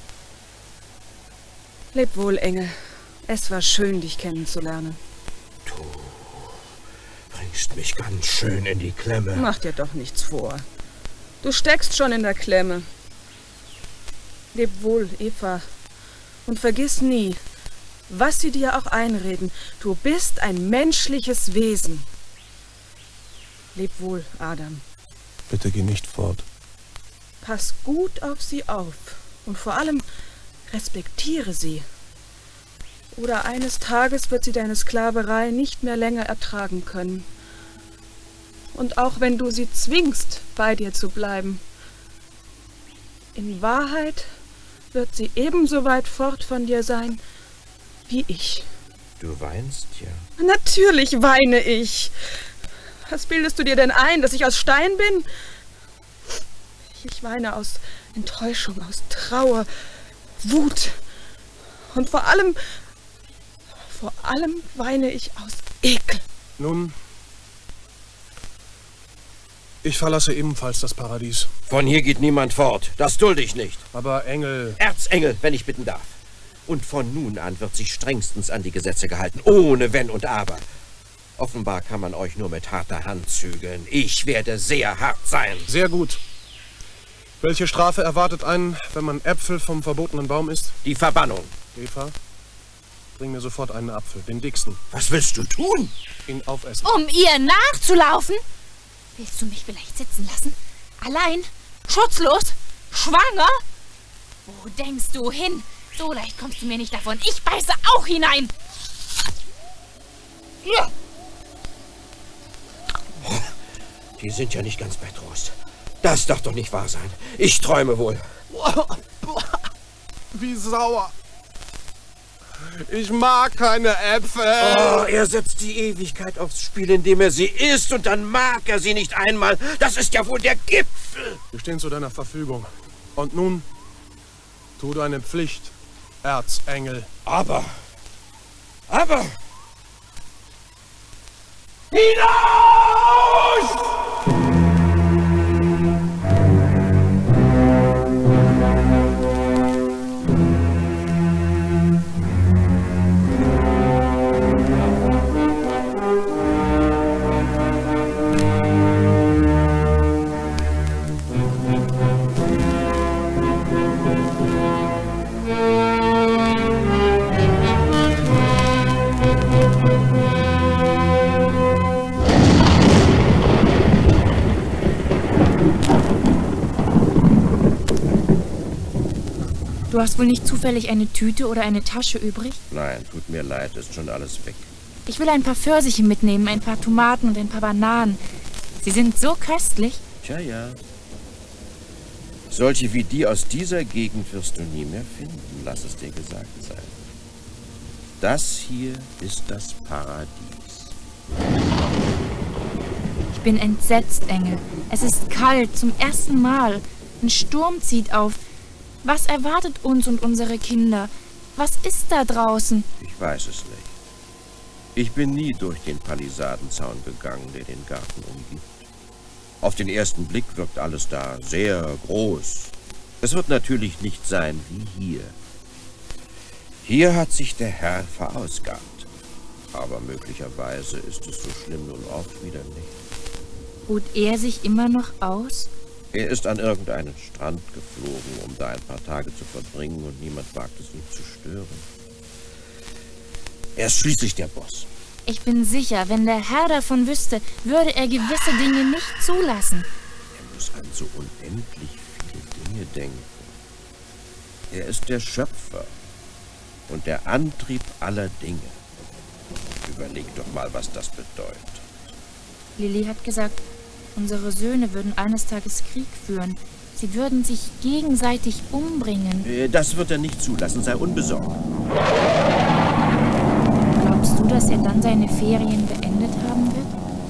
Leb wohl, Engel. Es war schön, dich kennenzulernen. Du bringst mich ganz schön in die Klemme. Mach dir doch nichts vor. Du steckst schon in der Klemme. Leb wohl, Eva. Und vergiss nie, was sie dir auch einreden, du bist ein menschliches Wesen. Leb wohl, Adam. Bitte geh nicht fort. Pass gut auf sie auf und vor allem respektiere sie. Oder eines Tages wird sie deine Sklaverei nicht mehr länger ertragen können. Und auch wenn du sie zwingst, bei dir zu bleiben, in Wahrheit wird sie ebenso weit fort von dir sein, wie ich. Du weinst ja. Natürlich weine ich. Was bildest du dir denn ein, dass ich aus Stein bin? Ich weine aus Enttäuschung, aus Trauer, Wut und vor allem, vor allem weine ich aus Ekel. Nun, ich verlasse ebenfalls das Paradies. Von hier geht niemand fort. Das dulde ich nicht. Aber Engel... Erzengel, wenn ich bitten darf. Und von nun an wird sich strengstens an die Gesetze gehalten, ohne Wenn und Aber. Offenbar kann man euch nur mit harter Hand zügeln. Ich werde sehr hart sein. Sehr gut. Welche Strafe erwartet einen, wenn man Äpfel vom verbotenen Baum isst? Die Verbannung. Eva, bring mir sofort einen Apfel, den dicksten. Was willst du tun? Ihn aufessen. Um ihr nachzulaufen? Willst du mich vielleicht sitzen lassen? Allein? Schutzlos? Schwanger? Wo denkst du hin? So leicht kommst du mir nicht davon. Ich beiße auch hinein. Ja. Die sind ja nicht ganz bei Trost. Das darf doch nicht wahr sein. Ich träume wohl. Wie sauer. Ich mag keine Äpfel. Oh, er setzt die Ewigkeit aufs Spiel, indem er sie isst, und dann mag er sie nicht einmal. Das ist ja wohl der Gipfel. Wir stehen zu deiner Verfügung. Und nun, tu deine Pflicht, Erzengel. Aber, aber... Hinaus! Du hast wohl nicht zufällig eine Tüte oder eine Tasche übrig? Nein, tut mir leid, ist schon alles weg. Ich will ein paar Pfirsiche mitnehmen, ein paar Tomaten und ein paar Bananen. Sie sind so köstlich. Tja, ja. Solche wie die aus dieser Gegend wirst du nie mehr finden, lass es dir gesagt sein. Das hier ist das Paradies. Ich bin entsetzt, Engel. Es ist kalt, zum ersten Mal. Ein Sturm zieht auf. Was erwartet uns und unsere Kinder? Was ist da draußen? Ich weiß es nicht. Ich bin nie durch den Palisadenzaun gegangen, der den Garten umgibt. Auf den ersten Blick wirkt alles da sehr groß. Es wird natürlich nicht sein wie hier. Hier hat sich der Herr verausgabt. Aber möglicherweise ist es so schlimm nun auch wieder nicht. Ruht er sich immer noch aus? Er ist an irgendeinen Strand geflogen, um da ein paar Tage zu verbringen, und niemand wagt es, ihn zu stören. Er ist schließlich der Boss. Ich bin sicher, wenn der Herr davon wüsste, würde er gewisse Dinge nicht zulassen. Er muss an so unendlich viele Dinge denken. Er ist der Schöpfer und der Antrieb aller Dinge. Überleg doch mal, was das bedeutet. Lilly hat gesagt, unsere Söhne würden eines Tages Krieg führen. Sie würden sich gegenseitig umbringen. Das wird er nicht zulassen, sei unbesorgt. Glaubst du, dass er dann seine Ferien beendet haben wird?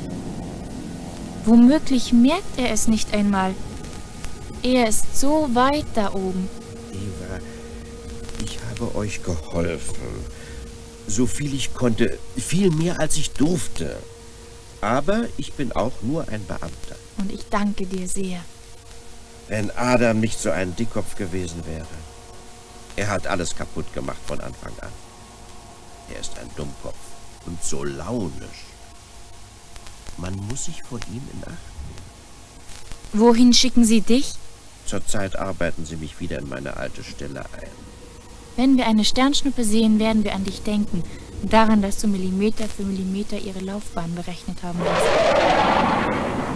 Womöglich merkt er es nicht einmal. Er ist so weit da oben. Eva, ich habe euch geholfen. So viel ich konnte, viel mehr als ich durfte. Aber ich bin auch nur ein Beamter. Und ich danke dir sehr. Wenn Adam nicht so ein Dickkopf gewesen wäre. Er hat alles kaputt gemacht von Anfang an. Er ist ein Dummkopf und so launisch. Man muss sich vor ihm in Acht nehmen. Wohin schicken Sie dich? Zurzeit arbeiten sie mich wieder in meine alte Stelle ein. Wenn wir eine Sternschnuppe sehen, werden wir an dich denken. Und daran, dass du Millimeter für Millimeter ihre Laufbahn berechnet haben wirst.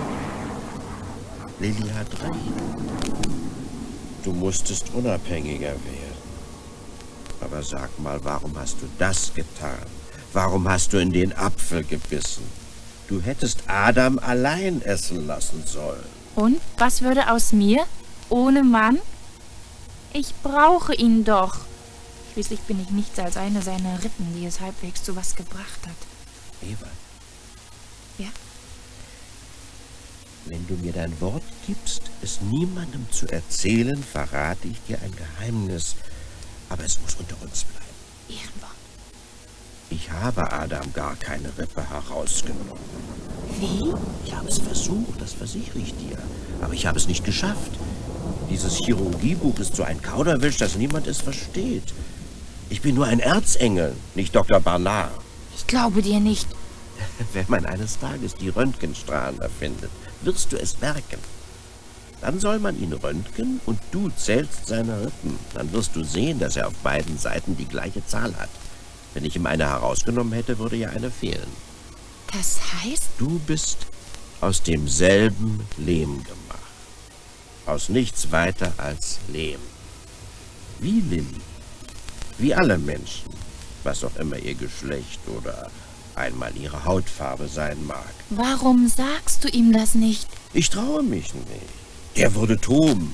Lilly hat recht. Du musstest unabhängiger werden. Aber sag mal, warum hast du das getan? Warum hast du in den Apfel gebissen? Du hättest Adam allein essen lassen sollen. Und was würde aus mir? Ohne Mann? Ich brauche ihn doch. Schließlich bin ich nichts als eine seiner Rippen, die es halbwegs zu was gebracht hat. Eva? Ja? Wenn du mir dein Wort gibst, es niemandem zu erzählen, verrate ich dir ein Geheimnis. Aber es muss unter uns bleiben. Ehrenwort. Ich habe Adam gar keine Rippe herausgenommen. Wie? Ich habe es versucht, das versichere ich dir. Aber ich habe es nicht geschafft. Dieses Chirurgiebuch ist so ein Kauderwelsch, dass niemand es versteht. Ich bin nur ein Erzengel, nicht Doktor Barnard. Ich glaube dir nicht. Wenn man eines Tages die Röntgenstrahlen erfindet, wirst du es merken. Dann soll man ihn röntgen und du zählst seine Rippen. Dann wirst du sehen, dass er auf beiden Seiten die gleiche Zahl hat. Wenn ich ihm eine herausgenommen hätte, würde ja eine fehlen. Das heißt? Du bist aus demselben Lehm gemacht. Aus nichts weiter als Lehm. Wie Lilly. Wie alle Menschen. Was auch immer ihr Geschlecht oder einmal ihre Hautfarbe sein mag. Warum sagst du ihm das nicht? Ich traue mich nicht. Er würde toben.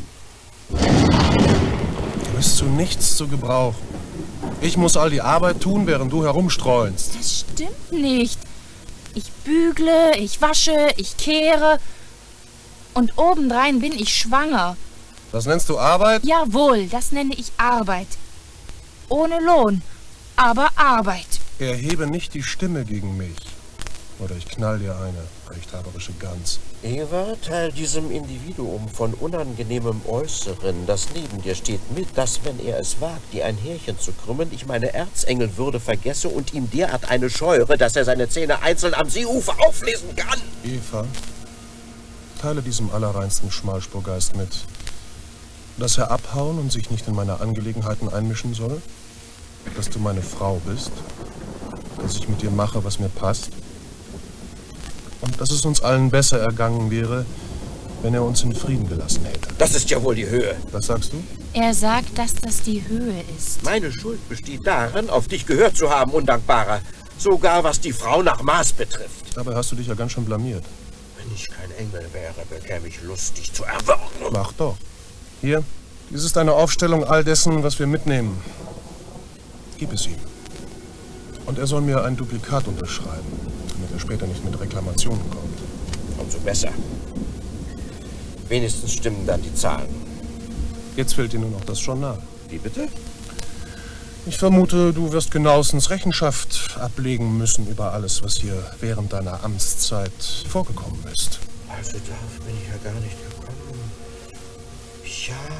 Du bist zu nichts zu gebrauchen. Ich muss all die Arbeit tun, während du herumstreunst. Das stimmt nicht. Ich bügle, ich wasche, ich kehre. Und obendrein bin ich schwanger. Das nennst du Arbeit? Jawohl, das nenne ich Arbeit. Ohne Lohn, aber Arbeit. Erhebe nicht die Stimme gegen mich. Oder ich knall dir eine, rechthaberische Gans. Eva, teil diesem Individuum von unangenehmem Äußeren, das neben dir steht, mit, dass, wenn er es wagt, dir ein Härchen zu krümmen, ich meine Erzengelwürde vergesse und ihm derart eine scheure, dass er seine Zähne einzeln am Seeufer auflesen kann. Eva, teile diesem allerreinsten Schmalspurgeist mit, dass er abhauen und sich nicht in meine Angelegenheiten einmischen soll, dass du meine Frau bist, dass ich mit dir mache, was mir passt, und dass es uns allen besser ergangen wäre, wenn er uns in Frieden gelassen hätte. Das ist ja wohl die Höhe. Was sagst du? Er sagt, dass das die Höhe ist. Meine Schuld besteht darin, auf dich gehört zu haben, Undankbarer. Sogar was die Frau nach Maß betrifft. Dabei hast du dich ja ganz schön blamiert. Wenn ich kein Engel wäre, bekäme ich Lust, dich zu erwürgen. Mach doch. Hier, dies ist eine Aufstellung all dessen, was wir mitnehmen. Gib es ihm. Und er soll mir ein Duplikat unterschreiben, damit er später nicht mit Reklamationen kommt. Umso besser. Wenigstens stimmen dann die Zahlen. Jetzt fehlt dir nur noch das Journal. Wie bitte? Ich vermute, du wirst genauestens Rechenschaft ablegen müssen über alles, was hier während deiner Amtszeit vorgekommen ist. Also darauf bin ich ja gar nicht gekommen. Ja.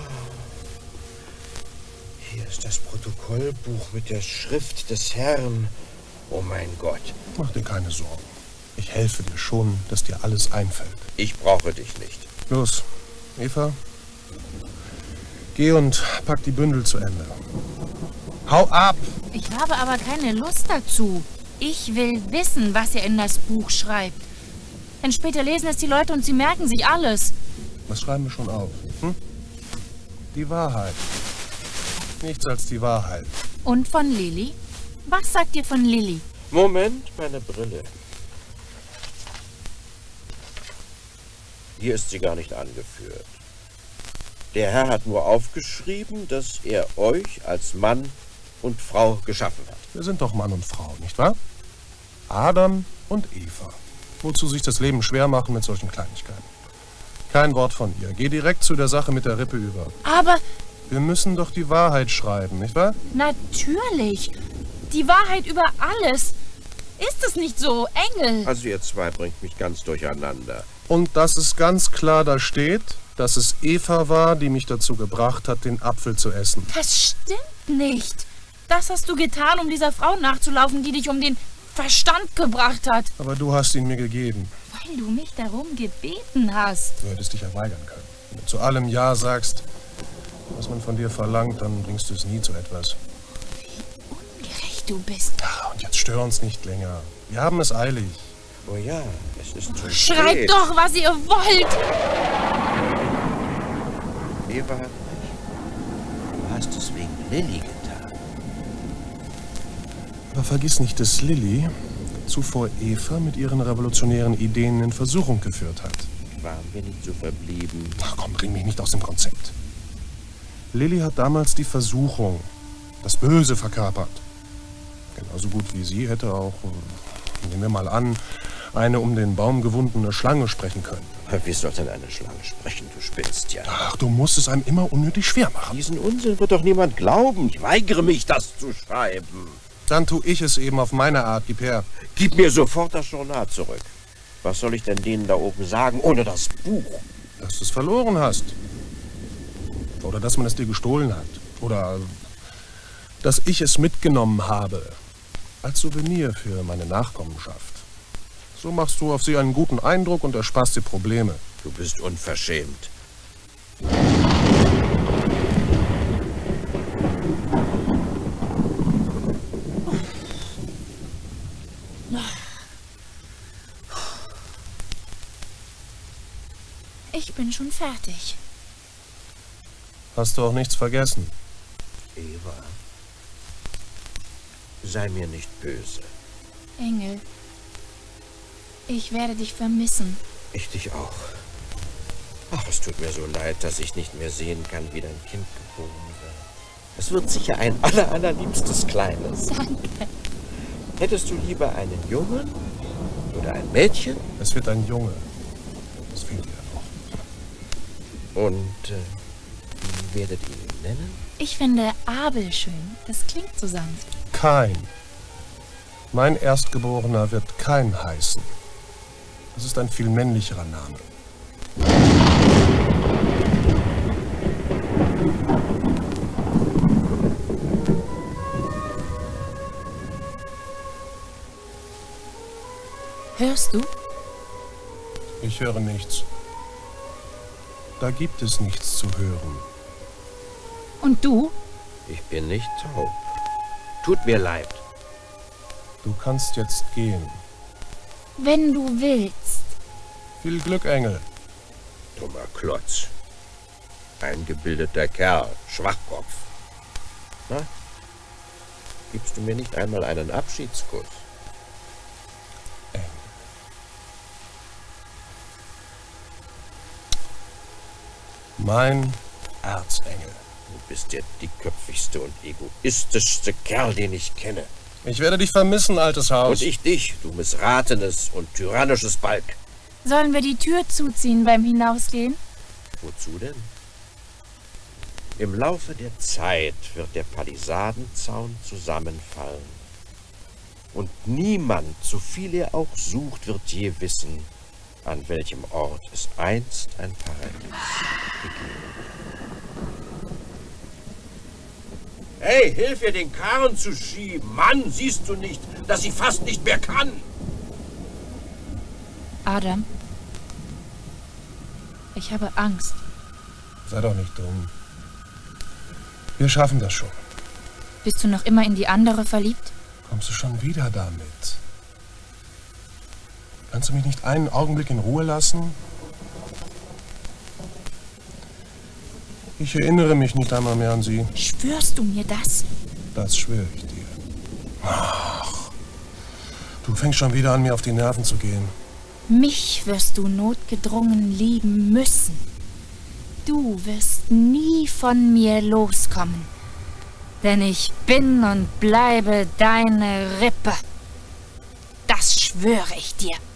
Hier ist das Protokollbuch mit der Schrift des Herrn. Oh mein Gott. Mach dir keine Sorgen. Ich helfe dir schon, dass dir alles einfällt. Ich brauche dich nicht. Los, Eva. Geh und pack die Bündel zu Ende. Hau ab! Ich habe aber keine Lust dazu. Ich will wissen, was er in das Buch schreibt. Denn später lesen es die Leute und sie merken sich alles. Das schreiben wir schon auf. Hm? Die Wahrheit. Nichts als die Wahrheit. Und von Lilly? Was sagt ihr von Lilly? Moment, meine Brille. Hier ist sie gar nicht angeführt. Der Herr hat nur aufgeschrieben, dass er euch als Mann und Frau geschaffen hat. Wir sind doch Mann und Frau, nicht wahr? Adam und Eva. Wozu sich das Leben schwer machen mit solchen Kleinigkeiten? Kein Wort von ihr. Geh direkt zu der Sache mit der Rippe über. Aber... Wir müssen doch die Wahrheit schreiben, nicht wahr? Natürlich. Die Wahrheit über alles. Ist es nicht so, Engel? Also ihr zwei bringt mich ganz durcheinander. Und dass es ganz klar da steht, dass es Eva war, die mich dazu gebracht hat, den Apfel zu essen. Das stimmt nicht. Das hast du getan, um dieser Frau nachzulaufen, die dich um den Verstand gebracht hat. Aber du hast ihn mir gegeben. Weil du mich darum gebeten hast. Du hättest dich ja weigern können. Wenn du zu allem Ja sagst, was man von dir verlangt, dann bringst du es nie zu etwas. Wie ungerecht du bist. Ja, und jetzt stör uns nicht länger. Wir haben es eilig. Oh ja, es ist zu Schreibt spät. doch, was ihr wollt. Eva hat recht. Du hast es wegen Lilly getan. Aber vergiss nicht, dass Lilly zuvor Eva mit ihren revolutionären Ideen in Versuchung geführt hat. Waren wir nicht so verblieben? Ach komm, bring mich nicht aus dem Konzept. Lilly hat damals die Versuchung, das Böse verkörpert. Genauso gut wie sie hätte auch, nehmen wir mal an, eine um den Baum gewundene Schlange sprechen können. Wie soll denn eine Schlange sprechen? Du spinnst ja. Ach, du musst es einem immer unnötig schwer machen. Diesen Unsinn wird doch niemand glauben. Ich weigere mich, das zu schreiben. Dann tu ich es eben auf meine Art, gib her. Gib mir sofort das Journal zurück. Was soll ich denn denen da oben sagen, ohne das Buch? Dass du es verloren hast. Oder dass man es dir gestohlen hat. Oder dass ich es mitgenommen habe. Als Souvenir für meine Nachkommenschaft. So machst du auf sie einen guten Eindruck und ersparst dir Probleme. Du bist unverschämt. Ich bin schon fertig. Hast du auch nichts vergessen? Eva, sei mir nicht böse. Engel, ich werde dich vermissen. Ich dich auch. Ach, es tut mir so leid, dass ich nicht mehr sehen kann, wie dein Kind geboren wird. Es wird sicher ein aller, allerliebstes Kleines. Danke. Hättest du lieber einen Jungen oder ein Mädchen? Es wird ein Junge. Das fehlt dir noch. Und äh, wie werdet ihr ihn nennen? Ich finde Abel schön. Das klingt so sanft. Kain. Mein Erstgeborener wird Kain heißen. Das ist ein viel männlicherer Name. Hörst du? Ich höre nichts. Da gibt es nichts zu hören. Und du? Ich bin nicht taub. Tut mir leid. Du kannst jetzt gehen. Wenn du willst. Viel Glück, Engel. Dummer Klotz. Eingebildeter Kerl, Schwachkopf. Na, gibst du mir nicht einmal einen Abschiedskuss? Mein Erzengel. Du bist der dickköpfigste und egoistischste Kerl, den ich kenne. Ich werde dich vermissen, altes Haus. Und ich dich, du missratenes und tyrannisches Balk. Sollen wir die Tür zuziehen beim Hinausgehen? Wozu denn? Im Laufe der Zeit wird der Palisadenzaun zusammenfallen. Und niemand, so viel er auch sucht, wird je wissen, an welchem Ort es einst ein Paradies gegeben. Hey, hilf ihr, den Karren zu schieben. Mann, siehst du nicht, dass sie fast nicht mehr kann? Adam, ich habe Angst. Sei doch nicht dumm. Wir schaffen das schon. Bist du noch immer in die andere verliebt? Kommst du schon wieder damit? Kannst du mich nicht einen Augenblick in Ruhe lassen? Ich erinnere mich nicht einmal mehr an sie. Schwörst du mir das? Das schwöre ich dir. Ach, du fängst schon wieder an, mir auf die Nerven zu gehen. Mich wirst du notgedrungen lieben müssen. Du wirst nie von mir loskommen. Denn ich bin und bleibe deine Rippe. Das schwöre ich dir.